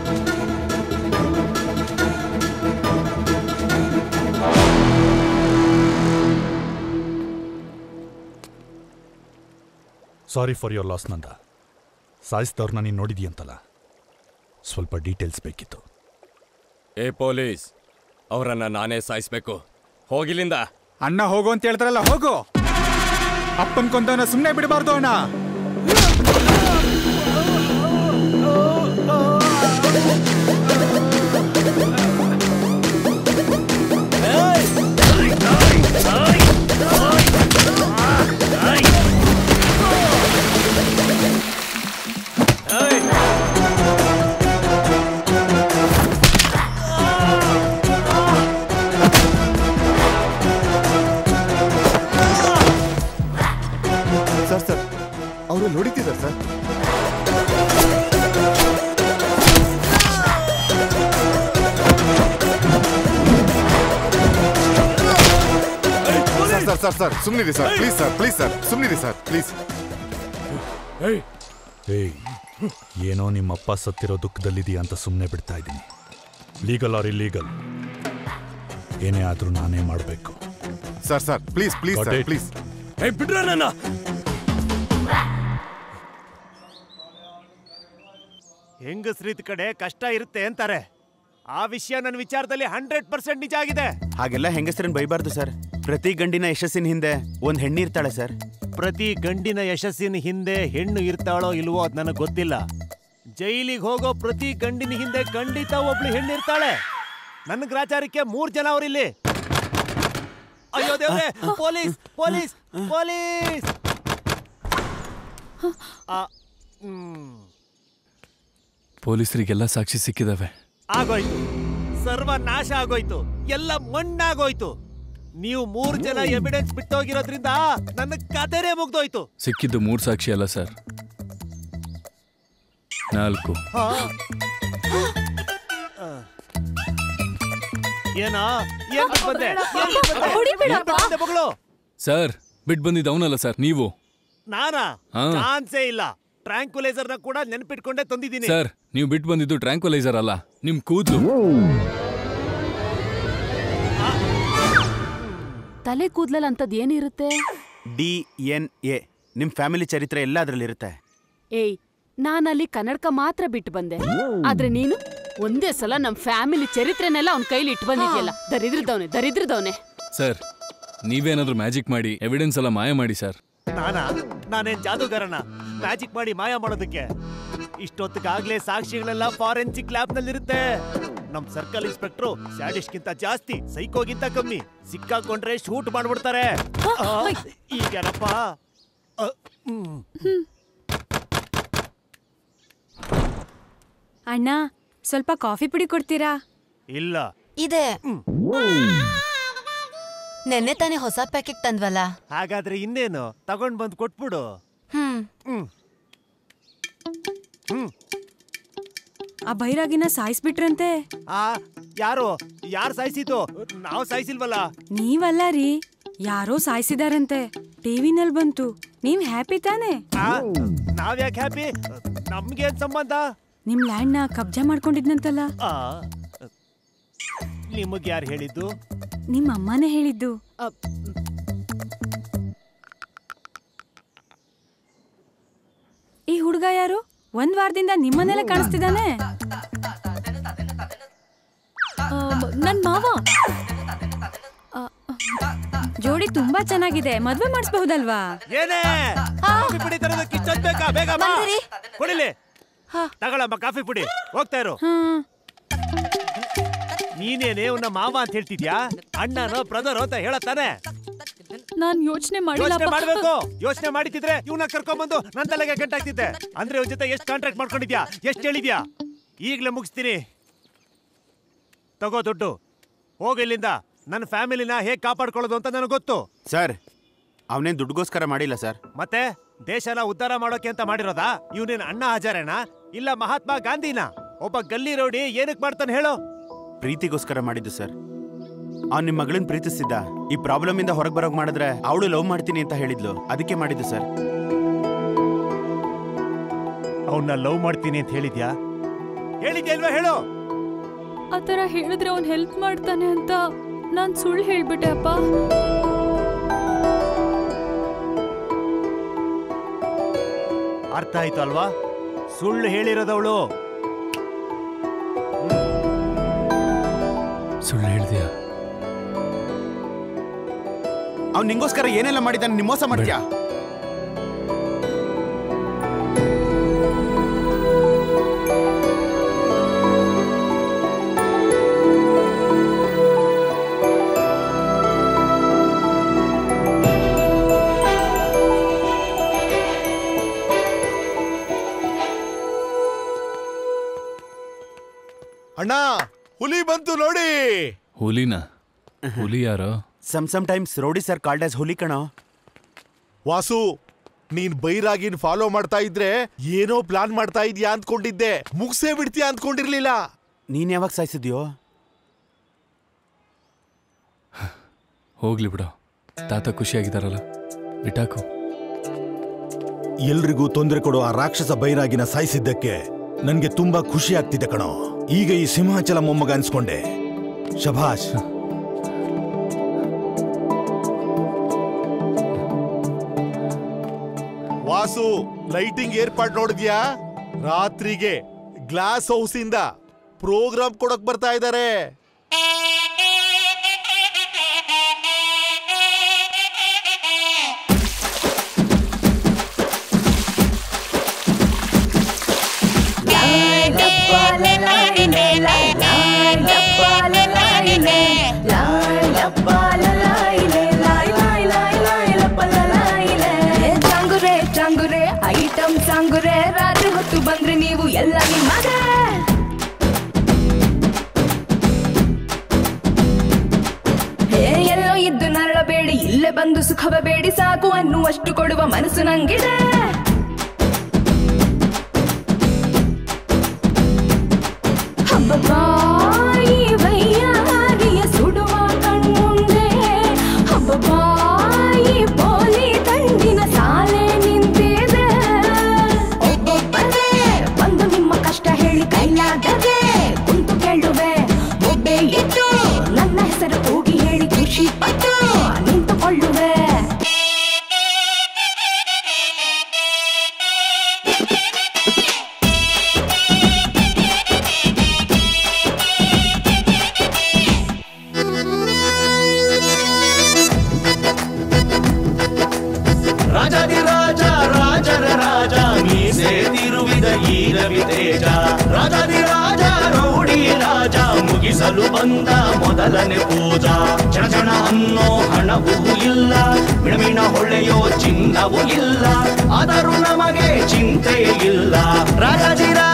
Sorry for your loss Nanda. ಸಾಯಿಸಿದವ್ರನ್ನ ನೀನು ನೋಡಿದೀಯಂತಲ್ಲ, ಸ್ವಲ್ಪ ಡೀಟೇಲ್ಸ್ ಬೇಕಿತ್ತು. ಏ ಪೊಲೀಸ್, ಅವರನ್ನ ನಾನೇ ಸಾಯಿಸ್ಬೇಕು. ಹೋಗಿಲಿಂದ. ಅಣ್ಣ ಹೋಗು ಅಂತ ಹೇಳ್ತಾರಲ್ಲ, ಹೋಗು. ಅಪ್ಪನ್ ಕೊಂದವನ ಸುಮ್ಮನೆ ಬಿಡಬಾರ್ದು ಅಣ್ಣ. ಸರ್ ಸರ್ ಅವರು ನೋಡಿತಿದ್ದಾರೆ ಸರ್. ಸರ್ ಸರ್ ಸರ್ ಸುಮ್ಮನಿರಿ sir, please sir, please sir, ಸುಮ್ಮನಿರಿ ಸರ್, ಪ್ಲೀಸ್. ಏಯ್, ಏನೋ ನಿಮ್ಮಪ್ಪ ಸತ್ತಿರೋ ದುಃಖದಲ್ಲಿದೆಯಾ ಅಂತ ಸುಮ್ಮನೆ ಬಿಡ್ತಾ ಇದ್ದೀನಿ. ಲೀಗಲ್ ಆರ್ ಇಲ್ಲೀಗಲ್ ಏನೇ ಆದ್ರೂ ನಾನೇ ಮಾಡಬೇಕು. Sir sir please please sir please. ಬಿಡ್ರ ನನ್ನ. ಹೆಂಗಸ್ರಿದ್ ಕಡೆ ಕಷ್ಟ ಇರುತ್ತೆ ಅಂತಾರೆ. ಆ ವಿಷಯ ನನ್ನ ವಿಚಾರದಲ್ಲಿ ಹಂಡ್ರೆಡ್ ಪರ್ಸೆಂಟ್ ನಿಜ ಆಗಿದೆ. ಹಾಗೆಲ್ಲ ಹೆಂಗಸರನ್ನ ಬೈಬಾರ್ದು ಸರ್. ಪ್ರತಿ ಗಂಡಿನ ಯಶಸ್ಸಿನ ಹಿಂದೆ ಒಂದ್ ಹೆಣ್ಣಿರ್ತಾಳೆ ಸರ್. ಪ್ರತಿ ಗಂಡಿನ ಯಶಸ್ಸಿನ ಹಿಂದೆ ಹೆಣ್ಣು ಇರ್ತಾಳೋ ಇಲ್ವೋ ಅದ್ ನನಗೆ ಗೊತ್ತಿಲ್ಲ. ಜೈಲಿಗೆ ಹೋಗೋ ಪ್ರತಿ ಗಂಡಿನ ಹಿಂದೆ ಖಂಡಿತ ಒಬ್ಳು ಹೆಣ್ಣಿರ್ತಾಳೆ. ನನ್ನ ಗ್ರಾಚಾರಕ್ಕೆ ಮೂರ್ ಜನ ಅವರಿಲ್ಲಿ. ಅಯ್ಯೋ ದೇವ್ರೆ, ಪೊಲೀಸ್ ಪೊಲೀಸ್ ಪೊಲೀಸ್. ಪೊಲೀಸರಿಗೆಲ್ಲ ಸಾಕ್ಷಿ ಸಿಕ್ಕಿದಾವೆ. ಆಗೋಯ್ತು, ಸರ್ವನಾಶ ಆಗೋಯ್ತು, ಎಲ್ಲ ಮಣ್ಣಾಗೋಯ್ತು. ನೀವು ಮೂರ್ ಜನ ಎವಿಡೆನ್ಸ್ ಬಿಟ್ಟೋಗಿರೋದ್ರಿಂದ ನನ್ನ ಕತೆನೇ ಮುಗ್ದೋಯ್ತು. ಸಿಕ್ಕಿದ್ದು ಮೂರ್ ಸಾಕ್ಷಿ ಅಲ್ಲ ಸರ್, ನಾಲ್ಕು. ಏನಾ ಏನ್ ಬಂದೆ ಮಗಳು? ಸರ್ ಬಿಟ್ಟು ಬಂದಿದ್ದು ಅವನಲ್ಲ ಸರ್, ನೀವು. ನಾನಾ? ಚಾನ್ಸೇ ಇಲ್ಲ. ಟ್ರ್ಯಾಂಕ್ಯುಲೈಸರ್ ನ ಕೂಡ ನೆನ್ಪಿಟ್ಕೊಂಡೆ ತಂದಿದ್ದೀನಿ. ಸರ್ ನೀವು ಬಿಟ್ಟು ಬಂದಿದ್ದು ಟ್ರ್ಯಾಂಕ್ಯುಲೈಸರ್ ಅಲ್ಲ, ನಿಮ್ ಕೂದಲು. ತಲೆ ಕೂದಲಲ್ಲಿ ಅಂತದ್ ಏನಿರುತ್ತೆ? D N A. ನಿಮ್ ಫ್ಯಾಮಿಲಿ ಚರಿತ್ರೆ ಎಲ್ಲ ಅದ್ರಲ್ಲಿ ಇರುತ್ತೆ. ಏಯ್, ನಾನಲ್ಲಿ ಕನ್ನಡಕ ಮಾತ್ರ ಬಿಟ್ಟು ಬಂದೆ, ಆದ್ರೆ ನೀನು ಒಂದೇ ಸಲ ನಮ್ ಫ್ಯಾಮಿಲಿ ಚರಿತ್ರೆನೆಲ್ಲ ಅವ್ನ ಕೈಲಿ ಇಟ್ಟು ಬಂದಿದ್ಯಲ್ಲ. ದರಿದ್ರದವನೆ ದರಿದ್ರದವನೆ. ಸರ್ ನೀವೇನಾದ್ರೂ ಮ್ಯಾಜಿಕ್ ಮಾಡಿ ಎವಿಡೆನ್ಸ್ ಎಲ್ಲ ಮಾಯ ಮಾಡಿ ಸರ್. ನಾನಾ? ನಾನೇನ್ ಜಾದೂಗಾರನ ಮ್ಯಾಜಿಕ್ ಮಾಡಿ ಮಾಯ ಮಾಡೋದಕ್ಕೆ? ಇಷ್ಟೊತ್ತಿಗಾಗ್ಲೇ ಸಾಕ್ಷಿಗಳೆಲ್ಲ ಫಾರೆನ್ಸಿಕ್ ಲ್ಯಾಬ್ ನಲ್ಲಿರುತ್ತೆ. ನಮ್ ಸರ್ಕಲ್ ಇನ್ಸ್ಪೆಕ್ಟ್ರು ಸ್ಯಾಡಿಸ್ಟ್ಗಿಂತ ಜಾಸ್ತಿ, ಸೈಕೋಗಿಂತ ಕಮ್ಮಿ. ಸಿಕ್ಕಾಕೊಂಡ್ರೆ ಶೂಟ್ ಮಾಡ್ಬಿಡ್ತಾರೆ. ಈಗೇನಪ್ಪ? ಅಣ್ಣ, ಸ್ವಲ್ಪ ಕಾಫಿ ಪುಡಿ ಕೊಡ್ತೀರಾ? ಇಲ್ಲ. ಇದೆ. ನೆನ್ನೆ ತಾನೇ ಹೊಸ ಪ್ಯಾಕೆಟ್ ತಂದ್ವಲ್ಲ. ಹಾಗಾದ್ರೆ ಇನ್ನೇನು, ತಗೊಂಡ್ ಬಂದ್ ಕೊಟ್ಬಿಡು. ಹ್ಮ್ ಹ್ಮ್ ಹ್ಮ್ ಆ ಬೈರಾಗಿನ ಸಾಯಿಸ್ಬಿಟ್ರಂತೆ. ಆ ಯಾರು ಯಾರು ಸಾಯಿಸಿತು? ನಾವು ಸಾಯಿಸಿಲ್ವಲ್ಲ. ನೀವಲ್ಲ ರೀ, ಯಾರೋ ಸಾಯಿಸಿದಾರಂತೆ. ಟಿವಿನಲ್ಲಿ ಬಂತು. ನೀವ್ ಹ್ಯಾಪಿ ತಾನೆ? ನಾವ್ಯಾಕೆ ಹ್ಯಾಪಿ? ನಮ್ಗೇನ್ ಸಂಬಂಧ? ನಿಮ್ ಲ್ಯಾಂಡ್ ನ ಕಬ್ಜಾ ಮಾಡ್ಕೊಂಡಿದ್ನಂತಲ್ಲ. ನಿಮಗ್ ಯಾರು ಹೇಳಿದ್ದು? ನಿಮ್ಮ ಅಮ್ಮನೇ ಹೇಳಿದ್ದು. ಈ ಹುಡುಗ ಯಾರು? ಒಂದ್ ವಾರದಿಂದ ನಿಮ್ಮನೆಲ್ಲ ಕಾಣಿಸ್ತಿದ್ದಾನೆ. ನನ್ ಮಾವ. ಜೋಡಿ ತುಂಬಾ ಚೆನ್ನಾಗಿದೆ, ಮದ್ವೆ ಮಾಡಿಸಬಹುದಲ್ವಾ? ಏನೇ ಕಾಫಿ ಪುಡಿ ತರೋದಕ್ಕೆ ಇಷ್ಟೊಂದು ಬೇಕಾ? ಬೇಗ ಬಾ. ಕೊಡಿಲಿ. ತಗೊಳಮ್ಮ ಕಾಫಿ ಪುಡಿ. ಹೋಗ್ತಾ ಇರು. ನೀನೇನೆ ಅವನ ಮಾವ ಅಂತ ಹೇಳ್ತಿದ್ಯಾ? ಅಣ್ಣನೋ ಬ್ರದರ್ ಅಂತ ಹೇಳತ್ತಾನೆ. ನಾನ್ ಯೋಚನೆ ಯೋಚನೆ ಮಾಡ್ಬೇಕು. ಯೋಚನೆ ಮಾಡಿದ್ರೆ ಇವನ್ನ ಕರ್ಕೊಂಡ್ಬಂದು ನನ್ ತಲೆಗೆ ಗಂಟಾಗ್ತಿದ್ದೆ. ಅಂದ್ರೆ ಇವ್ನ ಜೊತೆ ಎಷ್ಟು ಕಾಂಟ್ರಾಕ್ಟ್ ಮಾಡ್ಕೊಂಡಿದ್ಯಾ, ಎಷ್ಟು ಹೇಳಿದ್ಯಾ? ಈಗ್ಲೇ ಮುಗಿಸ್ತೀನಿ. ತಗೋ ದುಡ್ಡು, ಹೋಗ ಇಲ್ಲಿಂದ. ನನ್ನ ಫ್ಯಾಮಿಲಿನ ಹೇಗ್ ಕಾಪಾಡ್ಕೊಳ್ಳೋದು ಅಂತ ನನಗೆ ಗೊತ್ತು. ಸರ್ ಅವನೇನ್ ದುಡ್ಡುಗೋಸ್ಕರ ಮಾಡಿಲ್ಲ ಸರ್. ಮತ್ತೆ ದೇಶನ ಉದ್ಧಾರ ಮಾಡೋಕೆ ಅಂತ ಮಾಡಿರೋದಾ? ಇವನೇನ್ ಅಣ್ಣ ಹಜಾರೇನಾ ಇಲ್ಲ ಮಹಾತ್ಮ ಗಾಂಧಿನ? ಒಬ್ಬ ಗಲ್ಲಿ ರೌಡಿ ಏನಕ್ ಮಾಡ್ತಾನೆ ಹೇಳೋ? ಪ್ರೀತಿಗೋಸ್ಕರ ಮಾಡಿದ್ದು ಸರ್. ಅವ್ನು ನಿಮ್ಮ ಮಗಳನ್ನ ಪ್ರೀತಿಸ್ತಿದ್ದ. ಈ ಪ್ರಾಬ್ಲಮ್ ಇಂದ ಹೊರಗೆ ಬರೋಕ್ ಮಾಡಿದ್ರೆ ಅವಳು ಲವ್ ಮಾಡ್ತೀನಿ ಅಂತ ಹೇಳಿದ್ಲು, ಅದಕ್ಕೆ ಮಾಡಿದ್ದು ಸರ್. ಅವನ್ನ ಲವ್ ಮಾಡ್ತೀನಿ ಅಂತ ಹೇಳಿದ್ಯಾ? ಹೇಳಿದ್ಯಾ ಇಲ್ವಾ ಹೇಳು? ಆತರ ಹೇಳಿದ್ರೆ ಅವ್ನ್ ಹೆಲ್ಪ್ ಮಾಡ್ತಾನೆ ಅಂತ ನಾನ್ ಸುಳ್ಳು ಹೇಳ್ಬಿಟ್ಟೆ ಅಪ್ಪ. ಅರ್ಥ ಆಯ್ತು ಅಲ್ವಾ? ಸುಳ್ಳು ಹೇಳಿರೋದವಳು. ಸುಳ್ಳು ಹೇಳ್ದ್ಯಾ? ಅವ್ನು ನಿಂಗೋಸ್ಕರ ಏನೆಲ್ಲ ಮಾಡಿದ್ದಾನೆ, ನಿಮ್ ಮೋಸ ಮಾಡ್ತೀಯಾ? ಅಣ್ಣ, ಹುಲಿ ಬಂತು ನೋಡಿ. ಹುಲಿನ? ಹುಲಿ ಯಾರೋ? Some some times rowdy sir called as ಹುಲಿ ಕಣೋ. ವಾಸು, ನೀನ್ ಬೈರಾಗಿನ್ ಫಾಲೋ ಮಾಡ್ತಾ ಇದ್ರೆ ಏನೋ ಪ್ಲಾನ್ ಮಾಡ್ತಾ ಇದ್ಯಾ ಅಂದ್ಕೊಂಡಿದ್ದೆ. ಮುಗ್ಸೇ ಬಿಡ್ತೀಯಾ ಅಂದ್ಕೊಂಡಿರ್ಲಿಲ್ಲ. ನೀನ್ ಯಾವಾಗ ಸಾಯಿಸಿದ್ಯೋ? ಹೋಗ್ಲಿ ಬಿಡು, ತಾತ ಖುಷಿಯಾಗಿದ್ದಾರಲ್ಲ, ಬಿಟಾಕು. ಎಲ್ರಿಗೂ ತೊಂದರೆ ಕೊಡೋ ಆ ರಾಕ್ಷಸ ಬೈರಾಗಿನ ಸಾಯಿಸಿದ್ದಕ್ಕೆ ನನ್ಗೆ ತುಂಬಾ ಖುಷಿ ಆಗ್ತಿದೆ ಕಣೋ. ಈಗ ಈ ಸಿಂಹಾಚಲ ಮೊಮ್ಮಗ ಅನ್ಸ್ಕೊಂಡೆ. ಶಭಾಷ್. ವಾಸು ಲೈಟಿಂಗ್ ಏರ್ಪಾಟ್ ನೋಡಿದ್ಯಾ? ರಾತ್ರಿಗೆ ಗ್ಲಾಸ್ ಹೌಸ್ ಇಂದ ಪ್ರೋಗ್ರಾಮ್ ಕೊಡಕ್ ಬರ್ತಾ ಇದ್ದಾರೆ. ಐಟಮ್ ಸಾಂಗುರೆ ರಾತ್ರಿ ಹೊತ್ತು ಬಂದ್ರೆ ನೀವು ಎಲ್ಲ ನಿಮ್ಮಗ ಎಲ್ಲೋ ಇದ್ದು ನರಳಬೇಡಿ, ಇಲ್ಲೇ ಬಂದು ಸುಖವ ಬೇಡಿ, ಸಾಕು ಅನ್ನುವಷ್ಟು ಕೊಡುವ ಮನಸ್ಸು ನಂಗಿದೆ. ಹಬ್ಬಬಾಯಿ ವೈಯಾರಿಯ ಸುಡುವ ಕಣ್ಮುಂದೆ, ಹಬ್ಬಬಾಯಿ ಪೋಲಿ ದಂಡಿನ ಸಾಲೆ ನಿಂತಿದೆ. ಒಬ್ಬೊಬ್ಬರೇ ಬಂದು ನಿಮ್ಮ ಕಷ್ಟ ಹೇಳಿ ಕೈಲಾಗದೆ ಕುಂತು ಕೇಳುವೆ, ಒಬ್ಬೆ ಇಟ್ಟು ನನ್ನ ಹೆಸರು ಕೂಗಿ ಹೇಳಿ ಖುಷಿ ಪಟ್ಟು ನಿಂತುಕೊಳ್ಳುವೆ. ರಾಜಾದಿರಾಜ ರಾಜರ ರಾಜ ಮೀಸೆ ತಿರುವಿದ ಈ ರವಿ ತೇಜ. ರಾಜಾದಿರಾಜ ರೌಡಿ ರಾಜ ಮುಗಿಸಲು ಬಂದ ಮೊದಲನೇ ಪೂಜಾ. ಜನ ಜನ ಅನ್ನೋ ಹಣವೂ ಇಲ್ಲ, ಮಿಣಮಿಣ ಹೊಳೆಯೋ ಚಿನ್ನವೂ ಇಲ್ಲ, ಆದರೂ ನಮಗೆ ಚಿಂತೆ ಇಲ್ಲ. ರಾಜಾದಿರಾಜ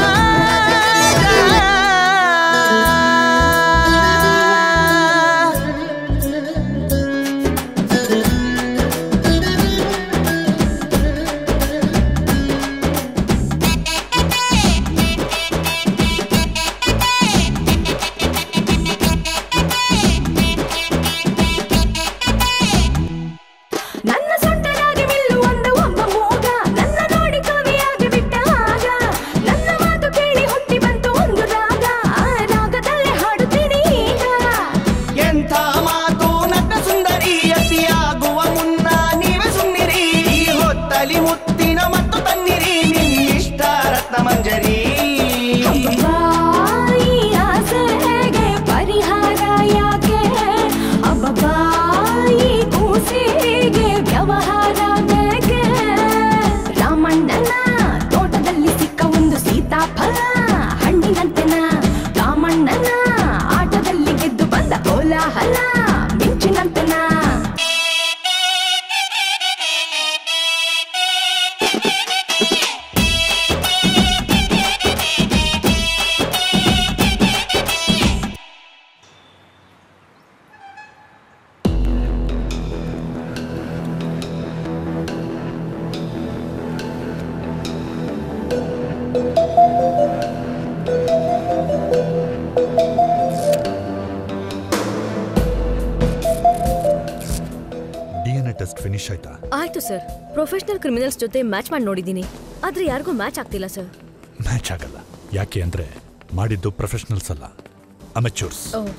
ಫಿನಿಶ್ ಆಯ್ತಾ? ಆಯ್ತು ಸರ್. ಪ್ರೊಫೆಷನಲ್ ಕ್ರಿಮಿನಲ್ಸ್ ಜೊತೆ ಮ್ಯಾಚ್ ಮಾಡಿ ನೋಡಿದ್ದೀನಿ, ಆದ್ರೆ ಯಾರಿಗೂ ಮ್ಯಾಚ್ ಆಗ್ತಿಲ್ಲ ಸರ್. ಮ್ಯಾಚ್ ಆಗಲ್ಲ. ಯಾಕೆ ಅಂದ್ರೆ ಮಾಡಿದ್ದು ಪ್ರೊಫೆಷನಲ್ಸ್ ಅಲ್ಲ, ಅಮೆಚೂರ್ಸ್.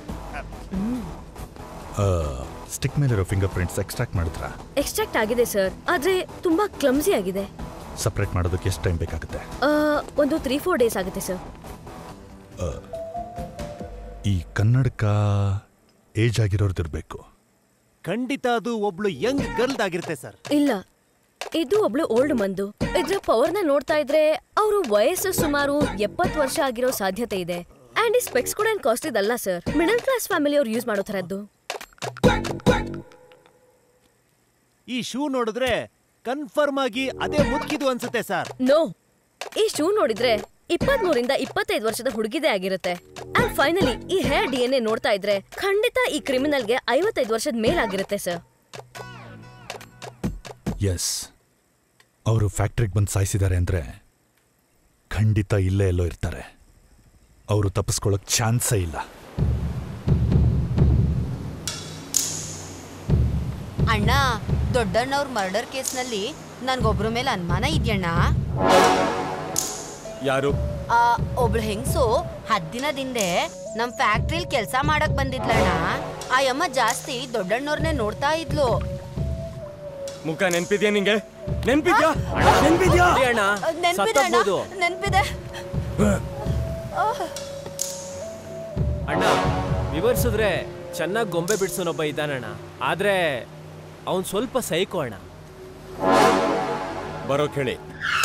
ಸ್ಟಿಕ್ ಮೇಲಿರೋ ಫಿಂಗರ್ ಪ್ರಿಂಟ್ಸ್ ಎಕ್ಸ್ಟ್ರಾಕ್ಟ್ ಮಾಡಿದ್ರಾ? ಎಕ್ಸ್ಟ್ರಾಕ್ಟ್ ಆಗಿದೆ ಸರ್, ಆದ್ರೆ ತುಂಬಾ ಕ್ಲಮ್ಸಿ ಆಗಿದೆ. ಸಪರೇಟ್ ಮಾಡೋದಕ್ಕೆ ಎಷ್ಟು ಟೈಮ್ ಬೇಕಾಗುತ್ತೆ? ಒಂದು ತ್ರೀ ಫೋರ್ ಡೇಸ್ ಆಗುತ್ತೆ ಸರ್. ಈ ಕನ್ನಡಕ ಏಜ್ ಆಗಿರೋರ್ದಿರ್ಬೇಕು. ಖಂಡಿತ ಅದು ಒಬ್ಳು ಯಂಗ್ ಗರ್ಲ್ ಆಗಿರುತ್ತೆ ಸರ್. ಇಲ್ಲ, ಇದು ಒಬ್ಳು ಓಲ್ಡ್ ಮಂದು. ಇದ್ರ ಪವರ್ನ ನೋಡ್ತಾ ಇದ್ರೆ ಅವರು ವಯಸ್ಸು ಸುಮಾರು ಎಪ್ಪತ್ತು ವರ್ಷ ಆಗಿರೋ ಸಾಧ್ಯತೆ ಇದೆ. ಅಂಡ್ ಈ ಸ್ಪೆಕ್ಸ್ ಕೂಡ ಏನ್ ಕಾಸ್ಟ್ಲಿ ಅಲ್ಲ ಸರ್, ಮಿಡಲ್ ಕ್ಲಾಸ್ ಫ್ಯಾಮಿಲಿ ಅವ್ರು ಯೂಸ್ ಮಾಡೋ ತರದ್ದು. ಈ ಶೂ ನೋಡಿದ್ರೆ ಕನ್ಫರ್ಮ್ ಆಗಿ ಅದೇ ಮುದ್ಕಿದು ಅನ್ಸುತ್ತೆ ಸರ್. ನೋ, ಈ ಶೂ ನೋಡಿದ್ರೆ ಇಪ್ಪತ್ತ್ ಮೂರಿಂದ ಇಪ್ಪತ್ತೈದು ವರ್ಷದ ಹುಡುಗಿದೇ ಆಗಿರುತ್ತೆ. ಅಂಡ್ ಫೈನಲಿ ಈ ಹೇರ್ ಡಿ ಎನ್ ಎ ನೋಡ್ತಾ ಇದ್ರೆ ಖಂಡಿತ ಈ ಕ್ರಿಮಿನಲ್ಗೆ ಐವತ್ತೈದು ವರ್ಷದ ಮೇಲಾಗಿರುತ್ತೆ ಸರ್. ಎಸ್, ಅವರು ಫ್ಯಾಕ್ಟ್ರಿಗೆ ಬಂದು ಸಾಯಿಸಿದ್ದಾರೆ ಅಂದ್ರೆ ಖಂಡಿತ ಇಲ್ಲೇ ಎಲ್ಲೋ ಇರ್ತಾರೆ. ಅವರು ತಪ್ಪಿಸ್ಕೊಳ್ಳೋಕ್ ಚಾನ್ಸೇ ಇಲ್ಲ. ಅಣ್ಣ, ದೊಡ್ಡಣ್ಣವ್ರ ಮರ್ಡರ್ ಕೇಸ್ನಲ್ಲಿ ನನ್ಗೊಬ್ರ ಮೇಲೆ ಅನುಮಾನ ಇದೆಯಣ್ಣ. ಯಾರು? ಒಬ್ಳು ಹೆಂಗ್ಸು ಹತ್ತು ದಿನದಿಂದೆ ನಮ್ ಫ್ಯಾಕ್ಟ್ರಿಲ್ ಕೆಲ್ಸ ಮಾಡಕ್ ಬಂದಿದ್ಲಣ್ಣ. ಆ ಅಮ್ಮ ಜಾಸ್ತಿ ದೊಡ್ಡಣ್ಣವ್ರನ್ನೇ ನೋಡ್ತಾ ಇದ್ಲು. ಮುಖ ನೆನ್ಪಿದ್ಯಾ ನಿಂಗೆ? ನೆನ್ಪಿದ್ಯಾ ನೆನ್ಪಿದ್ಯಾ ಅಣ್ಣ ನೆನ್ಪಿದೆ ಅಣ್ಣ ವಿವರಿಸಿದ್ರೆ ಚೆನ್ನಾಗಿ ಗೊಂಬೆ ಬಿಡ್ಸೋನೊಬ್ಬ ಇದ್ದಾನಣ್ಣ, ಆದ್ರೆ ಅವನ್ ಸ್ವಲ್ಪ ಸೈಕೋ ಅಣ್ಣ. ಬರೋ ಕೇಳಿ.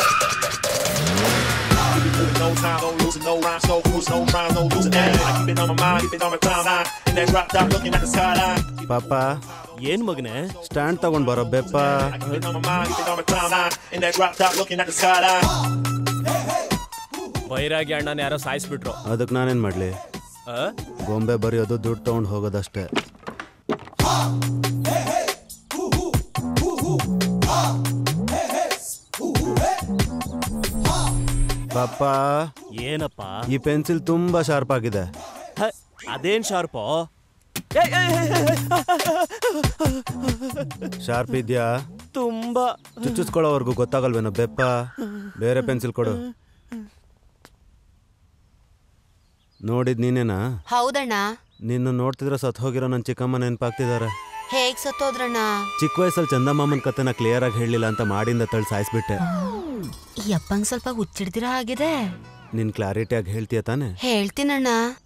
ಪಾಪ ಏನ್ ಮಗನೆ ಸ್ಟ್ಯಾಂಡ್ ತಗೊಂಡ್ ಬರೋ ಬೆಪ್ಪ. ಬೈರಾಗಿ ಅಣ್ಣನ ಯಾರೋ ಸಾಯಿಸ್ಬಿಟ್ರು. ಅದಕ್ಕೆ ನಾನೇನ್ ಮಾಡ್ಲಿ? ಗೊಂಬೆ ಬರೆಯೋದು ದುಡ್ಡು ತಗೊಂಡು ಹೋಗೋದಷ್ಟೇ. ಪಾಪ ಏನಪ್ಪ ಈ ಪೆನ್ಸಿಲ್ ತುಂಬಾ ಶಾರ್ಪ್ ಆಗಿದೆ. ಅದೇನ್ ಶಾರ್ಪೋ? ಶಾರ್ಪ್ ಇದ್ಯಾ? ತುಂಬಾ. ಚುಚ್ಚಿಸ್ಕೊಳ್ಳೋವರೆಗೂ ಗೊತ್ತಾಗಲ್ವೇನೋ ಬೆಪ್ಪ. ಬೇರೆ ಪೆನ್ಸಿಲ್ ಕೊಡು. ನೋಡಿದ್ ನೀನೇನಾ? ಹೌದಣ್ಣ. ನಿನ್ನ ನೋಡ್ತಿದ್ರೆ ಸತ್ ಹೋಗಿರೋ ನನ್ನ ಚಿಕ್ಕಮ್ಮ ನೆನಪಾಗ್ತಿದಾರೆ. ಹೇಗ್ ಸತ್ತೋದ್ರಣ್ಣ? ಚಿಕ್ಕ ವಯಸ್ಸಲ್ಲಿ ಚಂದಮಾಮನ್ ಕತೆನ ಕ್ಲಿಯರ್ ಆಗಿ ಹೇಳಿಲ್ಲ ಅಂತ ಮಾಡಿಂದ ತಳ್ಳಿ ಸಾಯಿಸ್ಬಿಟ್ಟೆ. ಈ ಅಪ್ಪಂಗ್ ಸ್ವಲ್ಪ ಹುಚ್ಚಿಡ್ದಿರ ಆಗಿದೆ. ನಿನ್ ಕ್ಲಾರಿಟಿಯಾಗಿ ಹೇಳ್ತೀಯ ತಾನೆ? ಹೇಳ್ತೀನಣ್ಣ.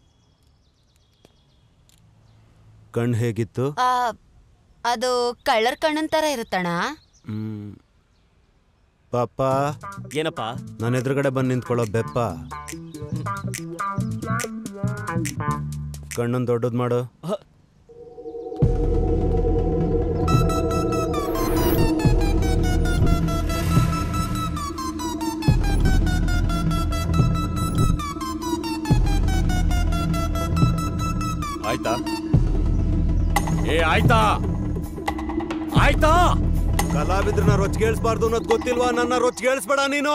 ಕಣ್ ಹೇಗಿತ್ತು? ಅದು ಕಳ್ಳರ್ ಕಣ್ಣನ್ ತರ ಇರುತ್ತಣ್ಣ. ಹ್ಮ್. ಪಾಪ ಏನಪ್ಪ? ನನ್ನ ಎದುರುಗಡೆ ಬಂದು ನಿಂತ್ಕೊಳ್ಳೋ ಬೆಪ್ಪ. ಕಣ್ಣನ್ ದೊಡ್ಡದ್ ಮಾಡು. ಆಯ್ತಾ? ಏ ಆಯ್ತಾ? ಆಯ್ತಾ? ಕಲಾವಿದ್ರನ್ನ ರೊಚ್ಗೇಳಿಸ್ಬಾರ್ದು ಅನ್ನೋದು ಗೊತ್ತಿಲ್ವಾ? ನನ್ನ ರೊಚ್ಗೇಳಿಸ್ಬೇಡ ನೀನು.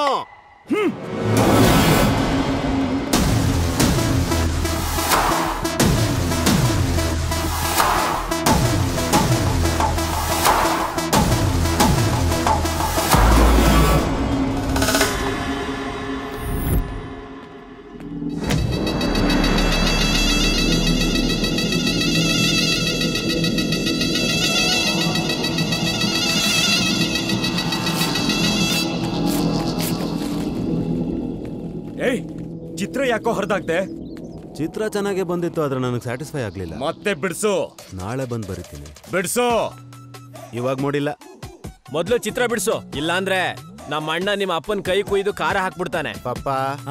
ಚಿತ್ರ ಯಾಕೋ ಹೊರದಾಗ್ದೆ? ಚಿತ್ರ ಚೆನ್ನಾಗೇ ಬಂದಿತ್ತು, ಆದ್ರೆ ನನಗೆ ಸ್ಯಾಟಿಸ್ಫೈ ಆಗ್ಲಿಲ್ಲ. ಮತ್ತೆ ಬಿಡ್ಸು. ನಾಳೆ ಬಂದು ಬರೀತೀನಿ. ಬಿಡ್ಸು. ಇವಾಗ ನೋಡಿಲ್ಲ. ಮೊದ್ಲು ಚಿತ್ರ ಬಿಡ್ಸು, ಇಲ್ಲಾಂದ್ರೆ ನಮ್ಮ ಅಣ್ಣ ನಿಮ್ಮ ಅಪ್ಪನ ಕೈ ಕುಯ್ದು ಖಾರ ಹಾಕ್ಬಿಡ್ತಾನೆ. ಪಾಪ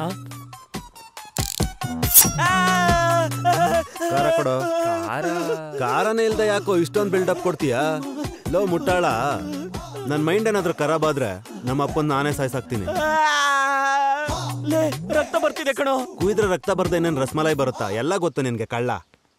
ಖಾರ ಕೊಡೋ. ಖಾರನೇ ಇಲ್ದ ಯಾಕೋ ಇಷ್ಟೊಂದು ಬಿಲ್ಡಪ್ ಕೊಡ್ತೀಯಾ? ಲೋ ಮುಟ್ಟಾಳ, ನನ್ನ ಮೈಂಡ್ ಏನಾದ್ರೂ ಖರಾಬ್ ಆದ್ರೆ ನಮ್ಮ ಅಪ್ಪನ ನಾನೇ ಸಾಯ್ಸಾಕ್ತೀನಿ. ರಕ್ತ ಬರ್ತಿದೆ ಕಣೋ. ಕುಯ್ದ್ರೆ ರಕ್ತ ಬರ್ದೆ ಇನ್ನೇನ್ ರಸ್ಮಲೈ ಬರುತ್ತಾ? ಎಲ್ಲ ಗೊತ್ತು ನಿನ್ಗೆ ಕಳ್ಳ.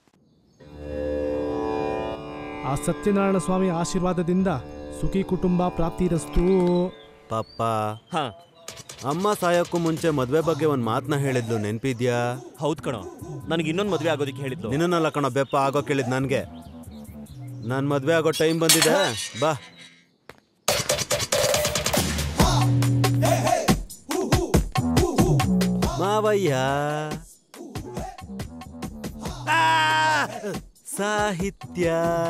ಆ ಸತ್ಯನಾರಾಯಣ ಸ್ವಾಮಿ ಆಶೀರ್ವಾದದಿಂದ ಸುಖಿ ಕುಟುಂಬ ಪ್ರಾಪ್ತಿರಸ್ತು. ಪಾಪ ಅಮ್ಮ ಸಾಯಕ್ಕೂ ಮುಂಚೆ ಮದ್ವೆ ಬಗ್ಗೆ ಒಂದ್ ಮಾತನ್ನ ಹೇಳಿದ್ಲು, ನೆನ್ಪಿದ್ಯಾ? ಹೌದ್ ಕಣೋ, ನನಗೆ ಇನ್ನೊಂದು ಮದ್ವೆ ಆಗೋದಿಕ್ಕೆ ಹೇಳಿದ್ಲು. ನಿನ್ನಲ್ಲ ಕಣೋ ಬೆಪ್ಪ, ಆಗೋ ಕೇಳಿದ್ ನನ್ಗೆ. ನಾನ್ ಮದ್ವೆ ಆಗೋ ಟೈಮ್ ಬಂದಿದೆ, ಬಾ. ಮಾವಯ್ಯ ಸಾಹಿತ್ಯ.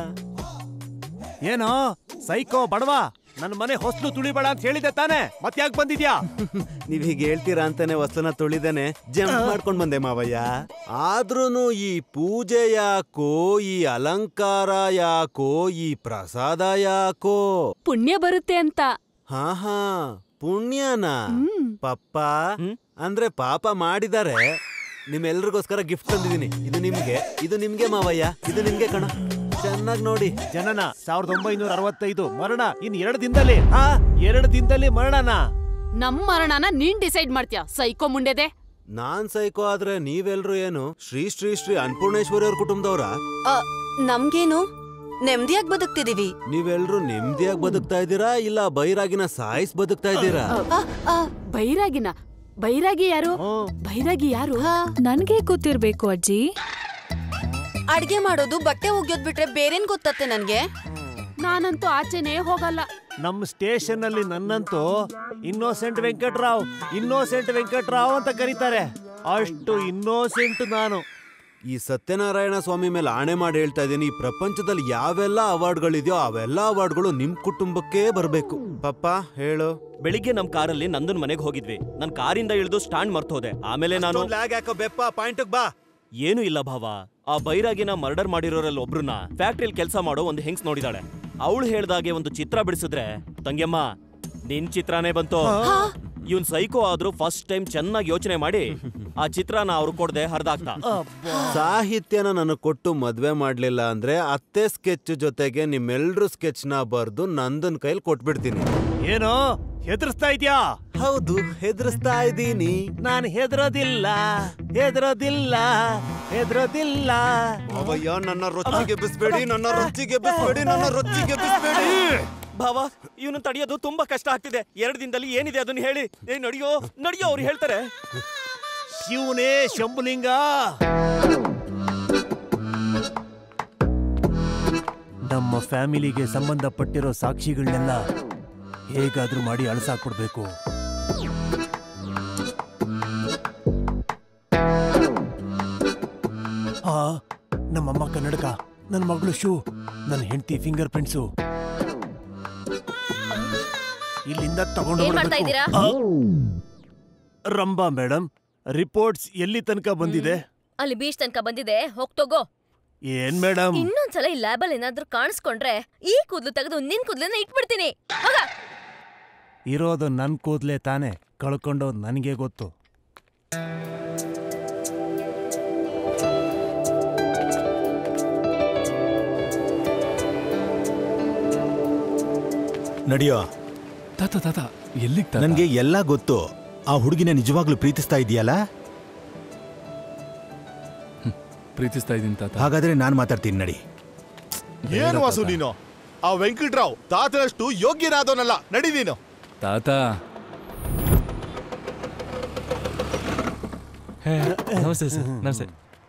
ಏನೋ ಸೈಕೋ ಬಡವಾ, ನನ್ನ ಮನೆ ಹೊಸ್ಲು ತುಳಿಬೇಡ ಅಂತ ಹೇಳಿದೆ ತಾನೆ, ಮತ್ತೆ ಯಾಕೆ ಬಂದಿದ್ಯಾ? ನೀವ್ ಹೀಗೆ ಹೇಳ್ತೀರಾ ಅಂತಾನೆ ಹೊಸ್ಲನ್ನ ತುಳಿದೇನೆ ಜಂಪ್ ಮಾಡ್ಕೊಂಡ್ ಬಂದೆ ಮಾವಯ್ಯ. ಆದ್ರೂನು ಈ ಪೂಜೆ ಯಾಕೋ, ಈ ಅಲಂಕಾರ ಯಾಕೋ, ಈ ಪ್ರಸಾದ ಯಾಕೋ? ಪುಣ್ಯ ಬರುತ್ತೆ ಅಂತ. ಹಾ ಹಾ ಪುಣ್ಯನ? ಪಪ್ಪ ಅಂದ್ರೆ ಪಾಪ ಮಾಡಿದಾರೆ. ನಿಮ್ಮೆಲ್ರಿಗೋಸ್ಕರ ಗಿಫ್ಟ್ ತಂದಿದ್ದೀನಿ. ಇದು ನಿಮ್ಗೆ, ಇದು ನಿಮ್ಗೆ ಮಾವಯ್ಯ, ಇದು ನಿಮ್ಗೆ ಕಣ. ಚೆನ್ನಾಗಿ ನೋಡಿ. ಜನನ ಸಾವಿರದ ಒಂಬೈನೂರ ಅರವತ್ತೈದು, ಮರಣ ಇನ್ ಎರಡು ದಿನದಲ್ಲಿ. ಹಾ, ಎರಡು ದಿನದಲ್ಲಿ ಮರಣನ. ನಮ್ ಮರಣನ ನೀನ್ ಡಿಸೈಡ್ ಮಾಡ್ತೀಯ, ಸೈಕೋ ಮುಂಡೆದೆ. ನಾನ್ ಸೈಕೋ ಆದ್ರೆ ನೀವೆಲ್ರು ಏನು ಶ್ರೀ ಶ್ರೀ ಶ್ರೀ ಅನ್ನಪೂರ್ಣೇಶ್ವರಿ ಅವ್ರ ಕುಟುಂಬದವ್ರ? ನಮ್ಗೇನು, ನೆಮ್ಮದಿಯಾಗಿ ಬದುಕ್ತಿದೀವಿ. ನೀವೆಲ್ರು ನೆಮ್ಮದಿಯಾಗಿ ಬದುಕ್ತಾ ಇದ್ದೀರಾ ಇಲ್ಲ ಬೈರಾಗಿನ ಸಾಯಿಸ್ ಬದುಕ್ತಾ ಇದ್ದೀರಾ? ಬೈರಾಗಿನ? ಬೈರಾಗಿ ಯಾರು? ಬೈರಾಗಿ ಯಾರು? ನನ್ಗೆ ಗೊತ್ತಿರ್ಬೇಕು ಅಜ್ಜಿ. ಅಡ್ಗೆ ಮಾಡೋದು, ಬಟ್ಟೆ ಒಗ್ಯೋದ್ ಬಿಟ್ರೆ ಬೇರೇನ್ ಗೊತ್ತತ್ತೆ ನನ್ಗೆ? ನಾನಂತೂ ಆಚೆನೆ ಹೋಗಲ್ಲ. ನಮ್ಮ ಸ್ಟೇಷನ್ ಅಲ್ಲಿ ನನ್ನಂತೂ ಇನ್ನೋಸೆಂಟ್ ವೆಂಕಟ್ರಾವ್, ಇನ್ನೋಸೆಂಟ್ ವೆಂಕಟ್ರಾವ್ ಅಂತ ಕರೀತಾರೆ. ಅಷ್ಟು ಇನ್ನೋಸೆಂಟ್ ನಾನು. ಈ ಸತ್ಯನಾರಾಯಣ ಸ್ವಾಮಿ ಮೇಲೆ ಆಣೆ ಮಾಡಿ ಹೇಳ್ತಾ ಇದ್ದೀನಿ, ಈ ಪ್ರಪಂಚದಲ್ಲಿ ಯಾವೆಲ್ಲ ಅವಾರ್ಡ್ಗಳಿದೆಯೋ ಅವೆಲ್ಲ ಅವಾರ್ಡ್ಗಳು ನಿಮ್ ಕುಟುಂಬಕ್ಕೇ ಬರ್ಬೇಕು. ಪಪ್ಪ ಹೇಳು. ಬೆಳಿಗ್ಗೆ ನಮ್ ಕಾರಲ್ಲಿ ನಂದನ್ ಮನೆಗೆ ಹೋಗಿದ್ವಿ. ನನ್ ಕಾರಿಂದ ಇಳಿದು ಸ್ಟಾಂಡ್ ಮರ್ತೋದೆ. ಆಮೇಲೆ ನಾನು ಲ್ಯಾಗ್ ಯಾಕೋ ಬೆಪ್ಪ, ಪಾಯಿಂಟ್ ಬಾ. ಏನು ಇಲ್ಲ ಭಾವ, ಆ ಬೈರಾಗಿನ ಮರ್ಡರ್ ಮಾಡಿರೋರಲ್ಲಿ ಒಬ್ರನ್ನ ಫ್ಯಾಕ್ಟ್ರಿಲಿ ಕೆಲಸ ಮಾಡೋ ಒಂದು ಹೆಂಗ್ಸ್ ನೋಡಿದಾಳೆ. ಅವಳು ಹೇಳ್ದಾಗೆ ಒಂದು ಚಿತ್ರ ಬಿಡಿಸಿದ್ರೆ ತಂಗ್ಯಮ್ಮ ನಿನ್ ಚಿತ್ರನೇ ಬಂತು. ಇವನ್ ಸೈಕೋ ಆದ್ರೂ ಫಸ್ಟ್ ಟೈಮ್ ಚೆನ್ನಾಗಿ ಯೋಚನೆ ಮಾಡಿ ಆ ಚಿತ್ರನ ಅವ್ರು ಕೊಡದೆ ಹರಿದಾಕ್ತ. ಸಾಹಿತ್ಯನ ನನಗೆ ಕೊಟ್ಟು ಮದ್ವೆ ಮಾಡ್ಲಿಲ್ಲ ಅಂದ್ರೆ ಅತ್ತೆ ಸ್ಕೆಚ್ ಜೊತೆಗೆ ನಿಮ್ಮೆಲ್ರೂ ಸ್ಕೆಚ್ ನ ಬರ್ದು ನಂದನ್ ಕೈಲಿ ಕೊಟ್ಬಿಡ್ತೀನಿ. ಏನೋ ಹೆದರ್ಸ್ತಾ ಇದ್ಯಾ? ಹೌದು, ಹೆದರ್ಸ್ತಾ ಇದ್ದೀನಿ. ನಾನು ಹೆದರೋದಿಲ್ಲ, ಹೆದರೋದಿಲ್ಲ, ಹೆದರೋದಿಲ್ಲ. ಅವಯ್ಯ, ನನ್ನ ರೊಚ್ಚಿಗೆ ಬಿಸ್ಬೇಡಿ, ನನ್ನ ರೊಚ್ಚಿಗೆ ಬಿಸ್ಬೇಡಿ, ನನ್ನ ರೊಚ್ಚಿಗೆ ಬಿಸ್ಬೇಡಿ. ಭಾವ, ಇವನು ತಡೆಯೋದು ತುಂಬಾ ಕಷ್ಟ ಆಗ್ತಿದೆ. ಎರಡು ದಿನದಲ್ಲಿ ಏನಿದೆ ಅದನ್ನ ಹೇಳಿ. ಏ ನಡಿಯೋ ನಡಿಯೋ, ಅವ್ರು ಹೇಳ್ತಾರೆ. ಶಿವನೇ ಶಂಭುಲಿಂಗ. ನಮ್ಮ ಫ್ಯಾಮಿಲಿಗೆ ಸಂಬಂಧಪಟ್ಟಿರೋ ಸಾಕ್ಷಿಗಳನ್ನೆಲ್ಲ ಹೇಗಾದ್ರೂ ಮಾಡಿ ಅಳಸಾಕ್ಬಿಡ್ಬೇಕು. ಹಾ, ನಮ್ಮಮ್ಮ ಕನ್ನಡಕ, ನನ್ನ ಮಗಳು ಶೂ, ನನ್ನ ಹೆಂಡತಿ ಫಿಂಗರ್ ಪ್ರಿಂಟ್ಸು ಇಲ್ಲಿಂದ ತಗೊಂಡು ರಂಬಾ ಮೇಡಮ್, ರಿಪೋರ್ಟ್ಸ್ ಎಲ್ಲಿ ತನಕ ಬಂದಿದೆ? ಅಲ್ಲಿ ಬೀಚ್ ತನಕ ಬಂದಿದೆ, ಹೋಗ್ತೋಗೋ. ಏನ್ ಮೇಡಮ್? ಇನ್ನೊಂದ್ಸಲ ಈ ಲ್ಯಾಬಲ್ ಏನಾದ್ರೂ ಕಾಣಿಸ್ಕೊಂಡ್ರೆ ಈ ಕೂದ್ಲು ತೆಗೆದು ನಿನ್ ಕೂದ್ಲನ್ನ ಇಟ್ಬಿಡ್ತೀನಿ. ಇರೋದು ನನ್ ಕೂದ್ಲೆ ತಾನೆ, ಕಳ್ಕೊಂಡು ನನಗೆ ಗೊತ್ತು. ನಡಿಯೋ. ತಾತ ತಾತ ಎಲ್ಲಿಗೆ? ನನ್ಗೆ ಎಲ್ಲ ಗೊತ್ತು. ಆ ಹುಡುಗಿನ ನಿಜವಾಗ್ಲೂ ಪ್ರೀತಿಸ್ತಾ ಇದೆಯಲ್ಲ? ಪ್ರೀತಿಸ್ತಾ ಇದ್ದೀನಿ ತಾತ. ಹಾಗಾದ್ರೆ ನಾನ್ ಮಾತಾಡ್ತೀನಿ, ನಡಿ. ಏನು ವಾಸು ನೀನು? ಆ ವೆಂಕಟ್ರಾವ್ ತಾತನಷ್ಟು ಯೋಗ್ಯನಾದವನಲ್ಲ, ನಡಿ ನೀನು. ತಾತ ನಮಸ್ತೆ ಸರ್. ನಮಸ್ತೆ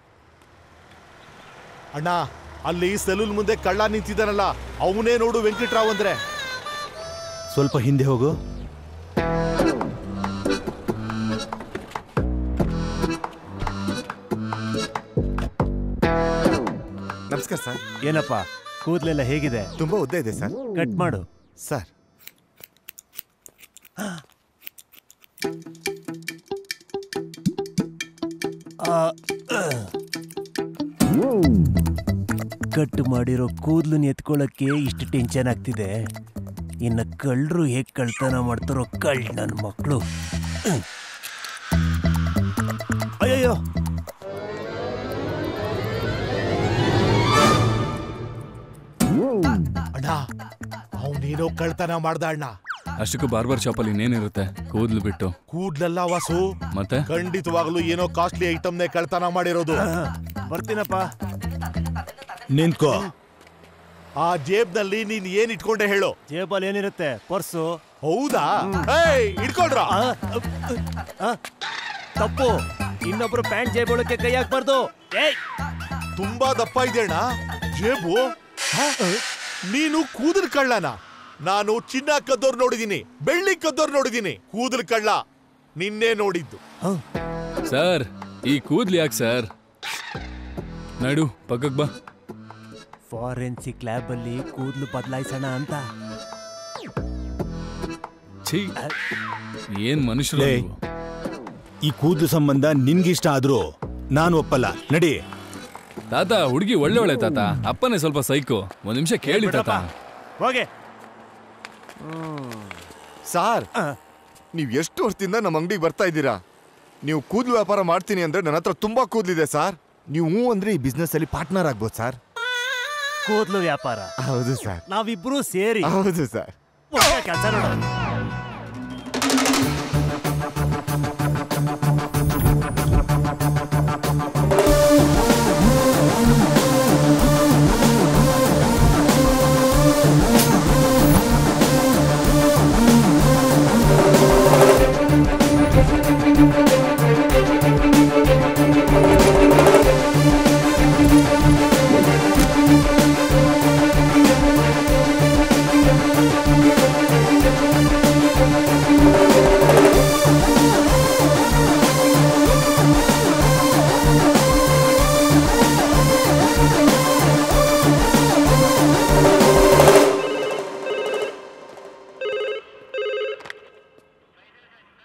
ಅಣ್ಣ. ಅಲ್ಲಿ ಸಲೂನ್ ಮುಂದೆ ಕಳ್ಳ ನಿಂತಿದ್ದಾನಲ್ಲ, ಅವನೇ ನೋಡು ವೆಂಕಟ್ರಾವ್ ಅಂದ್ರೆ. ಸ್ವಲ್ಪ ಹಿಂದೆ ಹೋಗು. ನಮಸ್ಕಾರ ಸರ್. ಏನಪ್ಪ ಕೂದಲೆಲ್ಲ ಹೇಗಿದೆ? ತುಂಬಾ ಉದ್ದ ಇದೆ ಸರ್. ಕಟ್ ಮಾಡು ಸರ್. ಕಟ್ ಮಾಡಿರೋ ಕೂದಲನ್ನ ಎತ್ಕೊಳ್ಳಕ್ಕೆ ಇಷ್ಟು ಟೆನ್ಷನ್ ಆಗ್ತಿದೆ. ಇನ್ನು ಕಳ್ಳರು ಹೇಗೆ ಕಳ್ತನ ಮಾಡ್ತಾರೋ ಕಳ್ ನನ್ನ ಮಕ್ಕಳು. ಅಯ್ಯಯ್ಯೋ, ಅಣ್ಣ ಅವನೇನೋ ಕಳ್ತನ ಮಾಡ್ದ ಅಣ್ಣ. ಅಷ್ಟಕ್ಕೂ ಬಾರ್ಬರ್ ಶಾಪಲ್ಲಿ ಇನ್ನೇನಿರುತ್ತೆ? ಕೂದ್ಲು ಬಿಟ್ಟು. ಕೂದ್ಲಲ್ಲ ವಾಸು, ಮತ್ತೆ ಖಂಡಿತವಾಗ್ಲೂ ಏನೋ ಕಾಸ್ಟ್ಲಿ ಐಟಮ್ನೇ ಕಳ್ತನ ಮಾಡಿರೋದು. ಬರ್ತೀನಪ್ಪ. ನಿಂತ್ಕೋ. ಆ ಜೇಬ್ನಲ್ಲಿ ನೀನ್ ಏನ್ ಇಟ್ಕೊಂಡೆ ಹೇಳು? ಜೇಬಲ್ಲಿ ಏನಿರುತ್ತೆ? ಪರ್ಸು. ಹೌದಾ? ಇಟ್ಕೊಳ್ರ. ತಪ್ಪು. ಇನ್ನೊಬ್ರು ಪ್ಯಾಂಟ್ ಜೇಬೊಳಕ್ಕೆ ಕೈ ಹಾಕ್ಬಾರ್ದು. ತುಂಬಾ ದಪ್ಪ ಇದೆಯಣ್ಣ ಜೇಬು. ನೀನು ಕೂದಲ್ ಕಳ್ಳನ? ನಾನು ಚಿನ್ನ ಕದ್ದೋರ್ ನೋಡಿದೀನಿ, ಬೆಳ್ಳಿ ಕದ್ದೋರ್ ನೋಡಿದೀನಿ, ಕೂದಲ್ ಕಳ್ಳ ನಿನ್ನೆ ನೋಡಿದ್ದು. ಸರ್, ಈ ಕೂದ್ಲು ಯಾಕೆ ಸರ್? ನಡು ಪಕ್ಕಕ್ಕೆ ಬಾ. ಫಾರೆನ್ಸಿಕ್ ಲ್ಯಾಬ್ ಅಲ್ಲಿ ಕೂದಲು ಬದಲಾಯಿಸೋಣ ಅಂತ. ಛೀ, ಏನ್ ಮನುಷ್ಯರು. ಈ ಕೂದಲು ಸಂಬಂಧ ನಿನ್ಗಿಷ್ಟ ಆದ್ರೂ ನಾನು ಒಪ್ಪಲ್ಲ, ನಡಿ. ತಾತ, ಹುಡುಗಿ ಒಳ್ಳೆ ಒಳ್ಳೆ ತಾತ, ಅಪ್ಪನೇ ಸ್ವಲ್ಪ ಸೈಕೋ. ಒಂದ್ ನಿಮಿಷ ಕೇಳಿ ತಾತ. ಹೋಗೆ. ಸಾರ್, ನೀವ್ ಎಷ್ಟು ವರ್ಷದಿಂದ ನಮ್ಮ ಅಂಗಡಿಗೆ ಬರ್ತಾ ಇದ್ದೀರಾ? ನೀವು ಕೂದಲು ವ್ಯಾಪಾರ ಮಾಡ್ತೀನಿ ಅಂದ್ರೆ ನನ್ನ ಹತ್ರ ತುಂಬಾ ಕೂದಲಿದೆ ಸಾರ್. ನೀವು ಹೂ ಅಂದ್ರೆ ಈ ಬಿಸ್ನೆಸ್ ಅಲ್ಲಿ ಪಾರ್ಟ್ನರ್ ಆಗ್ಬೋದು ಸರ್. ಕೂದಲು ವ್ಯಾಪಾರ? ಹೌದು ಸರ್. ನಾವಿಬ್ರು ಸೇರಿ? ಹೌದು ಸರ್. ಕೆಲಸ ನೋಡ.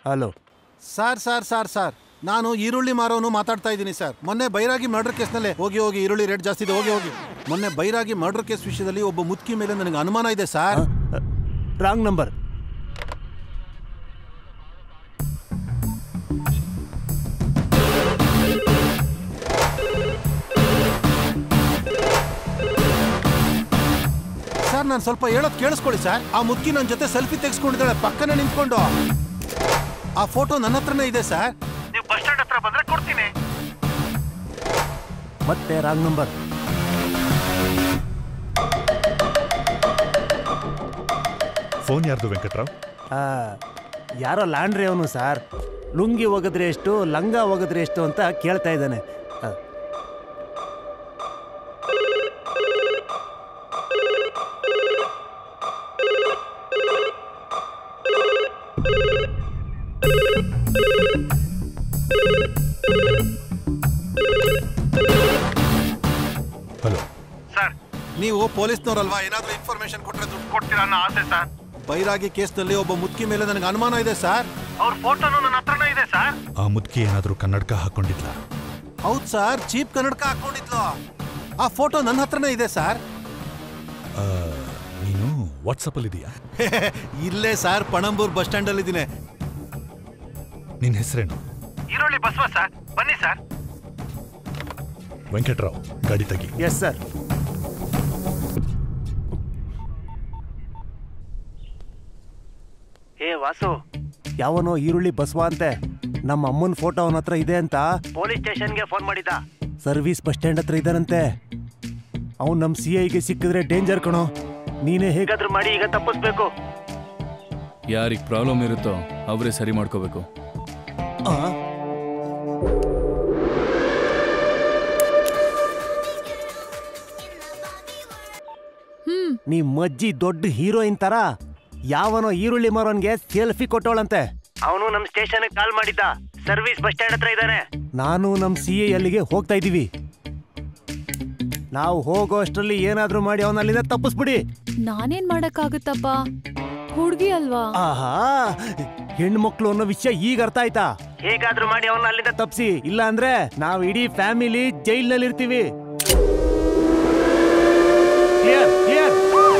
Hello sir sir sir sir ನಾನು ಈರುಳ್ಳಿ ಮಾರೋನು ಮಾತಾಡ್ತಾ ಇದ್ದೀನಿ ಸರ್. ಮೊನ್ನೆ ಬೈರಾಗಿ ಮರ್ಡರ್ ಕೇಸ್ನಲ್ಲೇ ಹೋಗಿ ಹೋಗಿ ಈರುಳ್ಳಿ ರೇಟ್ ಜಾಸ್ತಿ ಇದೆ ಹೋಗಿ ಹೋಗಿ ಮೊನ್ನೆ ಬೈರಾಗಿ ಮರ್ಡರ್ ಕೇಸ್ ವಿಷಯದಲ್ಲಿ ಒಬ್ಬ ಮುದುಕಿ ಮೇಲೆ ನನಗೆ ಅನುಮಾನ ಇದೆ ಸರ್. Wrong number. ಸರ್ ನಾನು ಸ್ವಲ್ಪ ಹೇಳೋದು ಕೇಳಿಸ್ಕೊಳ್ಳಿ ಸರ್. ಆ ಮುದುಕಿ ನನ್ನ ಜೊತೆ ಸೆಲ್ಫಿ ತೆಗೆಸ್ಕೊಂಡಿದ್ದಾಳೆ ಪಕ್ಕನೆ ನಿಂತ್ಕೊಂಡು. ಆ ಫೋಟೋ ನನ್ನ ಹತ್ರನೇ ಇದೆ ಸರ್. ನೀವು ಬಸ್ ಸ್ಟ್ಯಾಂಡ್ ಹತ್ರ ಬಂದ್ರೆ ಕೊಡ್ತೀನಿ. ಮತ್ತೆ ರಾಂಗ್ ನಂಬರ್. ಫೋನ್ ಯಾರ್ದು ವೆಂಕಟ್ರಾವ್? ಯಾರೋ ಲಾಂಡ್ರಿ ಅವನು ಸರ್. ಲುಂಗಿ ಒಗದ್ರೆ ಎಷ್ಟು ಲಂಗ ಒಗದ್ರೆ ಎಷ್ಟು ಅಂತ ಕೇಳ್ತಾ ಇದ್ದಾನೆ. ಹಲೋ ಸರ್, ನೀವು ಪೊಲೀಸ್ನವರಲ್ವಾ? ಏನಾದ್ರೂ ಇನ್ಫಾರ್ಮೇಶನ್ ಕೊಟ್ರೆ ದುಡ್ಡು ಕೊಡ್ತೀರಾ ಅನ್ನೋ ಆಸೆ ಸರ್. ಬೈರಾಗಿ ಕೇಸ್ನಲ್ಲಿ ಒಬ್ಬ ಮುದುಕಿ ಮೇಲೆ ನನಗೆ ಅನುಮಾನ ಇದೆ ಸರ್. ಅವ್ರ ಫೋಟೋನು ನನ್ನ ಹತ್ರನೇ ಇದೆ ಸರ್. ಆ ಮುದುಕಿ ಏನಾದ್ರೂ ಕನ್ನಡಕ ಹಾಕೊಂಡಿದ್ಲ? ಹೌದು ಸರ್, ಚೀಪ್ ಕನ್ನಡಕ ಹಾಕೊಂಡಿದ್ಲು. ಆ ಫೋಟೋ ನನ್ನ ಹತ್ರನೇ ಇದೆ ಸರ್. ನೀನು ವಾಟ್ಸಪ್ ಅಲ್ಲಿ ಇದೆಯಾ? ಇಲ್ಲೇ ಸರ್, ಪಣಂಬೂರ್ ಬಸ್ ಸ್ಟ್ಯಾಂಡ್ ಅಲ್ಲಿ ಇದ್ದೀನಿ. ನಿನ್ನ ಹೆಸರೇನು? ಈರುಳ್ಳಿ ಬಸವ ಸರ್. ಬನ್ನಿ ಸರ್. ವೆಂಕಟ್ರಾವ್, ಗಾಡಿ ತೆಗಿ. Yes sir. ಏ ವಾಸು, ಯಾವನೋ ಈರುಳ್ಳಿ ಬಸವ ಅಂತೆ ನಮ್ಮ ಅಮ್ಮನ ಫೋಟೋ ಅವನ ಹತ್ರ ಇದೆ ಅಂತ ಪೊಲೀಸ್ ಸ್ಟೇಷನ್ಗೆ ಫೋನ್ ಮಾಡಿದ್ದ. ಸರ್ವಿಸ್ ಬಸ್ ಸ್ಟ್ಯಾಂಡ್ ಹತ್ರ ಇದ್ದಾರಂತೆ. ಅವ್ನು ನಮ್ಮ ಸಿ ಐಗೆ ಸಿಕ್ಕಿದ್ರೆ ಡೇಂಜರ್ ಕಣೋ. ನೀನೇ ಹೇಗಾದ್ರೂ ಮಾಡಿ ಈಗ ತಪ್ಪಿಸ್ಬೇಕು. ಯಾರಿಗೆ ಪ್ರಾಬ್ಲಮ್ ಇರುತ್ತೋ ಅವರೇ ಸರಿ ಮಾಡ್ಕೋಬೇಕು. ನಿಮ್ ಅಜ್ಜಿ ದೊಡ್ಡ ಹೀರೋಯಿನ್ ತರ ಯಾವನೋ ಈರುಳ್ಳಿ ಮಾರೋನ್ಗೆ ಸೆಲ್ಫಿ ಕೊಟ್ಟವಳಂತೆ. ಅವನು ನಮ್ ಸ್ಟೇಷನ್ ಕಾಲ್ ಮಾಡಿದ್ದ. ಸರ್ವಿಸ್ ಬಸ್ ಸ್ಟ್ಯಾಂಡ್ ಹತ್ರ ಇದ್ದಾನೆ. ನಾನು ನಮ್ ಸಿ ಐ ಅಲ್ಲಿಗೆ ಹೋಗ್ತಾ ಇದೀವಿ. ನಾವು ಹೋಗೋ ಅಷ್ಟರಲ್ಲಿ ಏನಾದ್ರೂ ಮಾಡಿ ಅವನಲ್ಲಿಂದ ತಪ್ಪಿಸ್ಬಿಡಿ. ನಾನೇನ್ ಮಾಡಕ್ಕಾಗುತ್ತಪ್ಪ, ಹುಡ್ಗಿ ಅಲ್ವಾ? ಆಹಾ, ಹೆಣ್ಮಕ್ಳು ಅನ್ನೋ ವಿಷಯ ಈಗ ಅರ್ಥ ಆಯ್ತಾ? ಹೇಗಾದ್ರೂ ಮಾಡಿ ಅವನ್ನ ಅಲ್ಲಿಂದ ತಪ್ಸಿ, ಇಲ್ಲ ಅಂದ್ರೆ ನಾವು ಇಡೀ ಫ್ಯಾಮಿಲಿ ಜೈಲ್ನಲ್ಲಿ ಇರ್ತೀವಿ. Clear clear.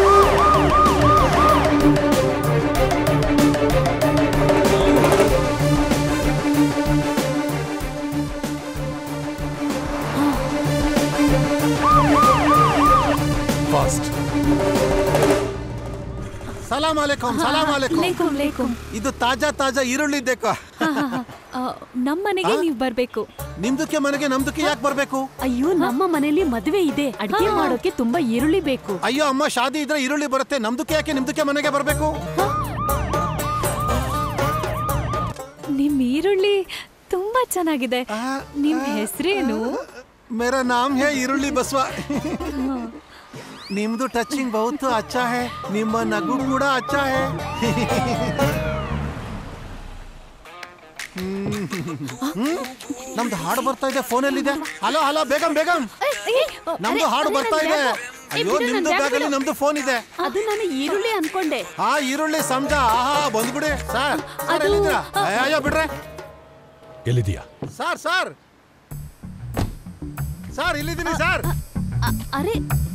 ಫಾಸ್ಟ್. ಸಲಾಮ್ ಅಲೈಕುಂ. ಸಲಾಮ್ ಅಲೈಕುಂ. ಇದು ತಾಜಾ ತಾಜಾ ಈರುಳ್ಳಿ ದೇಕೋ. ನಮ್ಮ ಮನೆಗೆ ನೀವು ಬರ್ಬೇಕು. ನಿಮ್ದಕ್ಕೆ ಮನೆಗೆ ನಮ್ದಕ್ಕೆ ಯಾಕೆ ಬರ್ಬೇಕು? ಅಯ್ಯೋ, ನಮ್ಮ ಮನೆಯಲ್ಲಿ ಮದುವೆ ಇದೆ, ಅಡಿಗೆ ಮಾಡೋಕೆ ತುಂಬಾ ಈರುಳ್ಳಿ ಬೇಕು. ಅಯ್ಯೋ ಅಮ್ಮ, ಶಾದಿ ಇದ್ರೆ ಈರುಳ್ಳಿ ಬರುತ್ತೆ. ನಮ್ದಕ್ಕೆ ಯಾಕೆ ನಿಮ್ದಕ್ಕೆ ಮನೆಗೆ ಬರ್ಬೇಕು? ನಿಮ್ ಈರುಳ್ಳಿ ತುಂಬಾ ಚೆನ್ನಾಗಿದೆ. ನಿಮ್ ಹೆಸರೇನು? ಮೇರಾ ನಾಮ್ ಹೇ ಈರುಳ್ಳಿ ಬಸವ. ನಿಮ್ದು ಟಚಿಂಗ್ ಬಹುತ್ ಅಚ್ಚಾ ಹೇ. ನಿಮ್ಮ ನಗು ಕೂಡ ಅಚ್ಚಾ ಹೇ. ನಮ್ದು ಹಾಡು ಬರ್ತಾ ಇದೆ, ಫೋನಲ್ಲಿದೆ. ಹಲೋ ಹಲೋ, ಬೇಗಂ ಬೇಗಂ, ನಮ್ದು ಹಾಡು ಬರ್ತಾ ಇದೆ. ಅಯ್ಯೋ, ನಿಮ್ದು ಬ್ಯಾಗಲ್ಲಿ ನಮ್ದು ಫೋನ್ ಇದೆ. ಅದು ನಾನು ಈರುಳ್ಳಿ ಅನ್ಕೊಂಡೆ. ಹಾ, ಈರುಳ್ಳಿ ಸಮಜ. ಆಹಾ, ಬಂದ್ಬಿಡಿ ಸರ್. ಸರ್ ಎಲ್ಲಿದ್ದೀರಾ? ಅಯ್ಯೋ ಬಿಡ್ರೆ. ಎಲ್ಲಿದೀಯಾ? ಸರ್ ಸರ್ ಸರ್ ಇಲ್ಲಿದ್ದೀನಿ ಸರ್. ಅರೆ,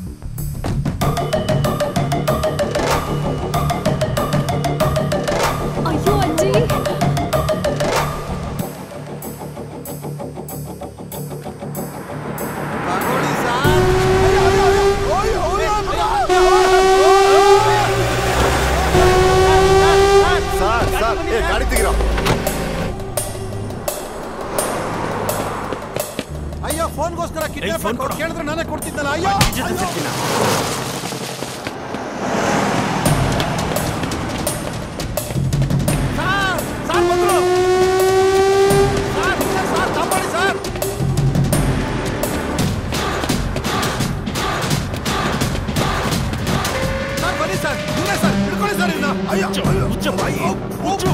ಅಯ್ಯೋ ಅಜ್ಜಿ, ಸರ್ ಸರ್, ಏ ಗಾಡಿ ತೆಗಿರೋ. ಅಯ್ಯೋ, ಫೋನ್ಗೋಸ್ಕರ ಕಿಡ್ನಾಪ್ ಕೇಳಿದ್ರೆ ನಾನೇ ಕೊಡ್ತಿದ್ದಲ್ಲ. ಅಯ್ಯೋ, ಸರ್ ಬಂದ್ರು. ಸರ್ ಸರ್ ಕಾಪಾಡಿ ಸರ್. ಸರ್ ಬನ್ನಿ ಸರ್, ಇವರೇ ಸರ್, ಹಿಡ್ಕೊಳ್ಳಿ ಸರ್ ಇನ್ನ. ಅಯ್ಯೋ, ಮುಚ್ಚ ಬಾಯಿ, ಮುಚ್ಚು.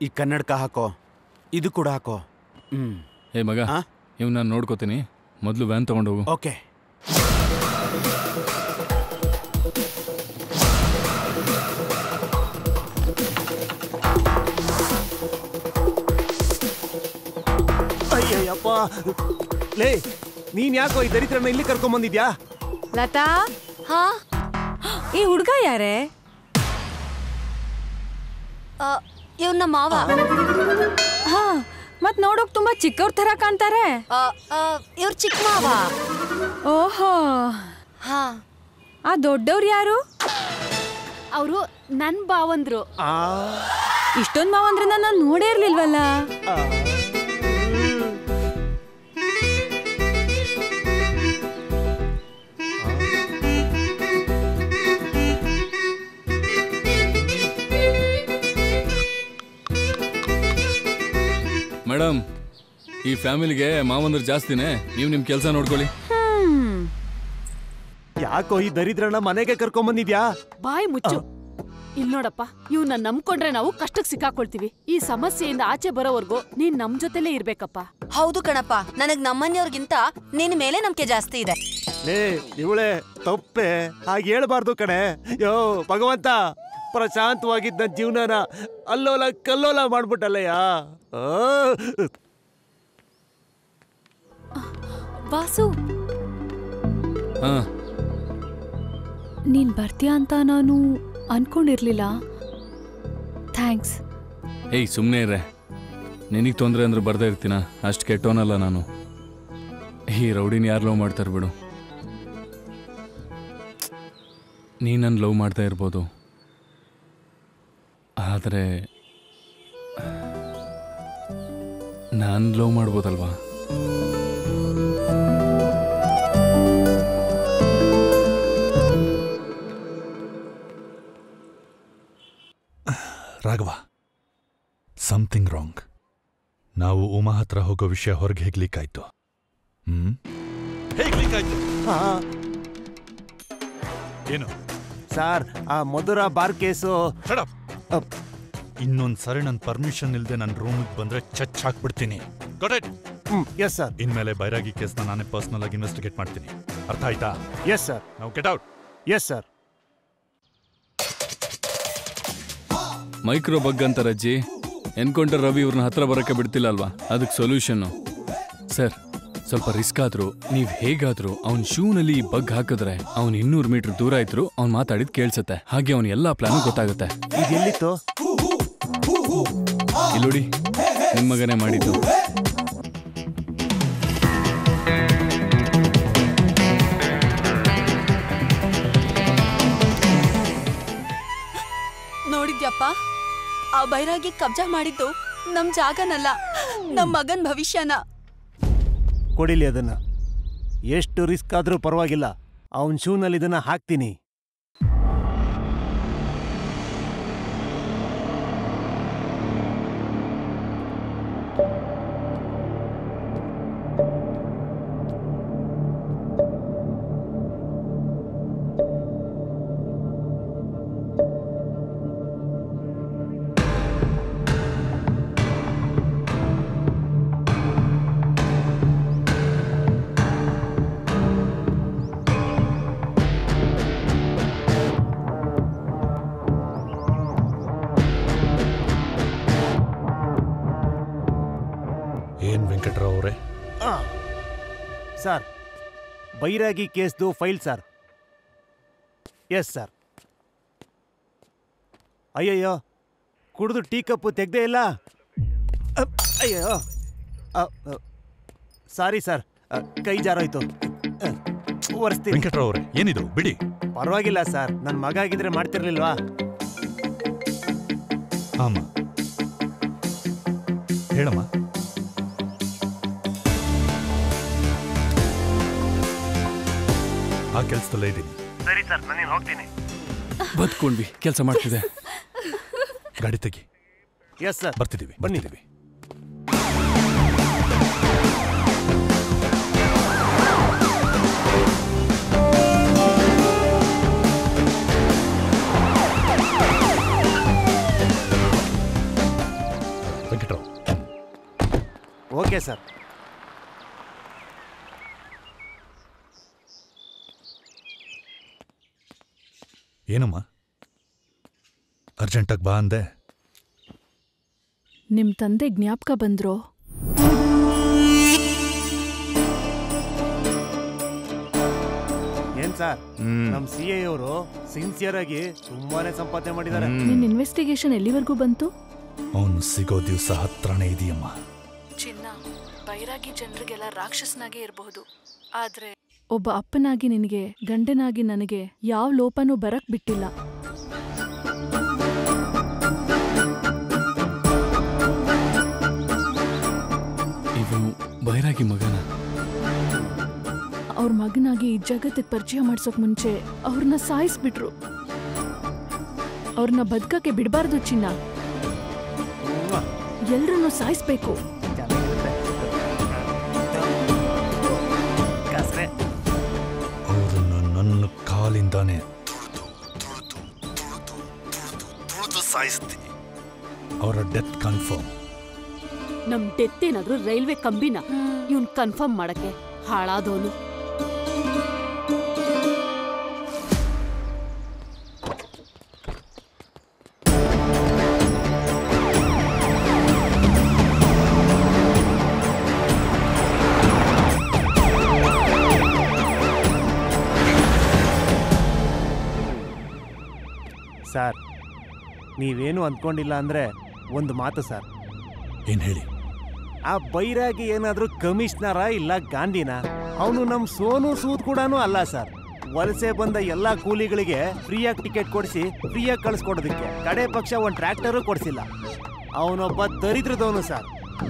ಈ ಕನ್ನಡಕ ಹಾಕೋ, ಇದು ಕೂಡ ಹಾಕೋ. ಹ್ಮ್. ಏ ಮಗ, ಇವ್ ನಾನು ನೋಡ್ಕೋತೀನಿ, ಮೊದಲು ವ್ಯಾನ್ ತಗೊಂಡೋಗು. ಓಕೆ. ಅಯ್ಯಯ್ಯಪ್ಪ, ಲೇ ನೀನ್ ಯಾಕೋ ಈ ದರಿದ್ರನ್ನ ಇಲ್ಲಿ ಕರ್ಕೊಂಡ್ ಬಂದಿದ್ಯಾ? ಲತಾ, ಹಾ ಈ ಹುಡ್ಗ ಯಾರೇ? ಇವ್ನ ಮಾವ. ಹಾ, ಮತ್ ನೋಡೋಕ್ ತುಂಬಾ ಚಿಕ್ಕವ್ರ ತರ ಕಾಣ್ತಾರೆ. ಇವ್ರ ಚಿಕ್ಕ ಮಾವ. ಓಹೋ, ಹಾ. ಆ ದೊಡ್ಡವ್ರು ಯಾರು? ಅವರು ನನ್ ಬಾವಂದ್ರು. ಇಷ್ಟೊಂದ್ ಮಾವಂದ್ರನ್ನ ನಾನು ನೋಡೇ ಇರ್ಲಿಲ್ವಲ್ಲ. ಮೇಡಮ್, ಈ ಫ್ಯಾಮಿಲಿಗೆ ಮಾವಂದ್ರ ಜಾಸ್ತಿನೇ, ನೀವು ನಿಮ್ ಕೆಲಸ ನೋಡ್ಕೊಳ್ಳಿ. ಯಾಕೋ ಈ ದರಿದ್ರನ್ನ ಮನೆಗೆ ಕರ್ಕೊಂಡ್ ಬಂದಿದ್ಯಾ? ಬಾಯ್ ಮುಚ್ಚು. ಇಲ್ ನೋಡಪ್ಪ, ಇವ್ನ ನಂಬ್ಕೊಂಡ್ರೆ ನಾವು ಕಷ್ಟಕ್ಕೆ ಸಿಕ್ಕಾಕೊಳ್ತೀವಿ. ಈ ಸಮಸ್ಯೆಯಿಂದ ಆಚೆ ಬರೋವರೆಗೂ ನೀನ್ ನಮ್ ಜೊತೆಲೇ ಇರ್ಬೇಕಪ್ಪ. ಹೌದು ಕಣಪ್ಪ, ನನಗ್ ನಮ್ಮನೆಯವ್ರಿಗಿಂತ ನಿನ್ ಮೇಲೆ ನಂಬಿಕೆ ಜಾಸ್ತಿ ಇದೆ. ಲೇ ಇವಳೆ ತಪ್ಪೆ, ಹಾಗೆ ಹೇಳ್ಬಾರ್ದು ಕಣೆ. ಯೋ ಭಗವಂತ, ಪ್ರಶಾಂತವಾಗಿದ್ದ ಜೀವನನ ಅಲ್ಲೋಲ ಕಲ್ಲೋಲ ಮಾಡ್ಬಿಟ್ಟಲ್ಲಯ್ಯ. ವಾಸು, ಹಾ, ನೀನ್ ಬರ್ತೀಯಾ ಅಂತ ನಾನು ಅನ್ಕೊಂಡಿರ್ಲಿಲ್ಲ. ಥ್ಯಾಂಕ್ಸ್. ಏಯ್ ಸುಮ್ಮನೆ ಇರ್ರೆ, ನಿನಗೆ ತೊಂದರೆ ಅಂದ್ರೆ ಬರ್ದೇ ಇರ್ತೀನ, ಅಷ್ಟು ಕೆಟ್ಟೋನಲ್ಲ ನಾನು. ಈ ರೌಡಿನ ಯಾರು ಲವ್ ಮಾಡ್ತಾರೆ ಬಿಡು. ನೀ ನನ್ನ ಲವ್ ಮಾಡ್ತಾ ಇರ್ಬೋದು, ಆದರೆ ನಾನು ಲವ್ ಮಾಡ್ಬೋದಲ್ವಾ? Raghava, something wrong. ನಾವು ಉಮಾ ಹತ್ರ ಹೋಗೋ ವಿಷಯ ಹೊರಗೆ ಹೇಗೆ ಲೀಕ್ ಆಯ್ತು? ಹ್ಮ್ ಹೇಗೆ ಲೀಕ್ ಆಯ್ತು? ಏನು ಸರ್, ಆ ಮಧುರ ಬಾರ್ ಕೇಸು. ಇನ್ನೊಂದ್ ಸರಿ ನನ್ನ ಪರ್ಮಿಷನ್ ಇಲ್ಲದೆ ನನ್ನ ರೂಮಿಗೆ ಬಂದ್ರೆ ಚಚ್ ಹಾಕ್ಬಿಡ್ತೀನಿ. Yes sir. ಇನ್ಮೇಲೆ ಬೈರಾಗಿ ಕೇಸ್ನ ನಾನೇ ಪರ್ಸನಲ್ ಆಗಿ ಇನ್ವೆಸ್ಟಿಗೇಟ್ ಮಾಡ್ತೀನಿ. ಅರ್ಥ ಆಯ್ತಾ? Yes sir. ನಾವು get out. Yes sir. Micro bug ಅಂತಾರೆ ಅಜ್ಜಿ. ಎನ್ಕೌಂಟರ್ ರವಿ ಇವ್ರನ್ನ ಹತ್ರ ಬರೋಕ್ಕೆ ಬಿಡ್ತಿಲ್ಲ ಅಲ್ವಾ? ಅದಕ್ಕೆ ಸೊಲ್ಯೂಷನ್ನು ಸರ್, ಸ್ವಲ್ಪ ರಿಸ್ಕ್ ಆದ್ರೂ ನೀವು ಹೇಗಾದ್ರೂ ಅವ್ನ ಶೂನಲ್ಲಿ ಬಗ್ ಹಾಕಿದ್ರೆ ಅವ್ನು ಇನ್ನೂರು ಮೀಟರ್ ದೂರ ಇದ್ರು ಅವ್ನು ಮಾತಾಡಿದ್ ಕೇಳಿಸುತ್ತೆ. ಹಾಗೆ ಅವ್ನ ಎಲ್ಲಾ ಪ್ಲಾನು ಗೊತ್ತಾಗುತ್ತೆ. ಇದೆಲ್ಲಿತ್ತು? ಇಲ್ಲೋಡಿ, ನಿಮ್ಮ ಮಗನೇ ಮಾಡಿದ್ದು. ನೋಡಿದ್ಯಪ್ಪ, ಆ ಬೈರಾಗಿ ಕಬ್ಜಾ ಮಾಡಿದ್ದು ನಮ್ ಜಾಗನಲ್ಲ, ನಮ್ ಮಗನ್ ಭವಿಷ್ಯನ. ಕೊಡಿಲಿ ಅದನ್ನ. ಎಷ್ಟು ರಿಸ್ಕ್ ಆದ್ರೂ ಪರವಾಗಿಲ್ಲ, ಅವನ್ ಶೂನಲ್ಲಿ ಇದನ್ನ ಹಾಕ್ತೀನಿ. ಏನ್ ವೆಂಕಟರಾವ್ ಅವರೇ? ಸರ್, ಬೈರಾಗಿ ಕೇಸ್ದು ಫೈಲ್ ಸರ್. Yes sir. ಅಯ್ಯಯ್ಯೋ, ಕುಡಿದು ಟೀ ಕಪ್ಪು ತೆಗ್ದೇ ಇಲ್ಲ. ಅಯ್ಯೋ, ಸಾರಿ ಸರ್, ಕೈ ಜಾರೋಯ್ತು. ಒರೆಸ್ತೀನಿ. ವೆಂಕಟರಾವ್ ಅವರೇ, ಏನಿದು? ಬಿಡಿ. ಪರವಾಗಿಲ್ಲ ಸರ್, ನನ್ನ ಮಗ ಆಗಿದ್ರೆ ಮಾಡ್ತಿರ್ಲಿಲ್ವಾ? ಆಮ, ಹೇಳಮ್ಮ. ಆ ಕೆಲಸದಲ್ಲೇ ಇದ್ದೀನಿ. ಸರಿ ಸರ್, ನಾನು ಹೋಗ್ತೀನಿ. ಬದ್ಕೊಂಡ್ವಿ, ಕೆಲಸ ಮಾಡ್ತಿದೆ. ಗಾಡಿ ತೆಗಿ. Yes sir. ಬರ್ತಿದ್ದೀವಿ, ಬಂದಿದ್ದೀವಿ. Okay sir. ಏನಮ್ಮ ಅರ್ಜೆಂಟಾಗಿ ಬಾ ಅಂದೆ? ನಿಮ್ ತಂದೆ ಜ್ಞಾಪಕ ಬಂದ್ರು. ಏನ್ ಸರ್, ನಮ್ ಸಿ ಐ ಅವರು ಸಿನ್ಸಿಯರ್ ಆಗಿ ತುಂಬಾನೇ ಸಂಪಾದನೆ ಮಾಡಿದ್ದಾರೆ. ನಿನ್ ಇನ್ವೆಸ್ಟಿಗೇಷನ್ ಎಲ್ಲಿವರೆಗೂ ಬಂತು? ಅವನು ಸಿಗೋ ದಿವಸ ಹತ್ರನೇ ಇದೆಯಮ್ಮ. ಚಿನ್ನ, ಬೈರಾಗಿ ಜನರಿಗೆಲ್ಲ ರಾಕ್ಷಸನಾಗೇ ಇರಬಹುದು, ಆದ್ರೆ ಒಬ್ಬ ಅಪ್ಪನಾಗಿ ನಿನಗೆ, ಗಂಡನಾಗಿ ನನಗೆ ಯಾವ ಲೋಪನೂ ಬರಕ್ ಬಿಟ್ಟಿಲ್ಲ. ಇವನು ಬೈರಾಗಿ ಮಗನ? ಅವ್ರ ಮಗನಾಗಿ ಈ ಜಗತ್ತಿಗೆ ಪರಿಚಯ ಮಾಡ್ಸೋಕ್ ಮುಂಚೆ ಅವ್ರನ್ನ ಸಾಯಿಸ್ಬಿಟ್ರು. ಅವ್ರನ್ನ ಬದುಕಕ್ಕೆ ಬಿಡಬಾರ್ದು ಚಿನ್ನ, ಎಲ್ರನ್ನೂ ಸಾಯಿಸ್ಬೇಕು. ಅವ್ರನ್ನ ನನ್ನ ಕಾಲಿಂದಾನೆ ಸಾಯಿಸ್ತೀನಿ. ಅವರ ಡೆತ್ ಕನ್ಫರ್ಮ್. ನಮ್ ಡೆತ್ ಏನಾದ್ರೂ ರೈಲ್ವೆ ಕಂಬಿನ ಇವನ್ ಕನ್ಫರ್ಮ್ ಮಾಡಕ್ಕೆ ಹಾಳಾದವನು. ಸರ್, ನೀವೇನು ಅಂದ್ಕೊಂಡಿಲ್ಲ ಅಂದ್ರೆ ಒಂದು ಮಾತು ಸರ್. ಏನ್ ಹೇಳಿ? ಆ ಬೈರಾಗಿ ಏನಾದ್ರೂ ಕಮಿಷನರ ಇಲ್ಲ ಗಾಂಧಿನ? ಅವನು ನಮ್ ಸೋನು ಸೂದ್ ಕೂಡ ಅಲ್ಲ ಸರ್. ವಲಸೆ ಬಂದ ಎಲ್ಲಾ ಕೂಲಿಗಳಿಗೆ ಫ್ರೀಯಾಗಿ ಟಿಕೆಟ್ ಕೊಡಿಸಿ ಫ್ರೀಯಾಗಿ ಕಳಿಸ್ಕೊಡೋದಕ್ಕೆ ಕಡೆ ಪಕ್ಷ ಒಂದ್ ಟ್ರ್ಯಾಕ್ಟರು ಕೊಡ್ಸಿಲ್ಲ. ಅವನೊಬ್ಬ ದರಿದ್ರದವನು ಸರ್.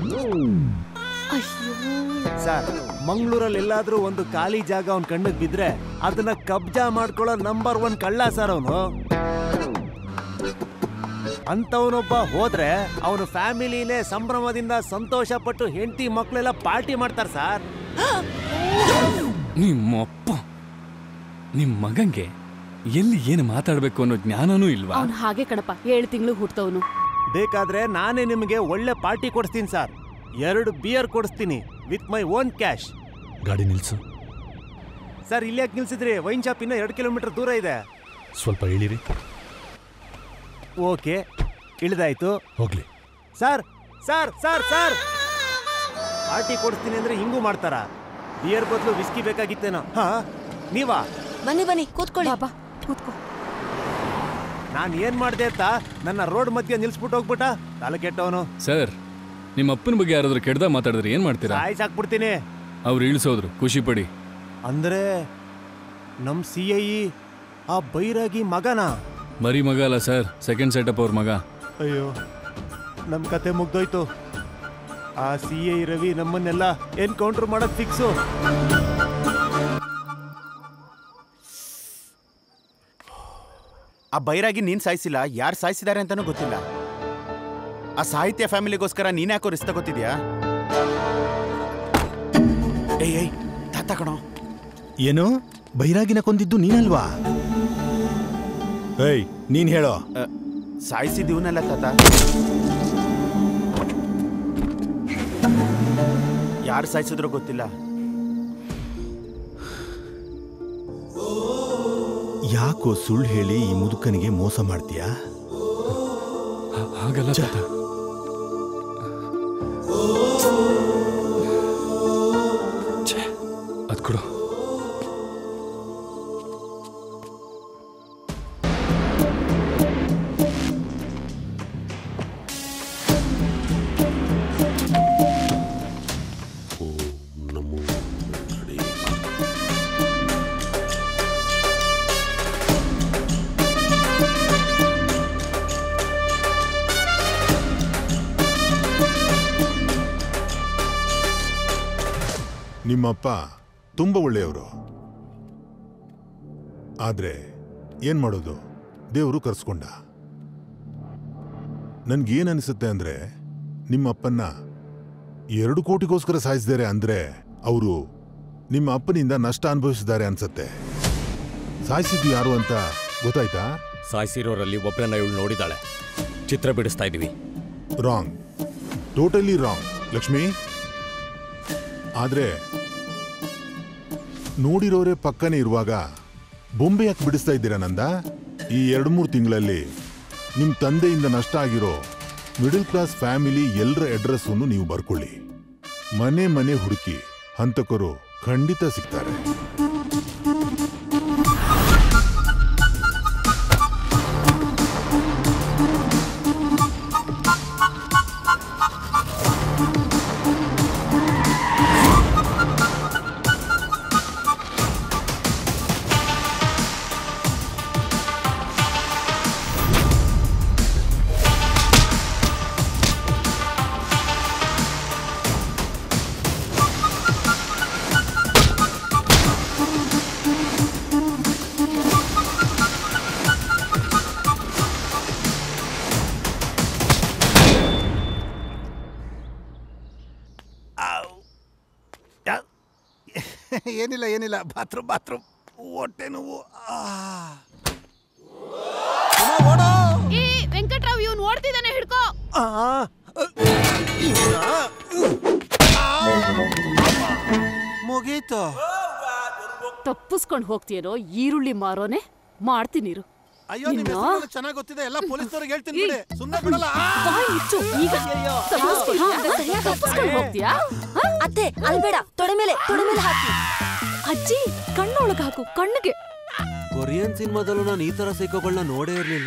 ಸರ್, ಮಂಗಳೂರಲ್ಲಿ ಎಲ್ಲಾದ್ರೂ ಒಂದು ಖಾಲಿ ಜಾಗ ಅವನ್ ಕಣ್ಣಿಗೆ ಬಿದ್ರೆ ಅದನ್ನ ಕಬ್ಜಾ ಮಾಡ್ಕೊಳ್ಳೋ ನಂಬರ್ ಒನ್ ಕಳ್ಳ ಸರ್ ಅವನು. ಅಂತವನೊಬ್ಬ ಹೋದ್ರೆ ಅವನು ಫ್ಯಾಮಿಲಿನೇ ಸಂಭ್ರಮದಿಂದ ಸಂತೋಷ ಪಟ್ಟು ಹೆಂಡತಿ ಮಕ್ಕಳೆಲ್ಲ ಪಾರ್ಟಿ ಮಾಡ್ತಾರೆ ಸರ್. ನಿಮ್ಮಪ್ಪ ನಿಮ್ ಮಗಂಗೆ ಎಲ್ಲಿ ಏನು ಮಾತಾಡ್ಬೇಕು ಅನ್ನೋ ಜ್ಞಾನನೂ ಇಲ್ವಾ? ಅವ್ನು ಹಾಗೆ ಕಣಪ್ಪ, ಏಳು ತಿಂಗಳು ಹುಟ್ಟವನು. ಬೇಕಾದ್ರೆ ನಾನೇ ನಿಮಗೆ ಒಳ್ಳೆ ಪಾರ್ಟಿ ಕೊಡಿಸ್ತೀನಿ ಸರ್. ಎರಡು ಬಿಯರ್ ಕೊಡಿಸ್ತೀನಿ ವಿತ್ ಮೈ ಓನ್ ಕ್ಯಾಶ್. ಗಾಡಿ ನಿಲ್ಸು. ಸರ್, ಇಲ್ಲಿ ಯಾಕೆ ನಿಲ್ಸಿದ್ರಿ? ವೈನ್ ಶಾಪ್ ಇನ್ನ ಎರಡು ಕಿಲೋಮೀಟರ್ ದೂರ ಇದೆ. ಸ್ವಲ್ಪ ಇಳಿರಿ. ಓಕೆ, ಇಳಿದಾಯ್ತು. ಹೋಗ್ಲಿ. Sir sir sir sir party ಕೊಡಿಸ್ತೀನಿ ಅಂದ್ರೆ ಹಿಂಗೂ ಮಾಡ್ತಾರ? ಬಿಯರ್ ಬದಲು ವಿಸ್ಕಿ ಬೇಕಾಗಿತ್ತೇನೋ? ಹಾ, ನೀವಾ? ಬನ್ನಿ ಬನ್ನಿ ಕೂತ್ಕೊಳ್ಳಿ. ಬಾ ಕೂತ್ಕೋ. ನಾನು ಏನ್ ಮಾಡ್ದೆ ಅಂತ ನನ್ನ ರೋಡ್ ಮಧ್ಯೆ ನಿಲ್ಸ್ಬಿಟ್ಟು ಹೋಗ್ಬಿಟ್ಟ ತಲೆ ಕೆಟ್ಟವನು. ಸರ್, ನಿಮ್ಮ ಅಪ್ಪನ ಬಗ್ಗೆ ಯಾರಾದ್ರೂ ಕೆಡ್ದ ಮಾತಾಡಿದ್ರೆ ಏನ್ ಮಾಡ್ತೀರಾ? ಸಾಯ್ಸಾಕ್ಬಿಡ್ತೀನಿ. ಅವ್ರು ಇಳಿಸೋದ್ರು, ಖುಷಿ ಪಡಿ. ಅಂದ್ರೆ ನಮ್ ಸಿ ಐ ಆ ಬೈರಾಗಿ ಮಗನ? ಬರೀ ಮಗ ಅಲ್ಲ ಸರ್, ಸೆಕೆಂಡ್ ಸೆಟಪ್ ಅವ್ರ ಮಗ. ಅಯ್ಯೋ, ನಮ್ ಕತೆ ಮುಗ್ದೋಯ್ತು. ಆ ಸಿ ಐ ರವಿ ನಮ್ಮನ್ನೆಲ್ಲ ಎನ್ಕೌಂಟರ್ ಮಾಡಕ್ ಫಿಕ್ಸು. ಆ ಬೈರಾಗಿ ನೀನ್ ಸಾಯಿಸಿಲ್ಲ, ಯಾರು ಸಾಯಿಸಿದ್ದಾರೆ ಅಂತಾನೂ ಗೊತ್ತಿಲ್ಲ. ಆ ಸಾಹಿತ್ಯ ಫ್ಯಾಮಿಲಿಗೋಸ್ಕರ ನೀನ್ ಯಾಕೋ ರಿಸ್ಕ್ ತಗೋತಿದ್ಯಾ? ಏಯ್ ಏಯ್ ತಾತ ಕಣೋ. ಏನು ಬೈರಾಗಿನ ಕೊಂದಿದ್ದು ನೀನಲ್ವಾ? ಏಯ್, ನೀನ್ ಹೇಳೋ. ಸಾಯಿಸಿದೀವನಲ್ಲ ತಾತ. ಯಾರು ಸಾಯಿಸಿದ್ರೋ ಗೊತ್ತಿಲ್ಲ. ಯಾಕೋ ಸುಳ್ಳು ಹೇಳಿ ಈ ಮುದುಕನಿಗೆ ಮೋಸ ಮಾಡ್ತೀಯಾ? ಹಾಗಲ್ಲ ತಾತ. ಅದ್ ಕೊಡು. ನಿಮ್ಮಪ್ಪ ತುಂಬ ಒಳ್ಳೆಯವರು. ಆದ್ರೆ ಏನ್ ಮಾಡೋದು, ದೇವರು ಕರ್ಸ್ಕೊಂಡ. ನನ್ಗೇನ್ ಅನಿಸುತ್ತೆ ಅಂದ್ರೆ, ನಿಮ್ಮಪ್ಪನ್ನ ಎರಡು ಕೋಟಿಗೋಸ್ಕರ ಸಾಯಿಸಿದ್ದಾರೆ ಅಂದ್ರೆ ಅವರು ನಿಮ್ಮ ಅಪ್ಪನಿಂದ ನಷ್ಟ ಅನುಭವಿಸಿದ್ದಾರೆ ಅನ್ಸತ್ತೆ. ಸಾಯಿಸಿದ್ದು ಯಾರು ಅಂತ ಗೊತ್ತಾಯ್ತಾ? ಸಾಯಿಸಿರೋರಲ್ಲಿ ಒಬ್ಬರನ್ನ ಇವಳು ನೋಡಿದಾಳೆ. ಚಿತ್ರ ಬಿಡಿಸ್ತಾ ಇದೀವಿ. Wrong, totally wrong. ಲಕ್ಷ್ಮಿ, ಆದ್ರೆ ನೋಡಿರೋರೆ ಪಕ್ಕನೇ ಇರುವಾಗ ಬೊಂಬೆ ಯಾಕೆ ಬಿಡಿಸ್ತಾ ಇದ್ದೀರಾ ನಂದ? ಈ ಎರಡು ಮೂರು ತಿಂಗಳಲ್ಲಿ ನಿಮ್ ತಂದೆಯಿಂದ ನಷ್ಟ ಆಗಿರೋ ಮಿಡಲ್ ಕ್ಲಾಸ್ ಫ್ಯಾಮಿಲಿ ಎಲ್ಲರ ಅಡ್ರೆಸ್ ಅನ್ನು ನೀವು ಬರ್ಕೊಳ್ಳಿ. ಮನೆ ಮನೆ ಹುಡುಕಿ ಹಂತಕರು ಖಂಡಿತ ಸಿಗ್ತಾರೆ. ಏನಿಲ್ಲ ಏನಿಲ್ಲ ಬಾತ್ರೂಮ್ ಬಾತ್ರೂಮ್ ಹೊಟ್ಟೆ ನೋವು. ಈ ವೆಂಕಟ್ರಾವ್ ಇವ್ನು ಓಡ್ತಿದ್ದಾನೆ, ಹಿಡ್ಕೋ. ಮುಗೀತು. ತಪ್ಪಿಸ್ಕೊಂಡು ಹೋಗ್ತೀಯರೋ ಈರುಳ್ಳಿ ಮಾರೋನೆ, ಮಾಡ್ತೀನಿರು. ಅಯ್ಯೋ ನಿಮ್ ಹೆಸರು ಚೆನ್ನಾಗಿ ಗೊತ್ತಿದೆ, ಎಲ್ಲ ಪೊಲೀಸ್ನವ್ರಿಗೆ ಹೇಳ್ತೀನಿ ಬಿಡಿ, ಸುಮ್ಮನೆ ಬಿಡಲ್ಲ. ತಪ್ಪಿಸ್ಕೊಂಡು ಹೋಗ್ತೀಯಾ? ಅತ್ತೆ ಅಲ್ಬೇಡ, ತೊಡೆ ಮೇಲೆ ತೊಡೆ ಮೇಲೆ ಹಾಕಿ. ಅಜ್ಜಿ ಕಣ್ಣೊಳಗೆ ಹಾಕು, ಕಣ್ಣಿಗೆ. ಕೊರಿಯನ್ ಸಿನಿಮಾದಲ್ಲೂ ನಾನು ಈ ತರ ಸೈಕೋಗಳನ್ನ ನೋಡೇ ಇರ್ಲಿಲ್ಲ.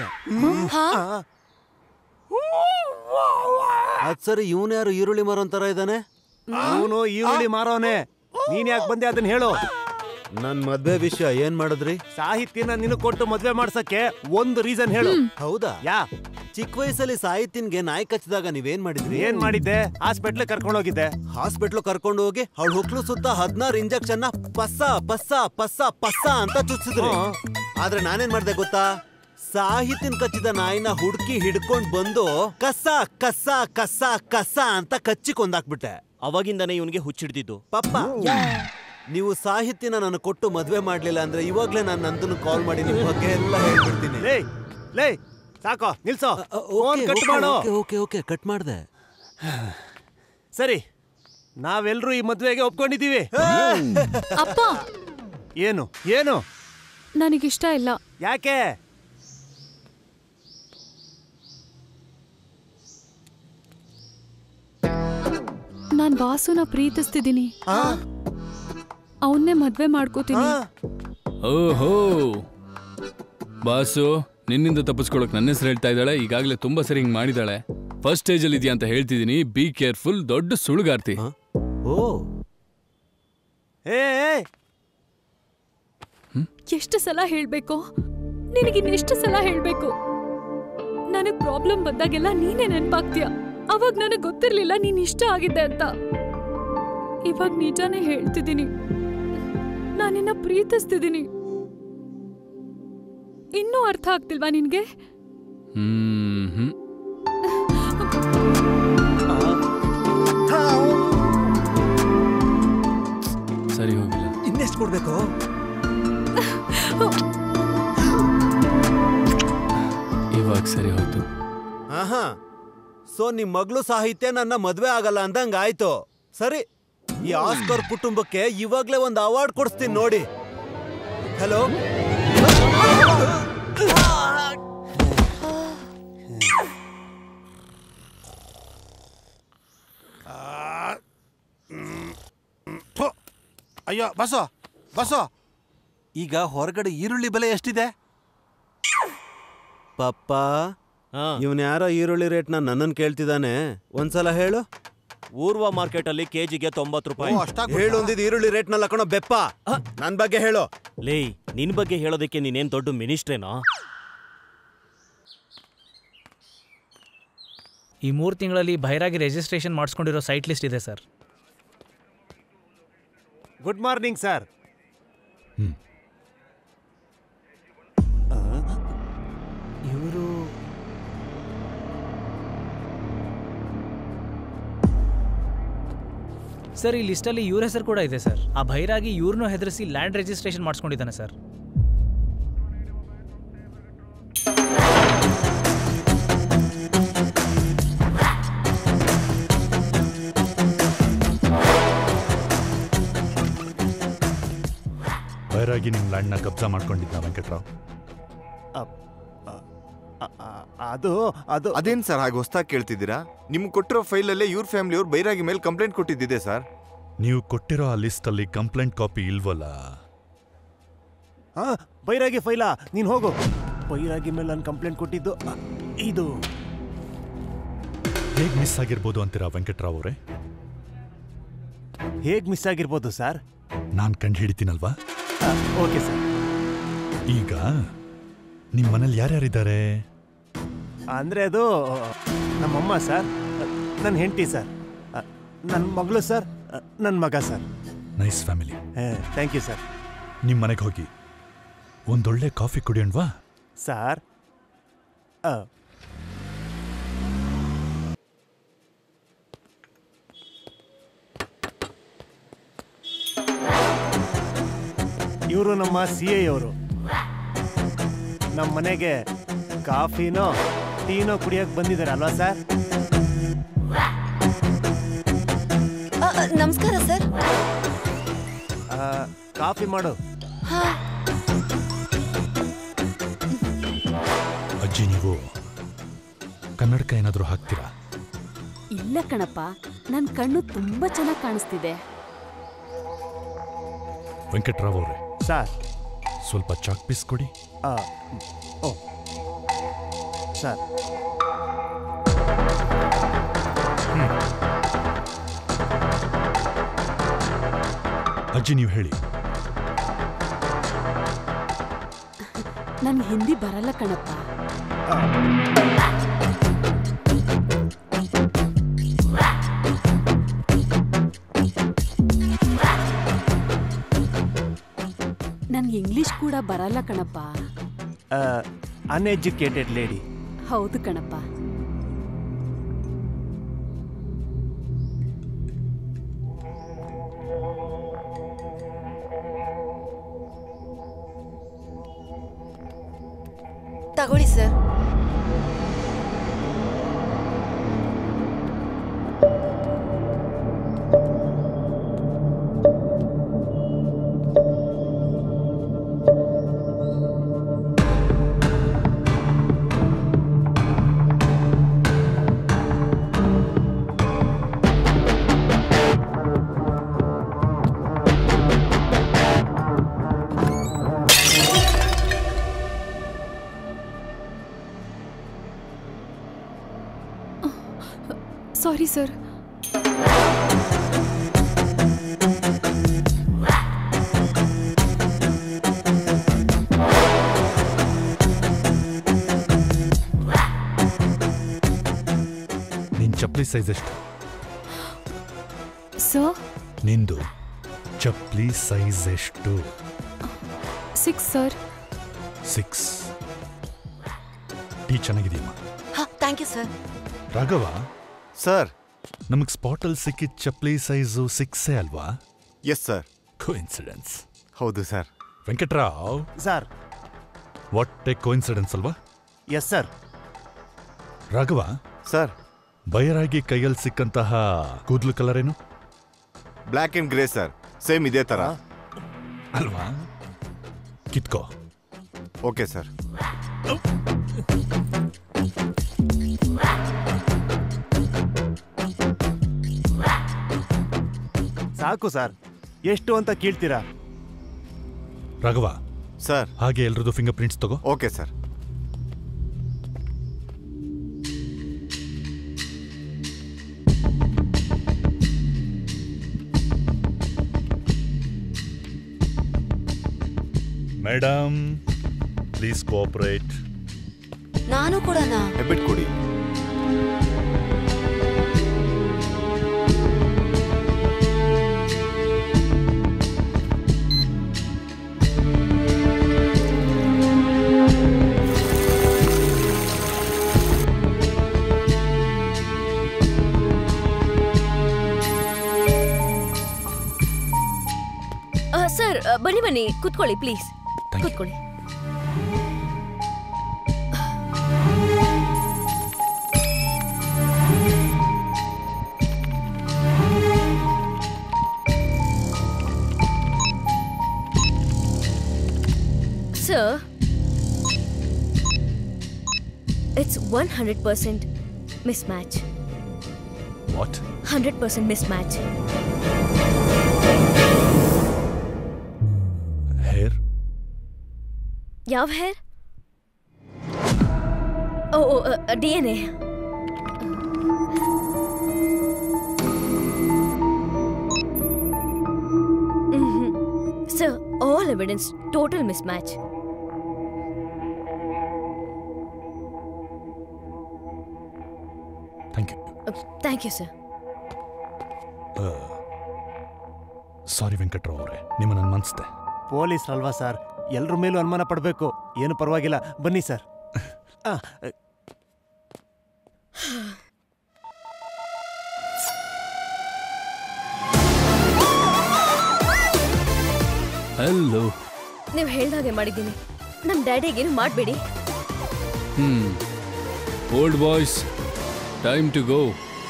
ಅದ್ ಸರಿ, ಇವನ್ ಯಾರು ಈರುಳ್ಳಿ ಮಾರೋ ತರ ಇದ್ದಾನೆ? ಅವನು ಈರುಳ್ಳಿ ಮಾರೋನೆ. ನೀನ್ ಯಾಕೆ ಬಂದೆ ಅದನ್ನ ಹೇಳು. ನನ್ ಮದ್ವೆ ವಿಷಯ ಏನ್ ಮಾಡಿದ್ರಿ? ಸಾಹಿತ್ಯನ ನಿನಗ್ ಕೊಟ್ಟು ಮದ್ವೆ ಮಾಡ್ಸಕ್ಕೆ ಒಂದು ರೀಸನ್ ಹೇಳು. ಹೌದಾ? ಯಾ ಚಿಕ್ಕ ವಯಸ್ಸಲ್ಲಿ ಸಾಹಿತ್ಯನ್ಗೆ ನಾಯಿ ಕಚ್ಚಿದಾಗ ನೀವೇನ್ ಮಾಡಿದ್ರಿ? ಏನ್ ಮಾಡಿದ್ದೆ? ಹಾಸ್ಪಿಟ್ಲ್ ಕರ್ಕೊಂಡು ಹೋಗಿದ್ದೆ. ಹಾಸ್ಪಿಟ್ಲ್ ಕರ್ಕೊಂಡು ಹೋಗಿ ಅವಳ ಹುಕ್ಲು ಸುತ್ತ ಹದಿನಾರು ಇಂಜೆಕ್ಷನ್ ಪಸ್ಸ ಪಸ್ಸ ಪಸ್ಸ ಪಸ್ಸ ಅಂತ ಚುಚ್ಚಿದ್ರಿ. ಆದ್ರೆ ನಾನೇನ್ ಮಾಡ್ದೆ ಗೊತ್ತಾ? ಸಾಹಿತ್ಯನ್ ಕಚ್ಚಿದ ನಾಯಿನ ಹುಡುಕಿ ಹಿಡ್ಕೊಂಡ್ ಬಂದು ಕಸ ಕಸ ಕಸ ಕಸ ಅಂತ ಕಚ್ಚಿ ಕೊಂದಾಕ್ಬಿಟ್ಟೆ. ಅವಾಗಿಂದಾನೆ ಇವನ್ಗೆ ಹುಚ್ಚಿಡ್ದಿದ್ದು. ಪಪ್ಪ, ನೀವು ಸಾಹಿತ್ಯನ ನಾನು ಕೊಟ್ಟು ಮದ್ವೆ ಮಾಡ್ಲಿಲ್ಲ ಅಂದ್ರೆ ಇವಾಗ್ಲೇ ನಾನು ನಂದನ್ನು ಕಾಲ್ ಮಾಡಿ ನಿಮ್ ಬಗ್ಗೆ ಎಲ್ಲ ಹೇಳ್ಬಿಡ್ತೀನಿ. ಲೇ ಲೇ ಸಾಕೋ, ನಿಲ್ಸೋ, ಕಟ್ ಮಾಡು. ಓಕೆ ಓಕೆ ಕಟ್ ಮಾಡ್ದೆ. ಸರಿ, ನಾವೆಲ್ಲರೂ ಈ ಮದ್ವೆಗೆ ಒಪ್ಕೊಂಡಿದೀವಿ. ಅಪ್ಪ, ಏನು ಏನು ನನಗಿಷ್ಟ ಇಲ್ಲ. ಯಾಕೆ? ನಾನ್ ವಾಸುನ ಪ್ರೀತಿಸ್ತಿದ್ದೀನಿ. ಅವನ್ನೇ ಮದ್ವೆ ಮಾಡ್ಕೋತೀನಿ. ಓಹೋ ಬಾಸು, ನಿನ್ನಿಂದ ತಪ್ಪಿಸ್ಕೊಳಕ್ ನನ್ನ ಹೆಸರು ಹೇಳ್ತಾ ಇದ್ದಾಳೆ. ಈಗಾಗಲೇ ತುಂಬಾ ಸರಿ ಹಿಂಗ್ ಮಾಡಿದಾಳೆ. ಫಸ್ಟ್ ಸ್ಟೇಜ್ ಅಲ್ಲಿ ಇದೆಯಾ ಅಂತ ಹೇಳ್ತಿದ್ದೀನಿ. ಬಿ ಕೇರ್ಫುಲ್, ದೊಡ್ಡ ಸುಳ್ಗಾರ್ತಿ. ಓ ಎಷ್ಟು ಸಲ ಹೇಳ್ಬೇಕು ನಿನಗಿನ್ನೆಷ್ಟು ಸಲ ಹೇಳ್ಬೇಕು? ನನಗ್ ಪ್ರಾಬ್ಲಮ್ ಬಂದಾಗೆಲ್ಲ ನೀನೇ ನೆನ್ಪಾಗ್ತೀಯ. ಅವಾಗ ನನಗ್ ಗೊತ್ತಿರ್ಲಿಲ್ಲ ನೀನ್ ಇಷ್ಟ ಆಗಿದ್ದೆ ಅಂತ. ಇವಾಗ ನಿಜಾನೇ ಹೇಳ್ತಿದ್ದೀನಿ, ನಾನಿನ್ನ ಪ್ರೀತಿಸ್ತಿದ್ದೀನಿ. ಇನ್ನೂ ಅರ್ಥ ಆಗ್ತಿಲ್ವಾ ನಿನ್ಗೆ? ಹ್ಮ್ ಸರಿ, ಹೋಗಿಲ್ಲ. ಇನ್ನೆಷ್ಟು ಕೊಡ್ಬೇಕು? ಇವಾಗ ಸರಿ ಹೋಯ್ತು. ಆಹಾ, ಸೊ ನಿಮ್ ಮಗಳು ಸಾಹಿತ್ಯ ನನ್ನ ಮದ್ವೆ ಆಗಲ್ಲ ಅಂದಂಗ ಆಯ್ತು. ಸರಿ, ಈ ಆಸ್ಕರ್ ಕುಟುಂಬಕ್ಕೆ ಇವಾಗ್ಲೇ ಒಂದು ಅವಾರ್ಡ್ ಕೊಡಿಸ್ತೀನಿ ನೋಡಿ. ಹಲೋ, ಅಯ್ಯೋ ಬಸೋ ಬಸೋ, ಈಗ ಹೊರಗಡೆ ಈರುಳ್ಳಿ ಬೆಲೆ ಎಷ್ಟಿದೆ? ಪಪ್ಪ, ಇವನ್ ಯಾರೋ ಈರುಳ್ಳಿ ರೇಟ್ನ ನನ್ನನ್ನು ಕೇಳ್ತಿದ್ದಾನೆ. ಒಂದ್ಸಲ ಹೇಳು. ಊರ್ವ ಮಾರ್ಕೆಟ್ ಅಲ್ಲಿ ಕೆಜಿಗೆ ತೊಂಬತ್ತು ರೂಪಾಯಿ. ಹೇಳು ಒಂದಿದ್ ಈರುಳ್ಳಿ ರೇಟ್ನಲ್ಲಿ ಹಾಕೋಣ ಬೆಪ್ಪ. ನನ್ ಬಗ್ಗೆ ಹೇಳು. ಲೇ, ನಿನ್ ಬಗ್ಗೆ ಹೇಳೋದಕ್ಕೆ ನೀನೇನ್ ದೊಡ್ಡ ಮಿನಿಸ್ಟ್ರೇನೋ? ಈ ಮೂರು ತಿಂಗಳಲ್ಲಿ ಬೈರಾಗಿ ರಿಜಿಸ್ಟ್ರೇಷನ್ ಮಾಡಿಸ್ಕೊಂಡಿರೋ ಸೈಟ್ ಲಿಸ್ಟ್ ಇದೆ ಸರ್. Good morning sir. ಇವರು ಸರ್, ಈ ಲಿಸ್ಟಲ್ಲಿ ಇವ್ರ ಹೆಸರು ಕೂಡ ಇದೆ ಸರ್. ಆ ಬೈರಾಗಿ ಇವ್ರನ್ನೂ ಹೆದರಿಸಿ ಲ್ಯಾಂಡ್ ರಿಜಿಸ್ಟ್ರೇಷನ್ ಮಾಡಿಸ್ಕೊಂಡಿದ್ದಾನೆ ಸರ್. ಬೈರಾಗಿ ನಿಮ್ಮ ಲ್ಯಾಂಡ್ನ ಕಬ್ಜಾ ಮಾಡ್ಕೊಂಡಿದ್ದ ವೆಂಕಟ್ರಾವ್? ಅದು ಅದು ಅದೇನ್ ಸರ್ ಹಾಗೆ ಹೊಸ್ದಾಗಿ ಕೇಳ್ತಿದ್ದೀರಾ? ನಿಮ್ಗೆ ಕೊಟ್ಟಿರೋ ಫೈಲಲ್ಲೇ ಇವ್ರ ಫ್ಯಾಮಿಲಿಯವ್ರು ಬೈರಾಗಿ ಮೇಲೆ ಕಂಪ್ಲೇಂಟ್ ಕೊಟ್ಟಿದ್ದಿದೆ ಸರ್. ನೀವು ಕೊಟ್ಟಿರೋ ಆ ಲಿಸ್ಟಲ್ಲಿ ಕಂಪ್ಲೇಂಟ್ ಕಾಪಿ ಇಲ್ವಲ್ಲ? ಹಾ, ಬೈರಾಗಿ ಫೈಲಾ? ನೀನು ಹೋಗು. ಬೈರಾಗಿ ಮೇಲೆ ನಾನು ಕಂಪ್ಲೇಂಟ್ ಕೊಟ್ಟಿದ್ದು ಇದು ಹೇಗ್ ಮಿಸ್ ಆಗಿರ್ಬೋದು ಅಂತೀರಾ ವೆಂಕಟ್ರಾವ್ ಅವರೇ? ಹೇಗ್ ಮಿಸ್ ಆಗಿರ್ಬೋದು ಸರ್? ನಾನ್ ಕಂಡು ಹಿಡಿತೀನಲ್ವಾ? Okay sir. ಈಗ ನಿಮ್ಮ ಮನೇಲಿ ಯಾರ್ಯಾರಿದ್ದಾರೆ? ಅಂದ್ರೆ ಅದು ನಮ್ಮಮ್ಮ ಸರ್, ನನ್ನ ಹೆಂಡತಿ ಸರ್, ನನ್ನ ಮಗಳು ಸರ್, ನನ್ನ ಮಗ sir. Nice family. Thank you sir. ನಿಮ್ಮ ಮನೆಗೆ ಹೋಗಿ ಒಂದೊಳ್ಳೆ ಕಾಫಿ ಕುಡಿಯೋಣವಾ ಸರ್? ಇವರು ನಮ್ಮ ಸಿ ಐ ಅವರು ನಮ್ಮ ಮನೆಗೆ ಕಾಫಿನೋ ಟೀನೋ ಕುಡಿಯಕ್ಕೆ ಬಂದಿದ್ದಾರೆ ಅಲ್ವಾ ಸರ್? ನಮಸ್ಕಾರ ಸರ್. ಕಾಫಿ ಮಾಡು. ಅಜ್ಜಿ, ನೀವು ಕನ್ನಡಕ ಏನಾದರೂ ಹಾಕ್ತೀರಾ? ಇಲ್ಲ ಕಣಪ್ಪ, ನನ್ನ ಕಣ್ಣು ತುಂಬಾ ಚೆನ್ನಾಗಿ ಕಾಣಿಸ್ತಿದೆ. ವೆಂಕಟ್ರಾವ್ ಅವರೇ ಸರ್, ಸ್ವಲ್ಪ ಚಾಕ್ ಪೀಸ್ ಕೊಡಿ. Oh sir. ಅಜ್ಜಿ, ನೀವು ಹೇಳಿ. ನನ್ಗೆ ಹಿಂದಿ ಬರಲ್ಲ ಕಣಪ್ಪ. ನನ್ಗೆ ಇಂಗ್ಲಿಷ್ ಕೂಡ ಬರಲ್ಲ ಕಣಪ್ಪ. Uneducated lady. ಹೌದು ಕಣಪ್ಪ. ತಗೊಳ್ಳಿ ಸರ್. Sorry sir. ನಿನ್ ಚಪ್ಪಲಿ ಸೈಜ್ ಎಷ್ಟು? ಸರ್, ನಿಂದು ಚಪ್ಪಲಿ ಸೈಜ್ ಎಷ್ಟು? Six sir. ಸಿಕ್ಸ್. ಟೀ ಚೆನ್ನಾಗಿದೆಯಮ್ಮ? Thank you sir. Raghava sir, ನಮಗ್ ಸ್ಪಾಟಲ್ಲಿ ಸಿಕ್ಕಿದ ಚಪ್ಪಲಿ ಸೈಜು ಸಿಕ್ಸೇ ಅಲ್ವಾ? Yes sir. ಕೋಇನ್ಸಿಡೆನ್ಸ್. ಹೌದು sir. Venkatrao sir. What a coincidence ಅಲ್ವಾ? Yes sir. Raghava sir, Bairagi ಕೈಯಲ್ಲಿ ಸಿಕ್ಕಂತಹ ಕೂದಲು ಕಲರ್ ಏನು? Black and grey sir. Same ಇದೇ ತರ ಅಲ್ವಾ? ಕಿತ್ಕೋ. Okay sir. ಸಾಕು ಸರ್. ಎಷ್ಟು ಅಂತ ಕೇಳ್ತೀರಾ? ರಾಘವ ಸರ್, ಹಾಗೆ ಎಲ್ರದ್ದು ಫಿಂಗರ್ ಪ್ರಿಂಟ್ಸ್ ತಗೋ. Okay sir. Madam, please cooperate. ನಾನು ಕೂಡ ಹೆಬ್ಬೆಟ್ ಕೊಡಿ. ಸರ್, ಬನ್ನಿ ಬನ್ನಿ, ಕೂತ್ಕೊಳ್ಳಿ ಪ್ಲೀಸ್. ಕೂತ್ಕೊಳ್ಳಿ. one hundred percent mismatch. What? one hundred percent mismatch. Hair? ಯಾವ hair? Oh D N A. Sir, all evidence, total mismatch. Thank you. Uh, thank you, sir. Sorry Venkatrao ಅವರೇ, ನಿಮ್ಮನ್ನು ಅನ್ಮನ್ಸ್ದೆ. ಪೊಲೀಸ್ ಅಲ್ವಾ ಸರ್, ಎಲ್ರ ಮೇಲೂ ಅನುಮಾನ ಪಡಬೇಕು. ಏನು ಪರವಾಗಿಲ್ಲ, ಬನ್ನಿ ಸರ್. ಹಲೋ. ನೀವು ಹೇಳ್ದಾಗೆ ಮಾಡಿದ್ದೀನಿ. ನಮ್ಮ ಡ್ಯಾಡಿಗೇನು ಮಾಡಬೇಡಿ. ಹ್ಮ್ old boys, time to go.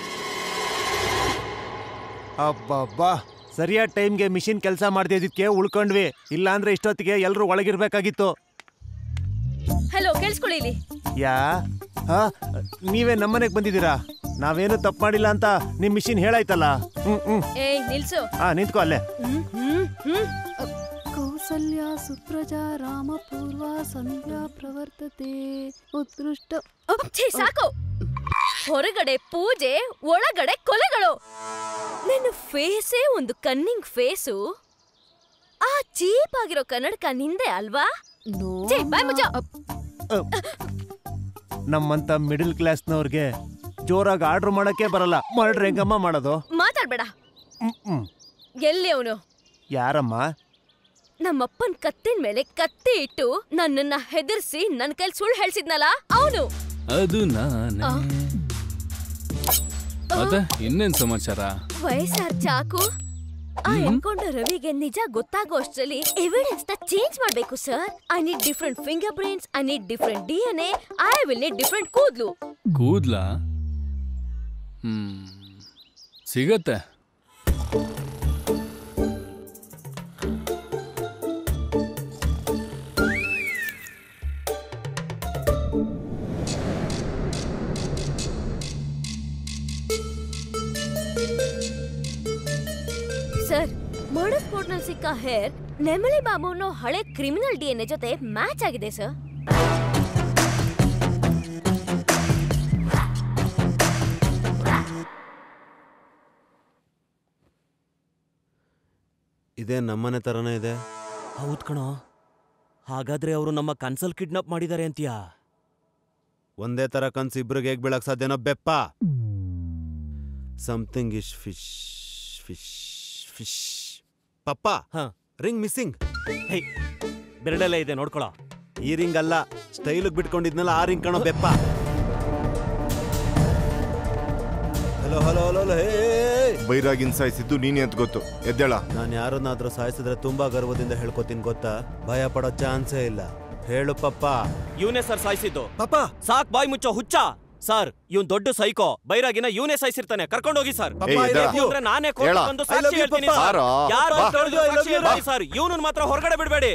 ಅಬ್ಬಬ್ಬಾ, ಸರಿಯಾದ ಟೈಮ್ಗೆ ಮಿಷಿನ್ ಕೆಲಸ ಮಾಡ್ತಿದ್ದಕ್ಕೆ ಉಳ್ಕೊಂಡ್ವಿ. ಇಲ್ಲ ಅಂದ್ರೆ ಇಷ್ಟೊತ್ತಿಗೆ ಎಲ್ಲರೂ ಒಳಗಿರ್ಬೇಕಾಗಿತ್ತು. ಹಲೋ, ಕೇಳಿಸ್ಕೊಳ್ಳಿ ಇಲ್ಲಿ. ಯಾ ಹಾ, ನೀವೇ ನಮ್ಮನೆಗೆ ಬಂದಿದ್ದೀರಾ? ನಾವೇನು ತಪ್ಪು ಮಾಡಿಲ್ಲ ಅಂತ ನಿಮ್ ಮಿಷಿನ್ ಹೇಳಾಯ್ತಲ್ಲ. ಹ್ಮ್ ಹ್ಮ್ ಏಯ್ ನಿಲ್ಸು. ಹಾ, ನಿಂತ್ಕೋ ಅಲ್ಲೇ. ಹ್ಮ್ ಹ್ಮ್ ಹ್ಮ್ ಕೌಸಲ್ಯ ಸುಪ್ರಜಾ ರಾಮ ಪೂರ್ವ ಸಂಧ್ಯಾ ಪ್ರವರ್ತತೆ ಉತ್ಕೃಷ್ಟ. ಛೀ, ಸಾಕು. ಹೊರಗಡೆ ಪೂಜೆ, ಒಳಗಡೆ ಕೊಲೆಗಳು. ನಿನ್ನ ಫೇಸೇ ಒಂದು ಕನ್ನಿಂಗ್ ಫೇಸು. ಆ ಚೀಪ್ ಆಗಿರೋ ಕನ್ನಡಕ ನಿಂದೆ ಅಲ್ವಾ? ಛೀ, ಬಾಯ್ ಮುಚ್ಚ. ನಮ್ಮಂತ ಮಿಡಿಲ್ ಕ್ಲಾಸ್ನವ್ರಿಗೆ ಜೋರಾಗಿ ಆರ್ಡರ್ ಮಾಡಕ್ಕೆ ಬರಲ್ಲ. ಮಾಡ್ರೆ ಹೆಂಗಮ್ಮ ಮಾಡೋದು? ಮಾತಾಡ್ಬೇಡ. ಎಲ್ಲಿ ಅವನು? ಯಾರಮ್ಮ? ನಮ್ಮಪ್ಪನ್ ಕತ್ತಿನ ಮೇಲೆ ಕತ್ತಿ ಇಟ್ಟು ನನ್ನನ್ನ ಹೆದರ್ಸಿ ನನ್ನ ಕೈಲಿ ಸುಳ್ಳು ಹೇಳ್ಸಿದ್ನಲ್ಲ ಅವನು. ಅದು ನಾನೇ. ಮತ್ತೆ ಇನ್ನೇನ್ ಸಮಾಚಾರ? ವಯಸ್ಸಾರ್ ಚಾಕು. ಆ ಎನ್ಕೊಂಡ ರವಿಗೆ ನಿಜ ಗೊತ್ತಾಗೋ ಅಷ್ಟರಲ್ಲಿ ಎವಿಡೆನ್ಸ್ ನ ಚೇಂಜ್ ಮಾಡ್ಬೇಕು sir. I need different finger prints, I need different D N A, I will need different ಕೂದ್ಲು. ಕೂದ್ಲಾ? ಹ್ಮ್ ಸಿಗತ್ತೆ. ಸರ್, ಮರ್ಡರ್ ಸ್ಪಾಟ್ ನಲ್ಲಿ ಸಿಕ್ಕ ಹೇರ್ ನೆಮಲಿ ಬಾಬು ಅನ್ನೋ ಹಳೆ ಕ್ರಿಮಿನಲ್ ಡಿ ಎನ್ ಎ ಜೊತೆ ಮ್ಯಾಚ್ ಆಗಿದೆ ಸರ್. ಇದೇ ನಮ್ಮನೆ ತರನೇ ಇದೆ. ಹೌದ್ ಕಣೋ. ಹಾಗಾದ್ರೆ ಅವರು ನಮ್ಮ ಕನ್ಸಲ್ ಕಿಡ್ನಾಪ್ ಮಾಡಿದ್ದಾರೆ ಅಂತೀಯಾ? ಒಂದೇ ತರ ಕನ್ಸು ಇಬ್ರಿಗೆ ಹೇಗ್ ಬೀಳಕ್ ಸಾಧ್ಯನೋ ಬೆಪ್ಪ. Something is fish fish fish. ಪಪ್ಪ, ರಿಂಗ್ ಮಿಸ್ಸಿಂಗ್. ಹೇ, ಬೆರಡಲ್ಲೇ ಇದೆ ನೋಡ್ಕೊಳ. ಈ ರಿಂಗ್ ಅಲ್ಲ, ಸ್ಟೈಲಿಗೆ ಬಿಟ್ಕೊಂಡಿದ್ನಲ್ಲ ಆ ರಿಂಗ್ ಕಣೋ ಬೆಪ್ಪ. Hello hello hello hello. ಹೇ, ಬೈರಾಗಿನ್ ಸಾಯಿಸಿದ್ದು ನೀನೇ ಅಂತ ಗೊತ್ತು, ಎದ್ದೇಳ. ನಾನು ಯಾರನ್ನಾದ್ರೂ ಸಾಯಿಸಿದ್ರೆ ತುಂಬಾ ಗರ್ವದಿಂದ ಹೇಳ್ಕೊತೀನಿ ಗೊತ್ತಾ? ಭಯ ಪಡೋ ಚಾನ್ಸೇ ಇಲ್ಲ. ಹೇಳು ಪಪ್ಪ. ಇವನೇ ಸರ್ ಸಾಯಿಸಿದ್ದು. ಪಪ್ಪ ಸಾಕ್, ಬಾಯ್ ಮುಚ್ಚೋ ಹುಚ್ಚ. ಸರ್, ಇವನ್ ದೊಡ್ಡ ಸೈಕೋ. ಬೈರಾಗಿನ ಇವನೇ ಸಾಯಿಸಿರ್ತಾನೆ. ಕರ್ಕೊಂಡೋಗಿ ಸರ್. ನಾನೇ ಕೋರ್ಟ್ ಬಂದು ಸಾಕ್ಷಿ ಹೇಳ್ತೀನಿ ಸರ್. ಯಾರು ಸರ್, ಇವನನ್ನ ಮಾತ್ರ ಹೊರಗಡೆ ಬಿಡಬೇಡಿ.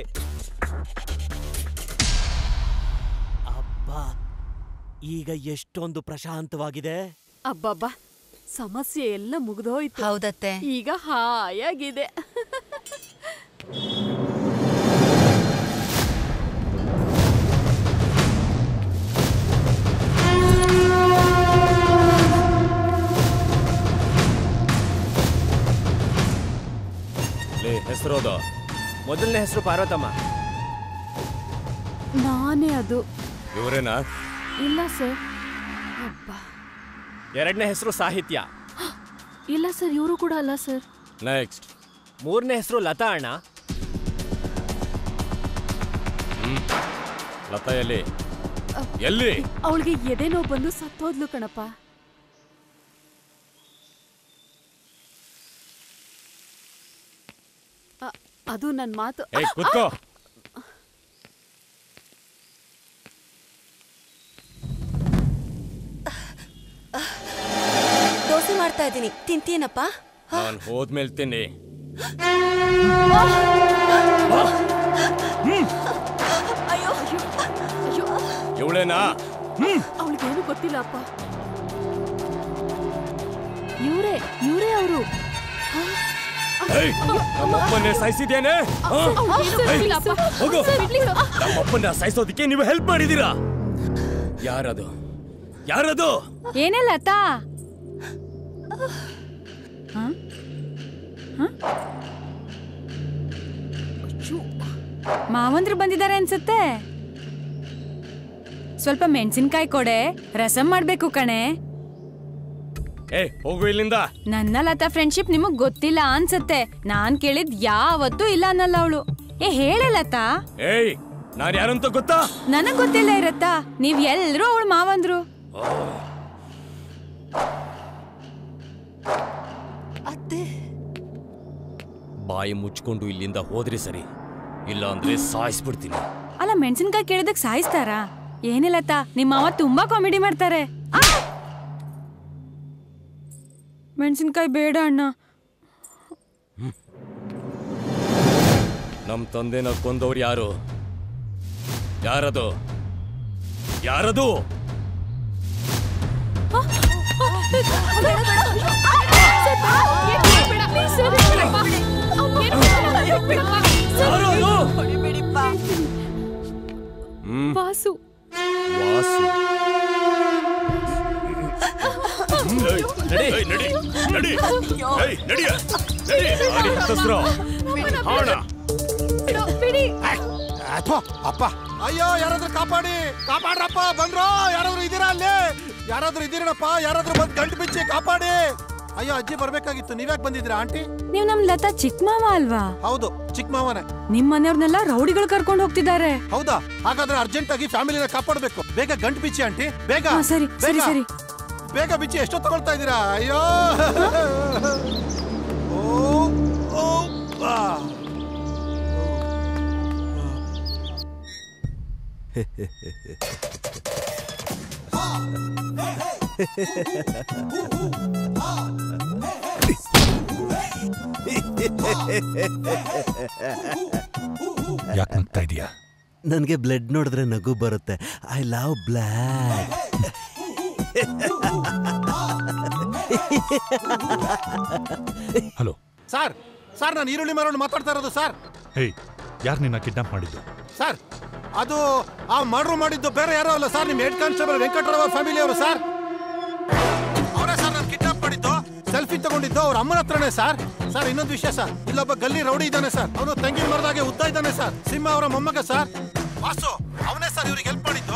ಅಬ್ಬಾ, ಈಗ ಎಷ್ಟೊಂದು ಪ್ರಶಾಂತವಾಗಿದೆ. ಅಬ್ಬಬ್ಬಾ, ಸಮಸ್ಯೆ ಎಲ್ಲ ಮುಗಿದೋಯ್ತು. ಹೌದತ್ತೆ, ಈಗ ಹಾಯಾಗಿದೆ. ಹೆಸರೋದು ಮೊದಲನೇ ಹೆಸರು ಪಾರ್ವತಮ್ಮ. ನಾನೇ ಅದು. ಇವರೇನಾ? ಇಲ್ಲ ಸರ್. ಅಬ್ಬಾ. ಎರಡನೇ ಹೆಸರು ಸಾಹಿತ್ಯ. ಇಲ್ಲ ಸರ್, ಇವರು ಕೂಡ ಅಲ್ಲ ಸರ್. ನೆಕ್ಸ್ಟ್ ಮೂರನೇ ಹೆಸರು ಲತಾ ಅಣ್ಣ. ಲತಾ ಎಲ್ಲಿ ಎಲ್ಲಿ? ಅವಳಿಗೆ ಎದೆ ನೋವು ಬಂದು ಸತ್ತೋದ್ಲು ಕಣಪ್ಪ. ಅದು ನನ್ನ ಮಾತು. ಕೂತ್ಕೋ. ದೋಸೆ ಮಾಡ್ತಾ ಇದ್ದೀನಿ, ತಿಂತೀನಪ್ಪ. ನಾನು ಹೋದ್ಮೇಲೆ ತಿನ್ನಿ. ಅಯ್ಯೋ, ಇವಳೇನಾ? ಅವಳಿಗೇನು ಗೊತ್ತಿಲ್ಲ ಅಪ್ಪ. ಇವರೇ ಇವರೇ ಅವರು. ನಮ್ಮಪ್ಪನ್ನೇ ಸಾಯಿಸಿದ್ದೇನೆ. ನಮ್ಮಪ್ಪನ್ನ ಸಾಯಿಸೋದಕ್ಕೆ ನೀವು ಹೆಲ್ಪ್ ಮಾಡಿದೀರಾ. ಯಾರದು ಯಾರದು? ಏನೇ ಲತಾ? ಮಾವಂದ್ರು ಬಂದಿದ್ದಾರೆ ಅನ್ಸುತ್ತೆ. ಸ್ವಲ್ಪ ಮೆಣಸಿನ್ಕಾಯಿ ಕೊಡೆ, ರಸಂ ಮಾಡ್ಬೇಕು ಕಣೆ. ಏ ಹೋಗು ಇಲ್ಲಿಂದ. ನನ್ನ ಲತಾ ಫ್ರೆಂಡ್ಶಿಪ್ ನಿಮಗ್ ಗೊತ್ತಿಲ್ಲ ಅನ್ಸತ್ತೆ. ನಾನ್ ಕೇಳಿದ್ ಯಾವತ್ತೂ ಇಲ್ಲ ಅನ್ನಲ್ಲ ಅವಳು. ಏ ಹೇಳ ಲತಾ. ಏಯ್ ನಾನ್ ಯಾರಂತ ಗೊತ್ತಾ? ನನಗ್ ಗೊತ್ತಿಲ್ಲ ಇರತ್ತಾ. ನೀವ್ ಎಲ್ರೂ ಅವಳು ಮಾವಂದ್ರು. ಬಾಯಿ ಮುಚ್ಕೊಂಡು ಇಲ್ಲಿಂದ ಹೋದ್ರಿ ಸರಿ, ಇಲ್ಲ ಅಂದ್ರೆ ಸಾಯಿಸ್ಬಿಡ್ತೀನಿ. ಅಲ್ಲ ಮೆಣಸಿನ್ಕಾಯಿ ಕೇಳಿದಕ್ ಸಾಯಿಸ್ತಾರಾ? ಏನಿಲ್ಲತ್ತ, ನಿಮ್ಮ ಮಾವ ತುಂಬಾ ಕಾಮಿಡಿ ಮಾಡ್ತಾರೆ. ಮೆಣಸಿನ್ಕಾಯಿ ಬೇಡ ಅಣ್ಣ. ನಮ್ ತಂದೆನ ಕೊಂದವ್ರು ಯಾರು? ಯಾರದು ಯಾರದು? ವಾಸು. ವಾಸು ನಡಿ ನಡಿ ನಡಿ ನಡಿ ಅಪ್ಪ. ಅಯ್ಯೋ ಯಾರಾದ್ರೂ ಕಾಪಾಡಿ, ಕಾಪಾಡ್ರಪ್ಪ. ಬಂದ್ರೋ ಯಾರಾದ್ರೂ ಇದೀರಾ ಅಲ್ಲಿ? ಯಾರಾದ್ರೂ ಇದೀರಪ್ಪ? ಯಾರಾದ್ರೂ ಬಂದ್ ಗಂಟು ಬಿಚ್ಚಿ ಕಾಪಾಡಿ. ಅಯ್ಯೋ ಅಜ್ಜಿ ಬರ್ಬೇಕಾಗಿತ್ತು, ನೀವ್ಯಾಕೆ ಬಂದಿದ್ದೀರಾ ಆಂಟಿ? ನೀವ್ ನಮ್ ಲತಾ ಚಿಕ್ಕ ಮಾವ ಅಲ್ವಾ? ಹೌದು, ಚಿಕ್ಕ ಮಾವನೇ. ನಿಮ್ ಮನೆಯವ್ರನ್ನೆಲ್ಲ ರೌಡಿಗಳು ಕರ್ಕೊಂಡು ಹೋಗ್ತಿದ್ದಾರೆ. ಹೌದಾ? ಹಾಗಾದ್ರೆ ಅರ್ಜೆಂಟ್ ಆಗಿ ಫ್ಯಾಮಿಲಿನ ಕಾಪಾಡಬೇಕು. ಬೇಗ ಗಂಟು ಬಿಚ್ಚಿ ಆಂಟಿ, ಬೇಗ. ಸರಿ ಸರಿ ಸರಿ ಬೇಗ ಬಿಚ್ಚಿ. ಎಷ್ಟೋ ತಗೊಳ್ತಾ ಇದ್ದೀರಾ? ಅಯ್ಯೋ ಯಾಕೆ ನಗ್ತಾ ಇದೀಯಾ? ನನ್ಗೆ ಬ್ಲಡ್ ನೋಡಿದ್ರೆ ನಗು ಬರುತ್ತೆ. I love blood. Hello sir. Sir ನಾನು ಈರುಳ್ಳಿ ಮಾರೋನು ಮಾತಾಡ್ತಾ ಇರೋದು ಸರ್. ಹೇಯ್, ಯಾರು ನಿನ್ನ ಕಿಡ್ನಾಪ್ ಮಾಡಿದ್ದು? ಸರ್ ಅದು ಆ ಮರ್ಡರ್ ಮಾಡಿದ್ದು ಬೇರೆ ಯಾರೋ ಅಲ್ಲ ಸರ್, ನಿಮ್ಮ ಹೆಡ್ ಕಾನ್ಸ್ಟೇಬಲ್ ವೆಂಕಟರಾವ್ ಫ್ಯಾಮಿಲಿ ಅವರು ಸರ್. ಅವರೇ ಸರ್ ನಾನು ಕಿಡ್ನಾಪ್ ಮಾಡಿದ್ದು. ಸೆಲ್ಫಿ ತಗೊಂಡಿದ್ದು ಅವ್ರ ಅಮ್ಮನ ಹತ್ರನೇ ಸರ್. ಸರ್ ಇನ್ನೊಂದು ವಿಷಯ ಸರ್, ಇಲ್ಲೊಬ್ಬ ಗಲ್ಲಿ ರೌಡಿ ಇದ್ದಾನೆ ಸರ್. ಅವನು ತೆಂಗಿನ ಮರದಾಗೆ ಉದ್ದ ಇದ್ದಾನೆ ಸರ್. ಸಿಂಹ ಅವರ ಮೊಮ್ಮಗ ಸರ್. ವಾಸು ಅವನೇ ಸರ್ ಇವ್ರಿಗೆ ಹೆಲ್ಪ್ ಮಾಡಿದ್ದು.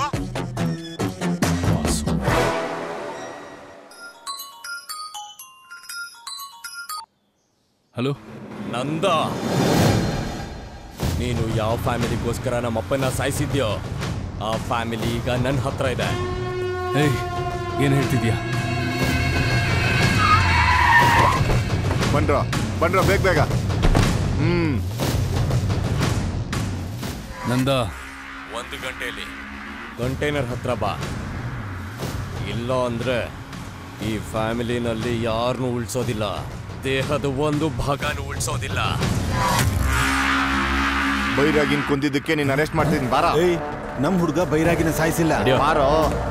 ಹಲೋ ನಂದ, ನೀನು ಯಾವ ಫ್ಯಾಮಿಲಿಗೋಸ್ಕರ ನಮ್ಮಪ್ಪನ ಸಾಯಿಸಿದ್ಯೋ ಆ ಫ್ಯಾಮಿಲಿ ಈಗ ನನ್ನ ಹತ್ರ ಇದೆ. ಏಯ್ ಏನ್ ಹೇಳ್ತಿದ್ಯಾ? ಬನ್ರ ಬನ್ರ ಬೇಗ ಬೇಗ. ಹ್ಮ್ ನಂದ, ಒಂದು ಗಂಟೆಯಲ್ಲಿ ಕಂಟೈನರ್ ಹತ್ರ ಬಾ. ಇಲ್ಲ ಅಂದ್ರೆ ಈ ಫ್ಯಾಮಿಲಿನಲ್ಲಿ ಯಾರನ್ನೂ ಉಳಿಸೋದಿಲ್ಲ, ದೇಹದ ಒಂದು ಭಾಗನೂ ಉಳಿಸೋದಿಲ್ಲ. ಬೈರಾಗಿನ್ ಕೊಂದಿದ್ದಕ್ಕೆ ನೀನ್ ಅರೆಸ್ಟ್ ಮಾಡ್ತಿದ್ದೀನಿ. ಬಾರ. ನಮ್ ಹುಡುಗ ಬೈರಾಗಿನ ಸಾಯಿಸಿಲ್ಲ. ಬಾರೋ.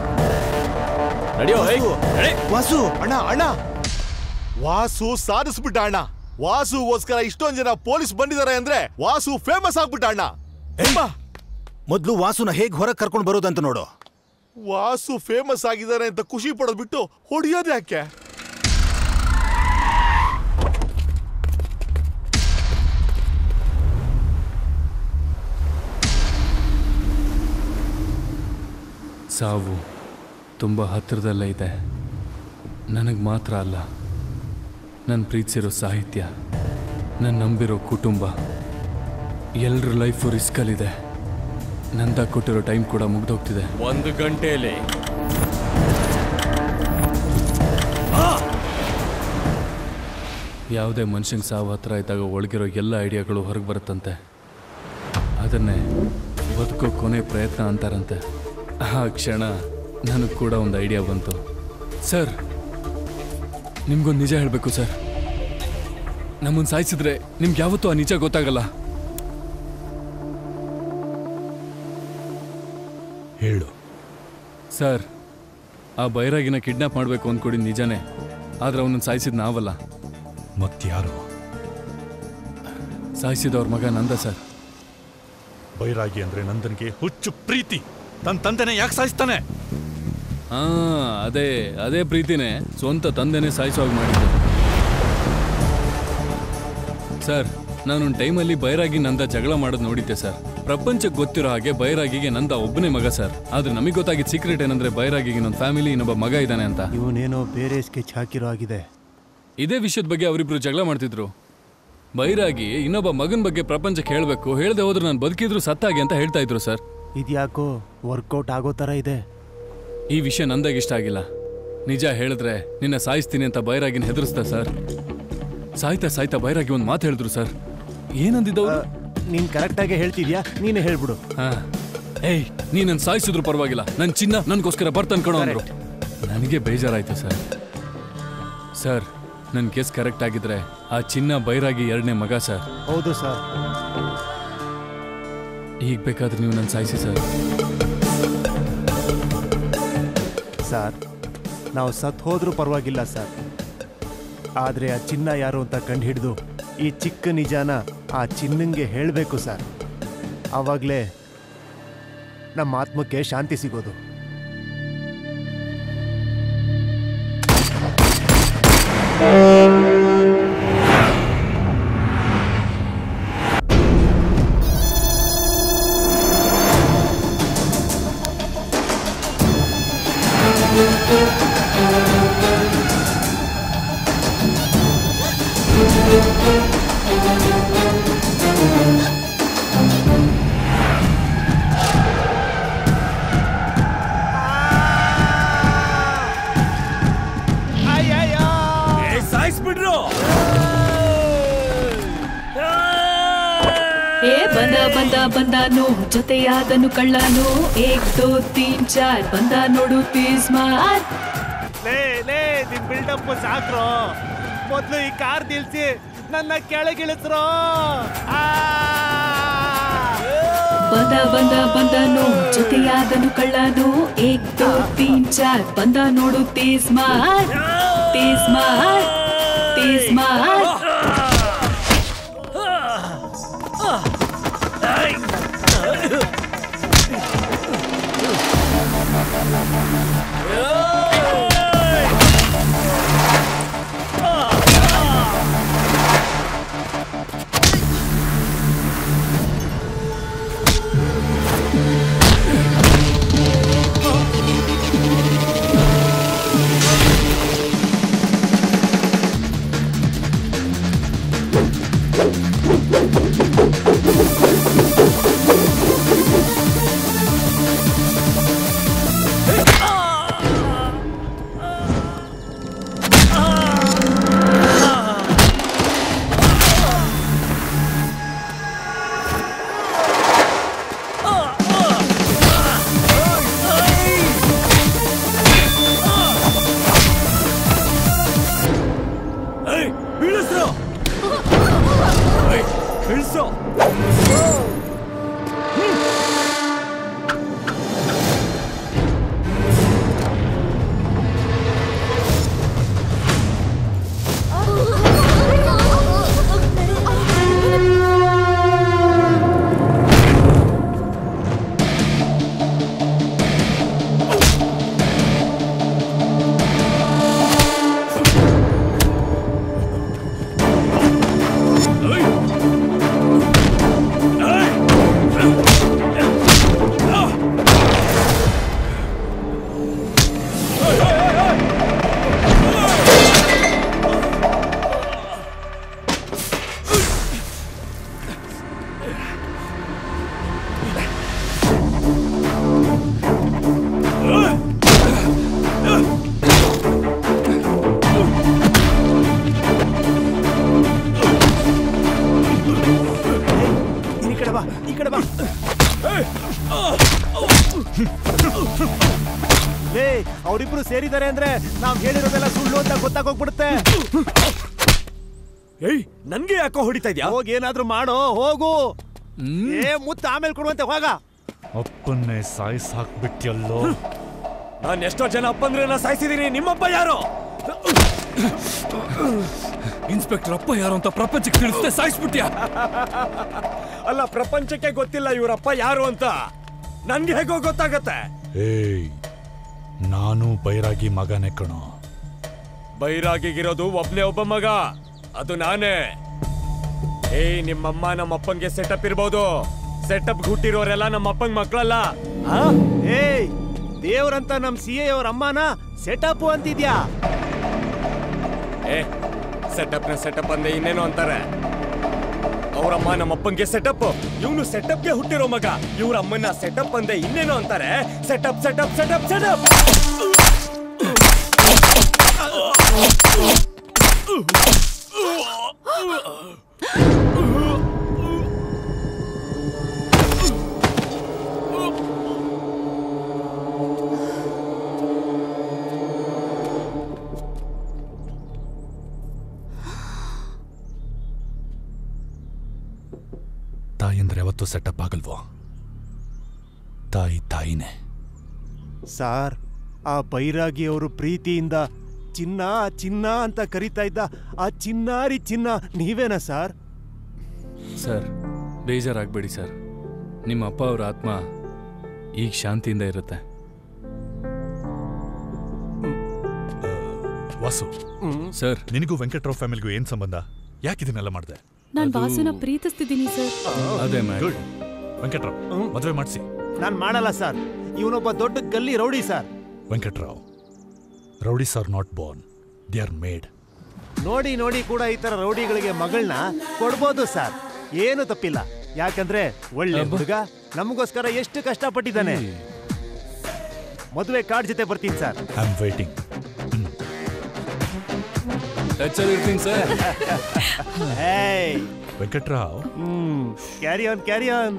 ವಾಸು ಅಣ್ಣ ಅಣ್ಣ ವಾಸು ಸಾಧಿಸ್ಬಿಟ್ಟ ಅಣ್ಣ. ವಾಸುಗೋಸ್ಕರ ಇಷ್ಟೊಂದ್ ಜನ ಪೊಲೀಸ್ ಬಂದಿದ್ದಾರೆ ಅಂದ್ರೆ ವಾಸು ಫೇಮಸ್ ಆಗ್ಬಿಟ್ಟ ಅಣ್ಣ. ಮೊದ್ಲು ವಾಸುನ ಹೇಗ್ ಹೊರಗೆ ಕರ್ಕೊಂಡು ಬರೋದಂತ ನೋಡು. ವಾಸು ಫೇಮಸ್ ಆಗಿದ್ದಾರೆ ಅಂತ ಖುಷಿ ಪಡೋದ್ ಬಿಟ್ಟು ಹೊಡಿಯೋದು ಯಾಕೆ? ಸಾವು ತುಂಬ ಹತ್ತಿರದಲ್ಲೇ ಇದೆ. ನನಗೆ ಮಾತ್ರ ಅಲ್ಲ, ನನ್ನ ಪ್ರೀತಿಸಿರೋ ಸಾಹಿತ್ಯ, ನನ್ನ ನಂಬಿರೋ ಕುಟುಂಬ, ಎಲ್ಲರ ಲೈಫು ರಿಸ್ಕಲ್ಲಿದೆ. ನಂದ ಕೊಟ್ಟಿರೋ ಟೈಮ್ ಕೂಡ ಮುಗ್ದೋಗ್ತಿದೆ. ಒಂದು ಗಂಟೆಯಲ್ಲಿ ಯಾವುದೇ ಮನುಷ್ಯಂಗೆ ಸಾವು ಹತ್ರ ಇದ್ದಾಗ ಒಳಗಿರೋ ಎಲ್ಲ ಐಡಿಯಾಗಳು ಹೊರಗೆ ಬರುತ್ತಂತೆ. ಅದನ್ನೇ ಬದುಕೋ ಕೊನೆ ಪ್ರಯತ್ನ ಅಂತಾರಂತೆ. ಆ ಕ್ಷಣ ನನಗೆ ಕೂಡ ಒಂದು ಐಡಿಯಾ ಬಂತು. ಸರ್, ನಿಮ್ಗೊಂದು ನಿಜ ಹೇಳಬೇಕು ಸರ್. ನಮ್ಮನ್ನು ಸಾಯಿಸಿದ್ರೆ ನಿಮ್ಗೆ ಯಾವತ್ತೂ ಆ ನಿಜ ಗೊತ್ತಾಗಲ್ಲ. ಹೇಳು. ಸರ್, ಆ ಬೈರಾಗಿನ ಕಿಡ್ನಾಪ್ ಮಾಡಬೇಕು ಅಂದ್ಕೊಡಿ ನಿಜಾನೇ, ಆದ್ರೆ ಅವನನ್ನು ಸಾಯಿಸಿದ್ ನಾವಲ್ಲ. ಮತ್ಯಾರು? ಸಾಯಿಸಿದವ್ರ ಮಗ ನಂದ ಸರ್. ಬೈರಾಗಿ ಅಂದ್ರೆ ನಂದನ್ಗೆ ಹುಚ್ಚು ಪ್ರೀತಿ. ತನ್ನ ತಂದೆನೇ ಯಾಕೆ ಸಾಯಿಸ್ತಾನೆ? ಹಾ, ಅದೇ ಅದೇ ಪ್ರೀತಿನೇ ಸ್ವಂತ ತಂದೆನೇ ಸಾಯಿಸುವಾಗ ಮಾಡಿದ್ದು ಸರ್. ನಾನೊಂದು ಟೈಮಲ್ಲಿ ಬೈರಾಗಿ ನಂದ ಜಗಳ ಮಾಡೋದು ನೋಡಿದ್ದೆ ಸರ್. ಪ್ರಪಂಚಕ್ಕೆ ಗೊತ್ತಿರೋ ಹಾಗೆ ಬೈರಾಗಿಗೆ ನಂದ ಒಬ್ಬನೇ ಮಗ ಸರ್. ಆದ್ರೆ ನಮಗೆ ಗೊತ್ತಾಗಿದ್ದ ಸೀಕ್ರೆಟ್ ಏನಂದ್ರೆ ಬೈರಾಗಿಗೆ ನನ್ನ ಫ್ಯಾಮಿಲಿ ಇನ್ನೊಬ್ಬ ಮಗ ಇದ್ದಾನೆ ಅಂತ. ಇವನೇನೋ ಬೇರೆ ಸ್ಕೆಚ್ ಹಾಕಿರೋ ಆಗಿದೆ. ಇದೇ ವಿಷಯದ ಬಗ್ಗೆ ಅವರಿಬ್ರು ಜಗಳ ಮಾಡ್ತಿದ್ರು. ಬೈರಾಗಿ ಇನ್ನೊಬ್ಬ ಮಗನ ಬಗ್ಗೆ ಪ್ರಪಂಚಕ್ಕೆ ಹೇಳಬೇಕು, ಹೇಳದೆ ಹೋದ್ರೆ ನಾನು ಬದುಕಿದ್ರು ಸತ್ತಾಗಿ ಅಂತ ಹೇಳ್ತಾ ಇದ್ರು ಸರ್. ಇದ್ಯಾಕೋ ವರ್ಕೌಟ್ ಆಗೋ ತರ ಇದೆ. ಈ ವಿಷಯ ನಂದಾಗ ಇಷ್ಟ ಆಗಿಲ್ಲ. ನಿಜ ಹೇಳಿದ್ರೆ ನಿನ್ನ ಸಾಯಿಸ್ತೀನಿ ಅಂತ ಬೈರಾಗಿನ ಹೆದರ್ಸ್ದ ಸರ್. ಸಾಯ್ತಾ ಸಾಯ್ತಾ ಬೈರಾಗಿ ಒಂದು ಮಾತು ಹೇಳಿದ್ರು ಸರ್. ಏನಂದಿದ್ದವ್ರು? ನೀನ್ ಕರೆಕ್ಟಾಗಿ ಹೇಳ್ತಿದ್ಯಾ, ನೀನೇ ಹೇಳ್ಬಿಡು. ಹಾ, ಏಯ್ ನೀ ನನ್ನ ಸಾಯಿಸಿದ್ರು ಪರವಾಗಿಲ್ಲ, ನನ್ನ ಚಿನ್ನ ನನಗೋಸ್ಕರ ಬರ್ತಾನೆ ಕಣೋ ಅಂದ್ರು. ನನಗೆ ಬೇಜಾರಾಯ್ತು ಸರ್. ಸರ್, ನನ್ನ ಕೇಸ್ ಕರೆಕ್ಟ್ ಆಗಿದ್ರೆ ಆ ಚಿನ್ನ ಬೈರಾಗಿ ಎರಡನೇ ಮಗ ಸರ್. ಹೌದು ಸರ್. ಈಗ ಬೇಕಾದ್ರೆ ನೀವು ನನ್ನ ಸಾಯಿಸಿ ಸರ್. ಸರ್, ನಾವು ಸತ್ ಹೋದ್ರೂ ಪರವಾಗಿಲ್ಲ ಸರ್. ಆದರೆ ಆ ಚಿನ್ನ ಯಾರು ಅಂತ ಕಂಡು ಹಿಡಿದು ಈ ಚಿಕ್ಕ ನಿಜಾನ ಆ ಚಿನ್ನಂಗೆ ಹೇಳಬೇಕು ಸರ್. ಆವಾಗಲೇ ನಮ್ಮ ಆತ್ಮಕ್ಕೆ ಶಾಂತಿ ಸಿಗೋದು. ಬಂದ ಬಂದಾನು ಜೊತೆಯಾದನು ಕಳ್ಳನು ಏಕ್ ದೋ ತೀನ್ ಚಾರ್ ಬಂದ ನೋಡು ತೀಸ್ ಮಾರ್. ಲೇ ಲೇ ನಿನ್ ಬಿಲ್ಡಪ್ ಸಾಕ್ರೋ, ಮೊದ್ಲು ಈ ಕಾರ್ ನಿಲ್ಸಿ ನನ್ನ ಕೆಳಗಿಳಿಸ್ರೋ. ಬಂದ ಬಂದ ಬಂದನು ಜೊತೆಯಾದನು ಕಳ್ಳನು ಏಕ್ ದೋ ತೀನ್ ಚಾರ್ ಬಂದ ನೋಡು ತೇಜ್ ಮಾರ್ ತೇಜ್ ಮಾರ್ ತೇಜ್ ಮಾರ್. ಅವರಿಬ್ರು ಸೇರಿದ್ದಾರೆ ಅಂದ್ರೆ ನಾವ್ ಹೇಳಿರೋದೆಲ್ಲ ಸುಳ್ಳು ಅಂತ ಗೊತ್ತಾಗೋಗ್ಬಿಡುತ್ತೆ. ಏಯ್ ನನ್ಗೆ ಯಾಕೋ ಹೊಡಿತಾ ಇದ್ಯಾ? ಹೋಗಿ ಏನಾದ್ರೂ ಮಾಡೋ, ಹೋಗು. ಏ ಮುತ್ತ ಆಮೇಲೆ ಕೊಡುವಂತೆ ಹೋಗ. ಅಪ್ಪನ್ನೇ ಸಾಯಿಸ್ ಹಾಕ್ಬಿಟ್ಯಲ್ಲೋ. ನಾನು ಎಷ್ಟೋ ಜನ ಅಪ್ಪಂದ್ರನ್ನ ಸಾಯಿಸಿದೀನಿ. ನಿಮ್ಮಪ್ಪ ಯಾರು? ಇನ್ಸ್ಪೆಕ್ಟರ್ ಅಪ್ಪ ಯಾರು ಅಂತ ಪ್ರಪಂಚಕ್ಕೆ ತಿಳಿಸ್ದೆ ಸಾಯಿಸ್ಬಿಟ್ಯಾ? ಅಲ್ಲ, ಪ್ರಪಂಚಕ್ಕೆ ಗೊತ್ತಿಲ್ಲ ಇವರಪ್ಪ ಯಾರು ಅಂತ. ನನ್ಗೆ ಹೇಗೋ ಗೊತ್ತಾಗತ್ತೆ? ಏಯ್, ನಾನು ಬೈರಾಗಿ ಮಗನೇ ಕಣೋ. ಬೈರಾಗಿಗಿರೋದು ಒಬ್ನೇ ಒಬ್ಬ ಮಗ, ಅದು ನಾನೇ. ಏಯ್, ನಿಮ್ಮಮ್ಮ ನಮ್ಮಪ್ಪಂಗೆ ಸೆಟಪ್ ಇರ್ಬೋದು. ಸೆಟಪ್ ಹುಟ್ಟಿರೋರೆಲ್ಲ ನಮ್ಮಪ್ಪಂಗ್ ಮಕ್ಕಳಲ್ಲ. ಏಯ್, ದೇವ್ರಂತ ನಮ್ ಸಿ ಎ ಅವ್ರ ಅಮ್ಮನ ಸೆಟಪ್ ಅಂತಿದ್ಯಾ? ಏ, ಸೆಟಪ್ ನ ಸೆಟಪ್ ಅಂದೆ ಇನ್ನೇನು ಅಂತಾರೆ. ಅವ್ರಮ್ಮ ನಮ್ಮಪ್ಪಂಗೆ ಸೆಟಪ್, ಇವನು ಸೆಟಪ್ಗೆ ಹುಟ್ಟಿರೋ ಮಗ. ಇವ್ರ ಅಮ್ಮನ ಸೆಟಪ್ ಅಂದೆ ಇನ್ನೇನು ಅಂತಾರೆ. Setup setup setup setup. ತಾಯಿ ಅಂದ್ರೆ ಯಾವತ್ತೂ ಸೆಟಪ್ ಆಗಲ್ವೋ? ತಾಯಿ ತಾಯಿನೇ. ಸಾರ್, ಆ ಬೈರಾಗಿ ಅವರು ಪ್ರೀತಿಯಿಂದ ಚಿನ್ನ ಚಿನ್ನ ಅಂತ ಕರೀತಾ ಇದ್ದ ಆ ಚಿನ್ನಾರಿ ಚಿನ್ನ ನೀವೇನಾ ಸರ್? ಸರ್, ಬೇಜಾರಾಗಬೇಡಿ ಸರ್. ನಿಮ್ಮ ಅಪ್ಪ ಅವರ ಆತ್ಮ ಈಗ ಶಾಂತಿಯಿಂದ ಇರುತ್ತೆ. ವಾಸು ಸರ್, ನಿನಗೂ ವೆಂಕಟ್ರಾವ್ ಫ್ಯಾಮಿಲಿಗೂ ಏನ್ ಸಂಬಂಧ? ಯಾಕಿದನ್ನೆಲ್ಲ ಮಾಡಿದೆ? ನಾನ್ ವಾಸುನ ಪ್ರೀತಿಸ್ತಿದ್ದೀನಿ ಸರ್. ಅದೇ ಗುಡ್. ವೆಂಕಟ್ರಾವ್, ಮದುವೆ ಮಾಡಿಸಿ. ನಾನ್ ಮಾಡಲ್ಲ ಸರ್. ಇವನೊಬ್ಬ ದೊಡ್ಡ ಗಲ್ಲಿ rowdy sir. Venkatrao, rowdies are not born, they are made. ನೋಡಿ ನೋಡಿ ಕೂಡ ಈ ತರ ರೌಡಿಗಳಿಗೆ ಮಗಳನ್ನ ಕೊಡ್ಬೋದು ಸರ್, ಏನು ತಪ್ಪಿಲ್ಲ. ಯಾಕಂದ್ರೆ ಒಳ್ಳೆ ಹುಡುಗ ನಮಗೋಸ್ಕರ ಎಷ್ಟು ಕಷ್ಟಪಟ್ಟಿದ್ದಾನೆ. ಮದುವೆ ಕಾರ್ಡ್ ಜೊತೆ ಬರ್ತೀನಿ ಸರ್. I am waiting. ಇರ್ತೀನಿ sir. Venkatrao, carry on carry on.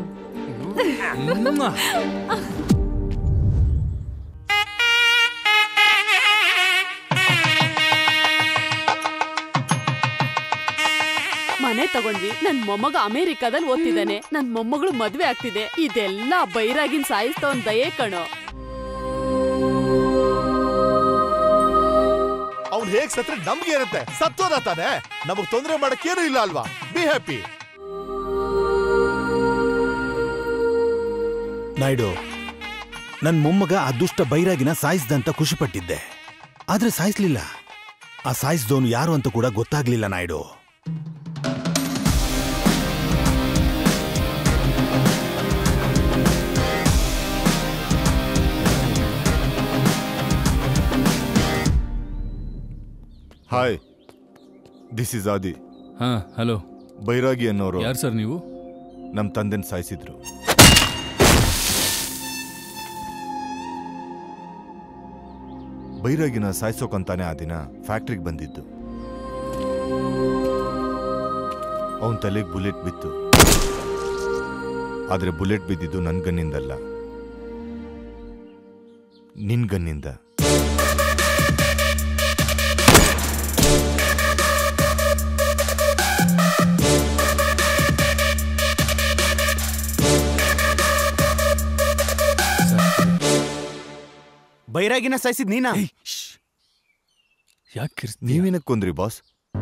ಮನೆ ತಗೊಂಡ್ವಿ. ನನ್ ಮೊಮ್ಮಗ ಅಮೆರಿಕಾದಲ್ಲಿ ಓದ್ತಿದ್ದಾನೆ. ನನ್ ಮೊಮ್ಮಗಳು ಮದ್ವೆ ಆಗ್ತಿದೆ. ಇದೆಲ್ಲ ಬೈರಾಗಿನ್ ಸಾಯಿಸ್ತವನ್ ದಯೆ ಕಣೋ. ಅವ್ನು ಹೇಗ್ ಸತ್ರೆ ನಮ್ಗೆ ಇರುತ್ತೆ, ಸತ್ತೋದ ತಾನೆ. ನಮಗ್ ತೊಂದರೆ ಮಾಡಕ್ಕೇನು ಇಲ್ಲ ಅಲ್ವಾ? Be happy. ನಾಯ್ಡು, ನನ್ ಮೊಮ್ಮಗ ಆ ದುಷ್ಟ ಬೈರಾಗಿನ ಸಾಯಿಸ್ದಂತ ಖುಷಿ ಪಟ್ಟಿದ್ದೆ. ಆದ್ರೆ ಸಾಯಿಸ್ಲಿಲ್ಲ. ಆ ಸಾಯಿಸ್ದವನು ಯಾರು ಅಂತ ಕೂಡ ಗೊತ್ತಾಗ್ಲಿಲ್ಲ ನಾಯ್ಡು. ಹಾಯ್, ದಿಸ್ ಇಸ್ ಆದಿ. ಹಾ, ಹಲೋ. ಬೈರಾಗಿ ಅನ್ನೋರು ಯಾರು ಸರ್ ನೀವು? ನಮ್ ತಂದೆನ ಸಾಯಿಸಿದ್ರು. ಬೈರಾಗಿನ ಸಾಯಿಸೋಕಂತಾನೆ ಆ ದಿನ ಫ್ಯಾಕ್ಟ್ರಿಗೆ ಬಂದಿದ್ದು. ಅವನ್ ತಲೆಗೆ ಬುಲೆಟ್ ಬಿತ್ತು. ಆದ್ರೆ ಬುಲೆಟ್ ಬಿದ್ದಿದ್ದು ನನ್ ಗನ್ನಿಂದಲ್ಲ, ನಿನ್ ಗನ್ನಿಂದ. ಬೈರಾಗಿನ ಸಾಯಿಸಿದ್ ನೀನಾ? ಯಾಕೆ ನೀವೇನಕ್ ಕೊಂದ್ರಿ ಬಾಸ್?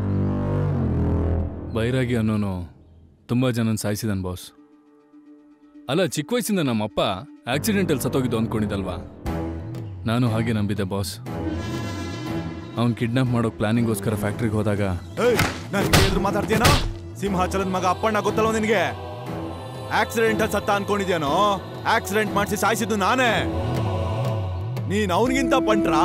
ಬೈರಾಗಿ ಅನ್ನೋನು ತುಂಬಾ ಜನ ಸಾಯಿಸಿದನ್ ಬಾಸ್. ಅಲ್ಲ, ಚಿಕ್ಕ ವಯಸ್ಸಿಂದ ನಮ್ಮಪ್ಪ ಆಕ್ಸಿಡೆಂಟಲ್ಲಿ ಸತ್ತೋಗಿದ್ದು ಅಂದ್ಕೊಂಡಿದ್ದಲ್ವಾ? ನಾನು ಹಾಗೆ ನಂಬಿದ್ದೆ ಬಾಸ್. ಅವ್ನು ಕಿಡ್ನಾಪ್ ಮಾಡೋಕ್ ಪ್ಲಾನಿಂಗೋಸ್ಕರ ಫ್ಯಾಕ್ಟ್ರಿಗೆ ಹೋದಾಗ ನಾನು ಕೇಳಿದ್ರು ಮಾತಾಡ್ತೀಯನೋ? ಸಿಂಹಾಚಲದ ಮಗ ಅಪ್ಪಣ್ಣ ಗೊತ್ತಲ್ವ ನಿನಗೆ? ಆಕ್ಸಿಡೆಂಟಲ್ಲಿ ಸತ್ತ ಅನ್ಕೊಂಡಿದ್ಯಾನೋ? ಆಕ್ಸಿಡೆಂಟ್ ಮಾಡಿಸಿ ಸಾಯಿಸಿದ್ದು ನಾನೇ. ನೀನ್ ಅವನಿಗಿಂತ ಪಂಟ್ರಾ?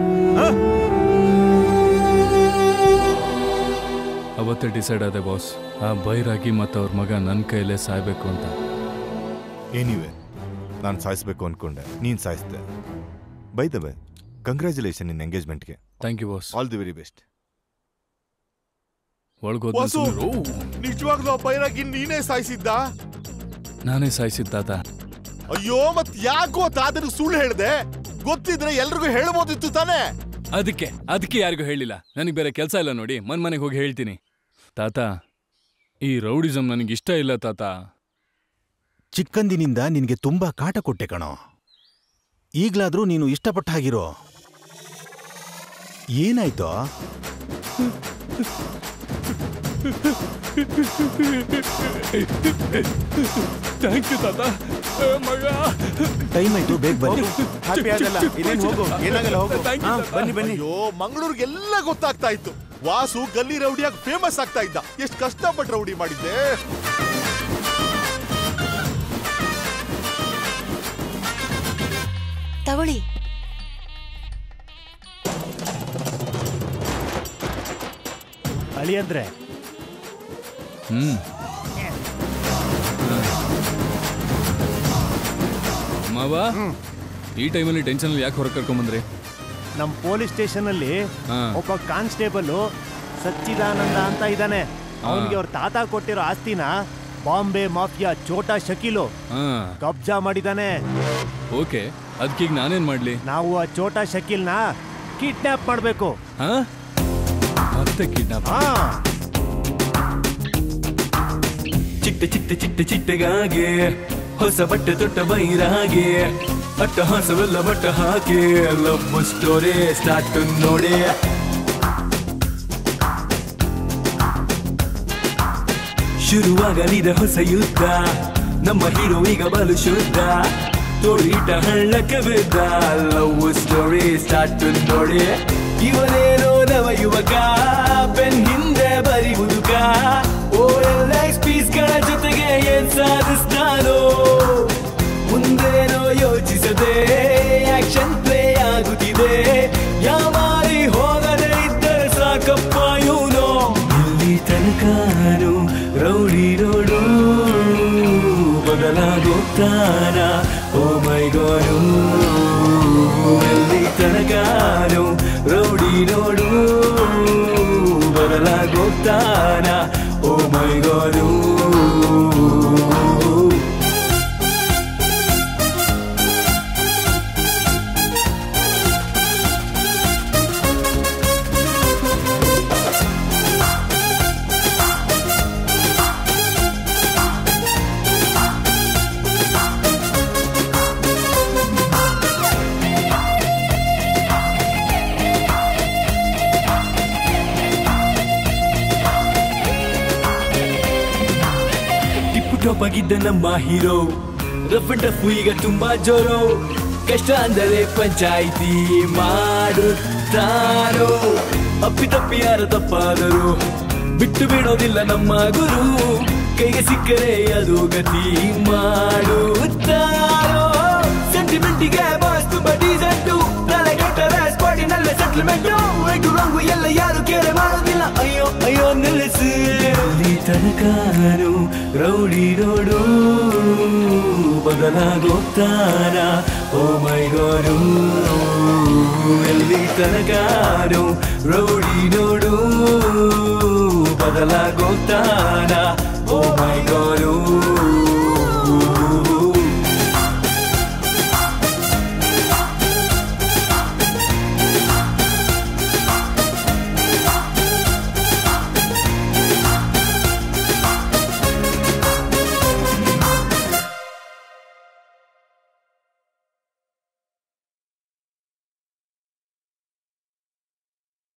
ಅವತ್ತೇ ಡಿಸೈಡ್ ಆದೆ ಬಾಸ್, ಆ ಬೈರಾಗಿ ಮತ್ತು ಅವ್ರ ಮಗ ನನ್ನ ಕೈಲೇ ಸಾಯ್ಬೇಕು ಅಂತ. ಏನಿವೆ, ನಾನು ಸಾಯಿಸ್ಬೇಕು ಅನ್ಕೊಂಡೆ, ನೀನ್ ಸಾಯಿಸ್ದೆ. By the way, congratulation in ಎಂಗೇಜ್ಮೆಂಟ್ಗೆ. Thank you boss. All the very best. ಒಳಗೋದ ನಿಜವಾಗ್ಲೂ ಆ ಬೈರಾಗಿ ನೀನೇ ಸಾಯಿಸಿದ್ದ? ನಾನೇ ಸಾಯಿಸಿದ್ದ ತಾತ. ಅಯ್ಯೋ, ಮತ್ ಯಾಕೋ ತಾತನ ಸುಳ್ಳು ಹೇಳ್ದೆ? ಗೊತ್ತಿದ್ರೆ ಎಲ್ರಿಗೂ ಹೇಳ್ಬೋದಿತ್ತು ತಾನೆ. ಅದಕ್ಕೆ ಅದಕ್ಕೆ ಯಾರಿಗೂ ಹೇಳಿಲ್ಲ. ನನಗೆ ಬೇರೆ ಕೆಲಸ ಇಲ್ಲ ನೋಡಿ, ಮನ್ ಮನೆಗೆ ಹೋಗಿ ಹೇಳ್ತೀನಿ. ತಾತ, ಈ ರೌಡಿಸಮ್ ನನಗೆ ಇಷ್ಟ ಇಲ್ಲ ತಾತ. ಚಿಕ್ಕಂದಿನಿಂದ ನಿನ್ಗೆ ತುಂಬಾ ಕಾಟ ಕೊಟ್ಟೆ ಕಣೋ. ಈಗ್ಲಾದ್ರೂ ನೀನು ಇಷ್ಟಪಟ್ಟ ಹಾಗಿರೋ. ಏನಾಯ್ತು? ಥ್ಯಾಂಕ್ ಯು ತಾತ. ಮಗ ಟೈಮ್ ಆಯ್ತು, ಬೇಗ ಬನ್ನಿ. ಹ್ಯಾಪಿ ಆಗಲ್ಲ, ಇನ್ನೇನು ಹೋಗು, ಏನಾಗಲ್ಲ ಹೋಗು. ಹಾ, ಬನ್ನಿ ಬನ್ನಿ. ಅಯ್ಯೋ, ಮಂಗಳೂರಿಗೆಲ್ಲ ಗೊತ್ತಾಗ್ತಾ ಇತ್ತು. ವಾಸು ಗಲ್ಲಿ ರೌಡಿಯಾಗಿ ಫೇಮಸ್ ಆಗ್ತಾ ಇದ್ದ. ಎಷ್ಟು ಕಷ್ಟಪಟ್ಟು ರೌಡಿ ಮಾಡಿದ್ದೆ. ತಗೊಳ್ಳಿ. ಅಳಿ ಅಂದ್ರೆ ಹ್ಮ್ ಮಾವ, ಈ ಟೈಮಲ್ಲಿ ಟೆನ್ಷನ್ ಯಾಕೆ ಹೊರಗೆ ಕರ್ಕೊಂಬಂದ್ರಿ? ನಮ್ಮ ಪೊಲೀಸ್ ಸ್ಟೇಷನ್ ಅಲ್ಲಿ ಒಬ್ಬ ಕಾನ್ಸ್ಟೇಬಲ್ ಸಚ್ಚಿದಾನಂದ ಅಂತ ಇದ್ದಾನೆ. ಅವನಿಗೆ ಅವ್ರ ತಾತ ಕೊಟ್ಟಿರೋ ಆಸ್ತಿನ ಬಾಂಬೆ ಮಾಫಿಯಾ ಚೋಟಾ ಶಕೀಲು ಕಬ್ಜಾ ಮಾಡಿದಾನೆ. ಓಕೆ, ಅದಕ್ಕೀಗ ನಾನೇನ್ ಮಾಡ್ಲಿ? ನಾವು ಆ ಚೋಟಾ ಶಕೀಲ್ನ ಕಿಡ್ನಾಪ್ ಮಾಡ್ಬೇಕು. ಮತ್ತೆ ಕಿಡ್ನಾಪ್? ಚಿಟ್ಟೆ ಚಿಟ್ಟೆ ಚಿಟ್ಟೆ ಚಿಟ್ಟೆಗಾಗೆ ಹೊಸ ಬಟ್ಟೆ ತೊಟ್ಟ ಬೈರಾಗೆ ಅಟ್ಟಹಾಸವೆಲ್ಲ ಬಟ್ಟ ಹಾಕಿ ಲವ್ ಸ್ಟೋರಿ ಸ್ಟಾರ್ಟ್ ನೋಡಿ. ಶುರುವಾಗಲಿದೆ ಹೊಸ ಯುದ್ಧ, ನಮ್ಮ ಹೀರೋ ಈಗ ಬಲು ಶುದ್ಧ, ತೋಳಿಟ ಹಳ್ಳಕ್ಕೆ ಬಿದ್ದ ಲವ್ ಸ್ಟೋರಿ ಸ್ಟಾರ್ಟ್ ನೋಡಿ. ಇವನೇನೋ ನವ ಯುವಕ, ಬೆನ್ ಹಿಂದೆ ಬರಿ ಮುದುಕ, ಓ ಎಲ್ ಎಕ್ಸ್ ಪೀಸ್ಗಳ ಜೊತೆಗೆ ಏನ್ ಸಾಧಿಸ್ತಾನೋ, ಮುಂದೇನೋ ಯೋಚಿಸದೆ ಆಕ್ಷನ್ ಪ್ಲೇ ಆಗುತ್ತಿದೆ. ಯಾವಾರಿ ಹೋಗದೆ ಇದ್ದರೆ ಸಾಕಪ್ಪ ಇವನು. ಇಲ್ಲಿ ತನಕನು ರೌಡಿ ರೋಡು ಬದಲಾಗೋಗ್ತಾನ, ಓ ಮೈ ಗೋಡು. ಇಲ್ಲಿ ತನಕನು ರೌಡಿ ರೋಡು ಬದಲಾಗೋಗ್ತಾನ, ಓ ಮೈ ಗೋಡು. ಗಿದ್ದ ನಮ್ಮ ಹೀರೋ ರಫ್ ಅಂಡ್ ಟಫ್ ಈಗ ತುಂಬಾ ಜೋರು, ಕಷ್ಟ ಅಂದರೆ ಪಂಚಾಯಿತಿ ಮಾಡುತ್ತಾರೋ, ಅಪ್ಪಿತಪ್ಪಿ ಯಾರ ತಪ್ಪಾದರು ಬಿಟ್ಟು ಬಿಡೋದಿಲ್ಲ ನಮ್ಮ ಗುರು, ಕೈಗೆ ಸಿಕ್ಕರೆ ಅದು ಗತಿ ಮಾಡುತ್ತಾರೋ. ಸೆಂಟಿಮೆಂಟಿಗೆ ಬಾಸ್ ತುಂಬಾ ಡೀಸೆಂಟು, ತಲೆ ಕೆಟ್ಟರೆ ಸ್ಪಾಟಿನಲ್ಲೇ ಸೆಟ್ಲ್ಮೆಂಟು, ರೈಟು ರಾಂಗು ಎಲ್ಲ ಯಾರು ಕೇರೆ ಮಾಡೋದಿಲ್ಲ, ಅಯ್ಯೋ ಅಯ್ಯೋ ನಿಲ್ಲಿಸಿ. ತನಕನು ರೌಡಿ ರೋಡು ಬದಲಾಗೋಗ್ತಾನ, ಓ ಮೈ ಗೋಡು. ಎಲ್ಲಿ ತನಕನು ರೌಡಿ ರೋಡು ಬದಲಾಗೋಗ್ತಾನ, ಓ ಮೈ ಗೋಡು.